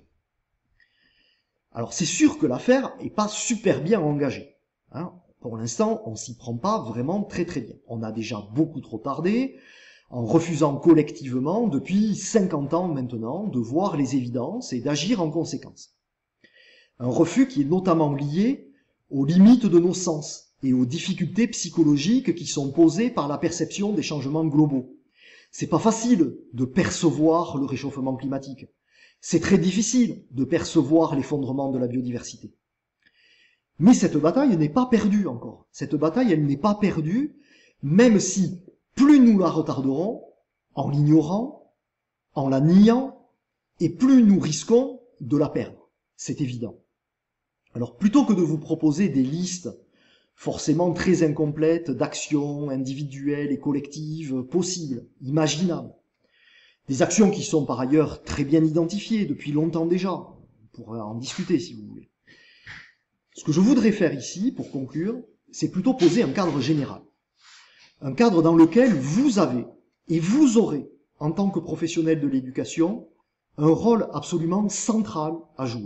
Alors c'est sûr que l'affaire n'est pas super bien engagée. Hein. Pour l'instant, on s'y prend pas vraiment très très bien. On a déjà beaucoup trop tardé, en refusant collectivement, depuis cinquante ans maintenant, de voir les évidences et d'agir en conséquence. Un refus qui est notamment lié aux limites de nos sens et aux difficultés psychologiques qui sont posées par la perception des changements globaux. C'est pas facile de percevoir le réchauffement climatique. C'est très difficile de percevoir l'effondrement de la biodiversité. Mais cette bataille n'est pas perdue encore. Cette bataille, elle n'est pas perdue, même si plus nous la retarderons, en l'ignorant, en la niant, et plus nous risquons de la perdre. C'est évident. Alors plutôt que de vous proposer des listes forcément très incomplètes d'actions individuelles et collectives possibles, imaginables, des actions qui sont par ailleurs très bien identifiées depuis longtemps déjà, on pourra en discuter si vous voulez. Ce que je voudrais faire ici, pour conclure, c'est plutôt poser un cadre général. Un cadre dans lequel vous avez, et vous aurez, en tant que professionnel de l'éducation, un rôle absolument central à jouer.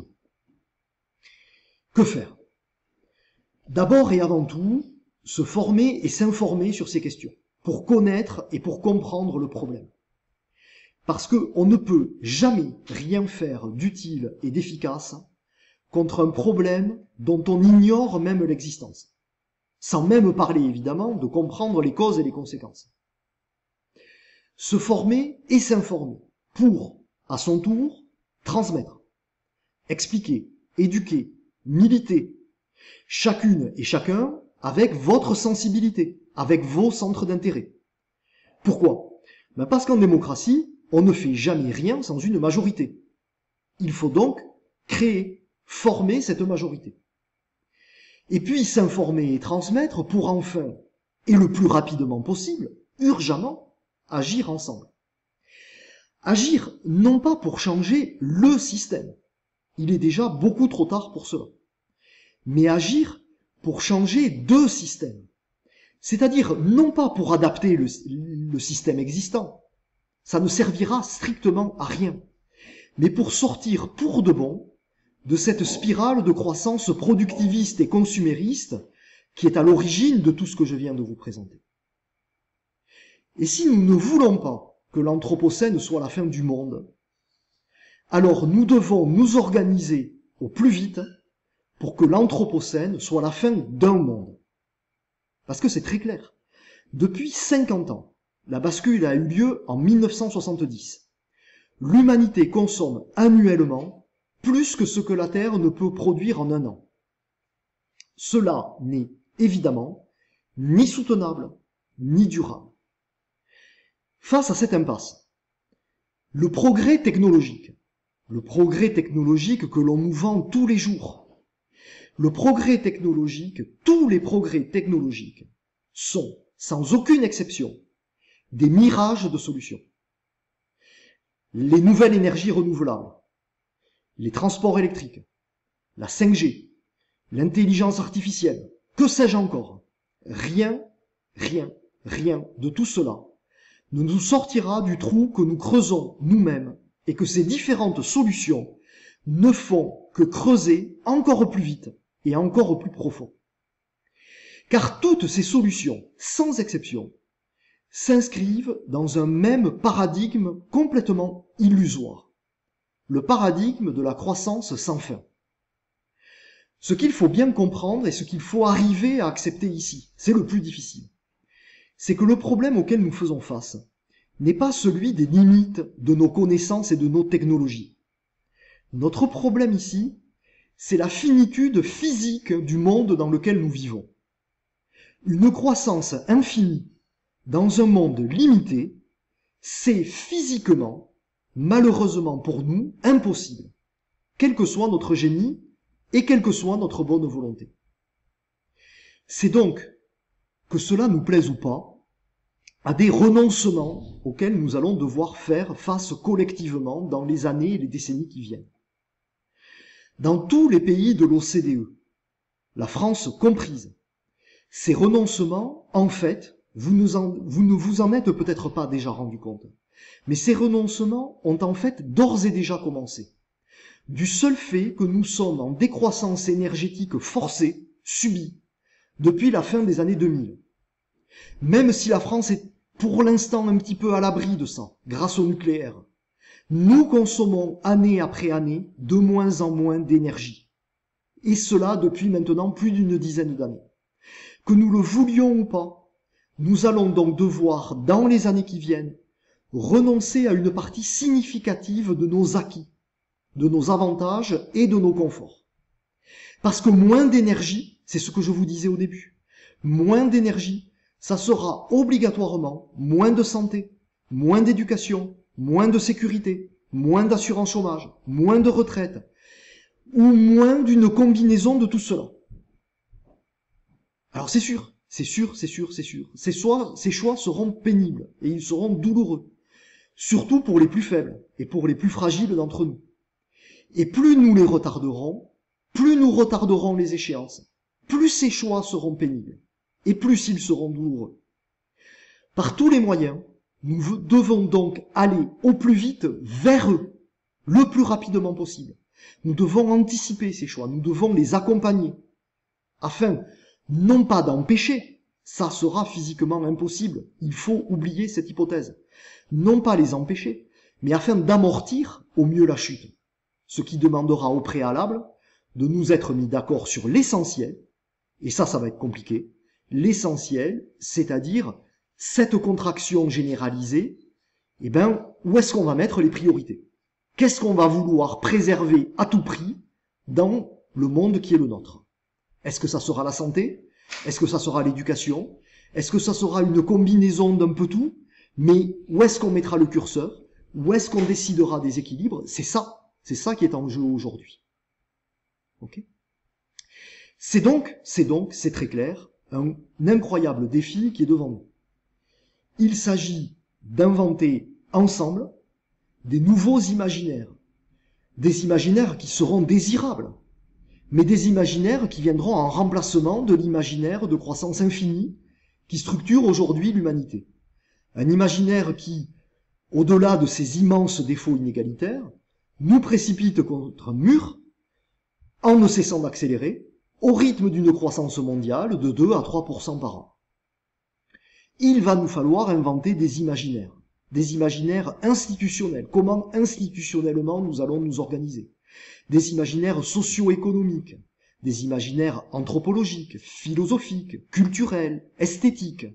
Que faire? D'abord et avant tout, se former et s'informer sur ces questions, pour connaître et pour comprendre le problème. Parce qu'on ne peut jamais rien faire d'utile et d'efficace contre un problème dont on ignore même l'existence, sans même parler évidemment de comprendre les causes et les conséquences. Se former et s'informer pour, à son tour, transmettre, expliquer, éduquer, militer, chacune et chacun avec votre sensibilité, avec vos centres d'intérêt. Pourquoi? Ben parce qu'en démocratie, on ne fait jamais rien sans une majorité. Il faut donc créer, former cette majorité. Et puis s'informer et transmettre pour enfin, et le plus rapidement possible, urgemment, agir ensemble. Agir non pas pour changer le système, il est déjà beaucoup trop tard pour cela, mais agir pour changer deux systèmes, c'est-à-dire non pas pour adapter le, le système existant, ça ne servira strictement à rien, mais pour sortir pour de bon de cette spirale de croissance productiviste et consumériste qui est à l'origine de tout ce que je viens de vous présenter. Et si nous ne voulons pas que l'Anthropocène soit la fin du monde, alors nous devons nous organiser au plus vite pour que l'Anthropocène soit la fin d'un monde. Parce que c'est très clair. Depuis cinquante ans, la bascule a eu lieu en mille neuf cent soixante-dix. L'humanité consomme annuellement plus que ce que la Terre ne peut produire en un an. Cela n'est évidemment ni soutenable, ni durable. Face à cette impasse, le progrès technologique, le progrès technologique que l'on nous vend tous les jours, le progrès technologique, tous les progrès technologiques sont, sans aucune exception, des mirages de solutions. Les nouvelles énergies renouvelables, les transports électriques, la cinq G, l'intelligence artificielle, que sais-je encore, rien, rien, rien de tout cela ne nous sortira du trou que nous creusons nous-mêmes et que ces différentes solutions ne font que creuser encore plus vite et encore plus profond. Car toutes ces solutions, sans exception, s'inscrivent dans un même paradigme complètement illusoire, le paradigme de la croissance sans fin. Ce qu'il faut bien comprendre et ce qu'il faut arriver à accepter ici, c'est le plus difficile, c'est que le problème auquel nous faisons face n'est pas celui des limites de nos connaissances et de nos technologies. Notre problème ici, c'est la finitude physique du monde dans lequel nous vivons. Une croissance infinie dans un monde limité, c'est physiquement, malheureusement pour nous, impossible, quel que soit notre génie et quelle que soit notre bonne volonté. C'est donc, que cela nous plaise ou pas, à des renoncements auxquels nous allons devoir faire face collectivement dans les années et les décennies qui viennent. Dans tous les pays de l'O C D E, la France comprise, ces renoncements, en fait, vous, nous en, vous ne vous en êtes peut-être pas déjà rendu compte, mais ces renoncements ont en fait d'ores et déjà commencé. Du seul fait que nous sommes en décroissance énergétique forcée, subie, depuis la fin des années deux mille. Même si la France est pour l'instant un petit peu à l'abri de ça, grâce au nucléaire, nous consommons année après année de moins en moins d'énergie. Et cela depuis maintenant plus d'une dizaine d'années. Que nous le voulions ou pas, nous allons donc devoir, dans les années qui viennent, renoncer à une partie significative de nos acquis, de nos avantages et de nos conforts. Parce que moins d'énergie, c'est ce que je vous disais au début, moins d'énergie, ça sera obligatoirement moins de santé, moins d'éducation, moins de sécurité, moins d'assurance chômage, moins de retraite, ou moins d'une combinaison de tout cela. Alors c'est sûr, c'est sûr, c'est sûr, c'est sûr. Ces choix, ces choix seront pénibles et ils seront douloureux, surtout pour les plus faibles et pour les plus fragiles d'entre nous. Et plus nous les retarderons, plus nous retarderons les échéances, plus ces choix seront pénibles et plus ils seront douloureux. Par tous les moyens, nous devons donc aller au plus vite vers eux, le plus rapidement possible. Nous devons anticiper ces choix, nous devons les accompagner, afin non pas d'empêcher, ça sera physiquement impossible, il faut oublier cette hypothèse, non pas les empêcher, mais afin d'amortir au mieux la chute, ce qui demandera au préalable de nous être mis d'accord sur l'essentiel, et ça, ça va être compliqué, l'essentiel, c'est-à-dire cette contraction généralisée, eh ben, où est-ce qu'on va mettre les priorités? Qu'est-ce qu'on va vouloir préserver à tout prix dans le monde qui est le nôtre? Est-ce que ça sera la santé? Est-ce que ça sera l'éducation? Est-ce que ça sera une combinaison d'un peu tout? Mais où est-ce qu'on mettra le curseur? Où est-ce qu'on décidera des équilibres? C'est ça, c'est ça qui est en jeu aujourd'hui. Ok? C'est donc, c'est donc, c'est très clair, un incroyable défi qui est devant nous. Il s'agit d'inventer ensemble des nouveaux imaginaires, des imaginaires qui seront désirables, mais des imaginaires qui viendront en remplacement de l'imaginaire de croissance infinie qui structure aujourd'hui l'humanité. Un imaginaire qui, au-delà de ces immenses défauts inégalitaires, nous précipite contre un mur en ne cessant d'accélérer au rythme d'une croissance mondiale de deux à trois pour cent par an. Il va nous falloir inventer des imaginaires, des imaginaires institutionnels. Comment institutionnellement nous allons nous organiser? Des imaginaires socio-économiques, des imaginaires anthropologiques, philosophiques, culturels, esthétiques.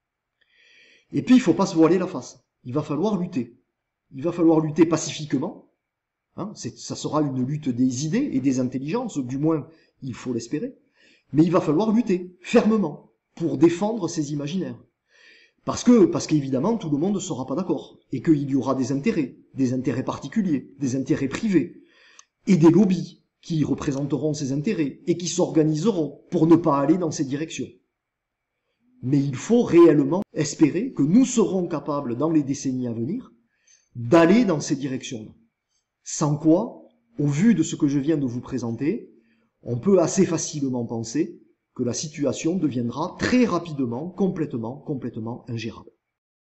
Et puis il ne faut pas se voiler la face. Il va falloir lutter. Il va falloir lutter pacifiquement. Hein, c'est, ça sera une lutte des idées et des intelligences, du moins il faut l'espérer. Mais il va falloir lutter fermement pour défendre ces imaginaires. Parce que, parce qu'évidemment, tout le monde ne sera pas d'accord. Et qu'il y aura des intérêts, des intérêts particuliers, des intérêts privés, et des lobbies qui représenteront ces intérêts et qui s'organiseront pour ne pas aller dans ces directions. Mais il faut réellement espérer que nous serons capables, dans les décennies à venir, d'aller dans ces directions-là. Sans quoi, au vu de ce que je viens de vous présenter, on peut assez facilement penser que la situation deviendra très rapidement, complètement, complètement ingérable.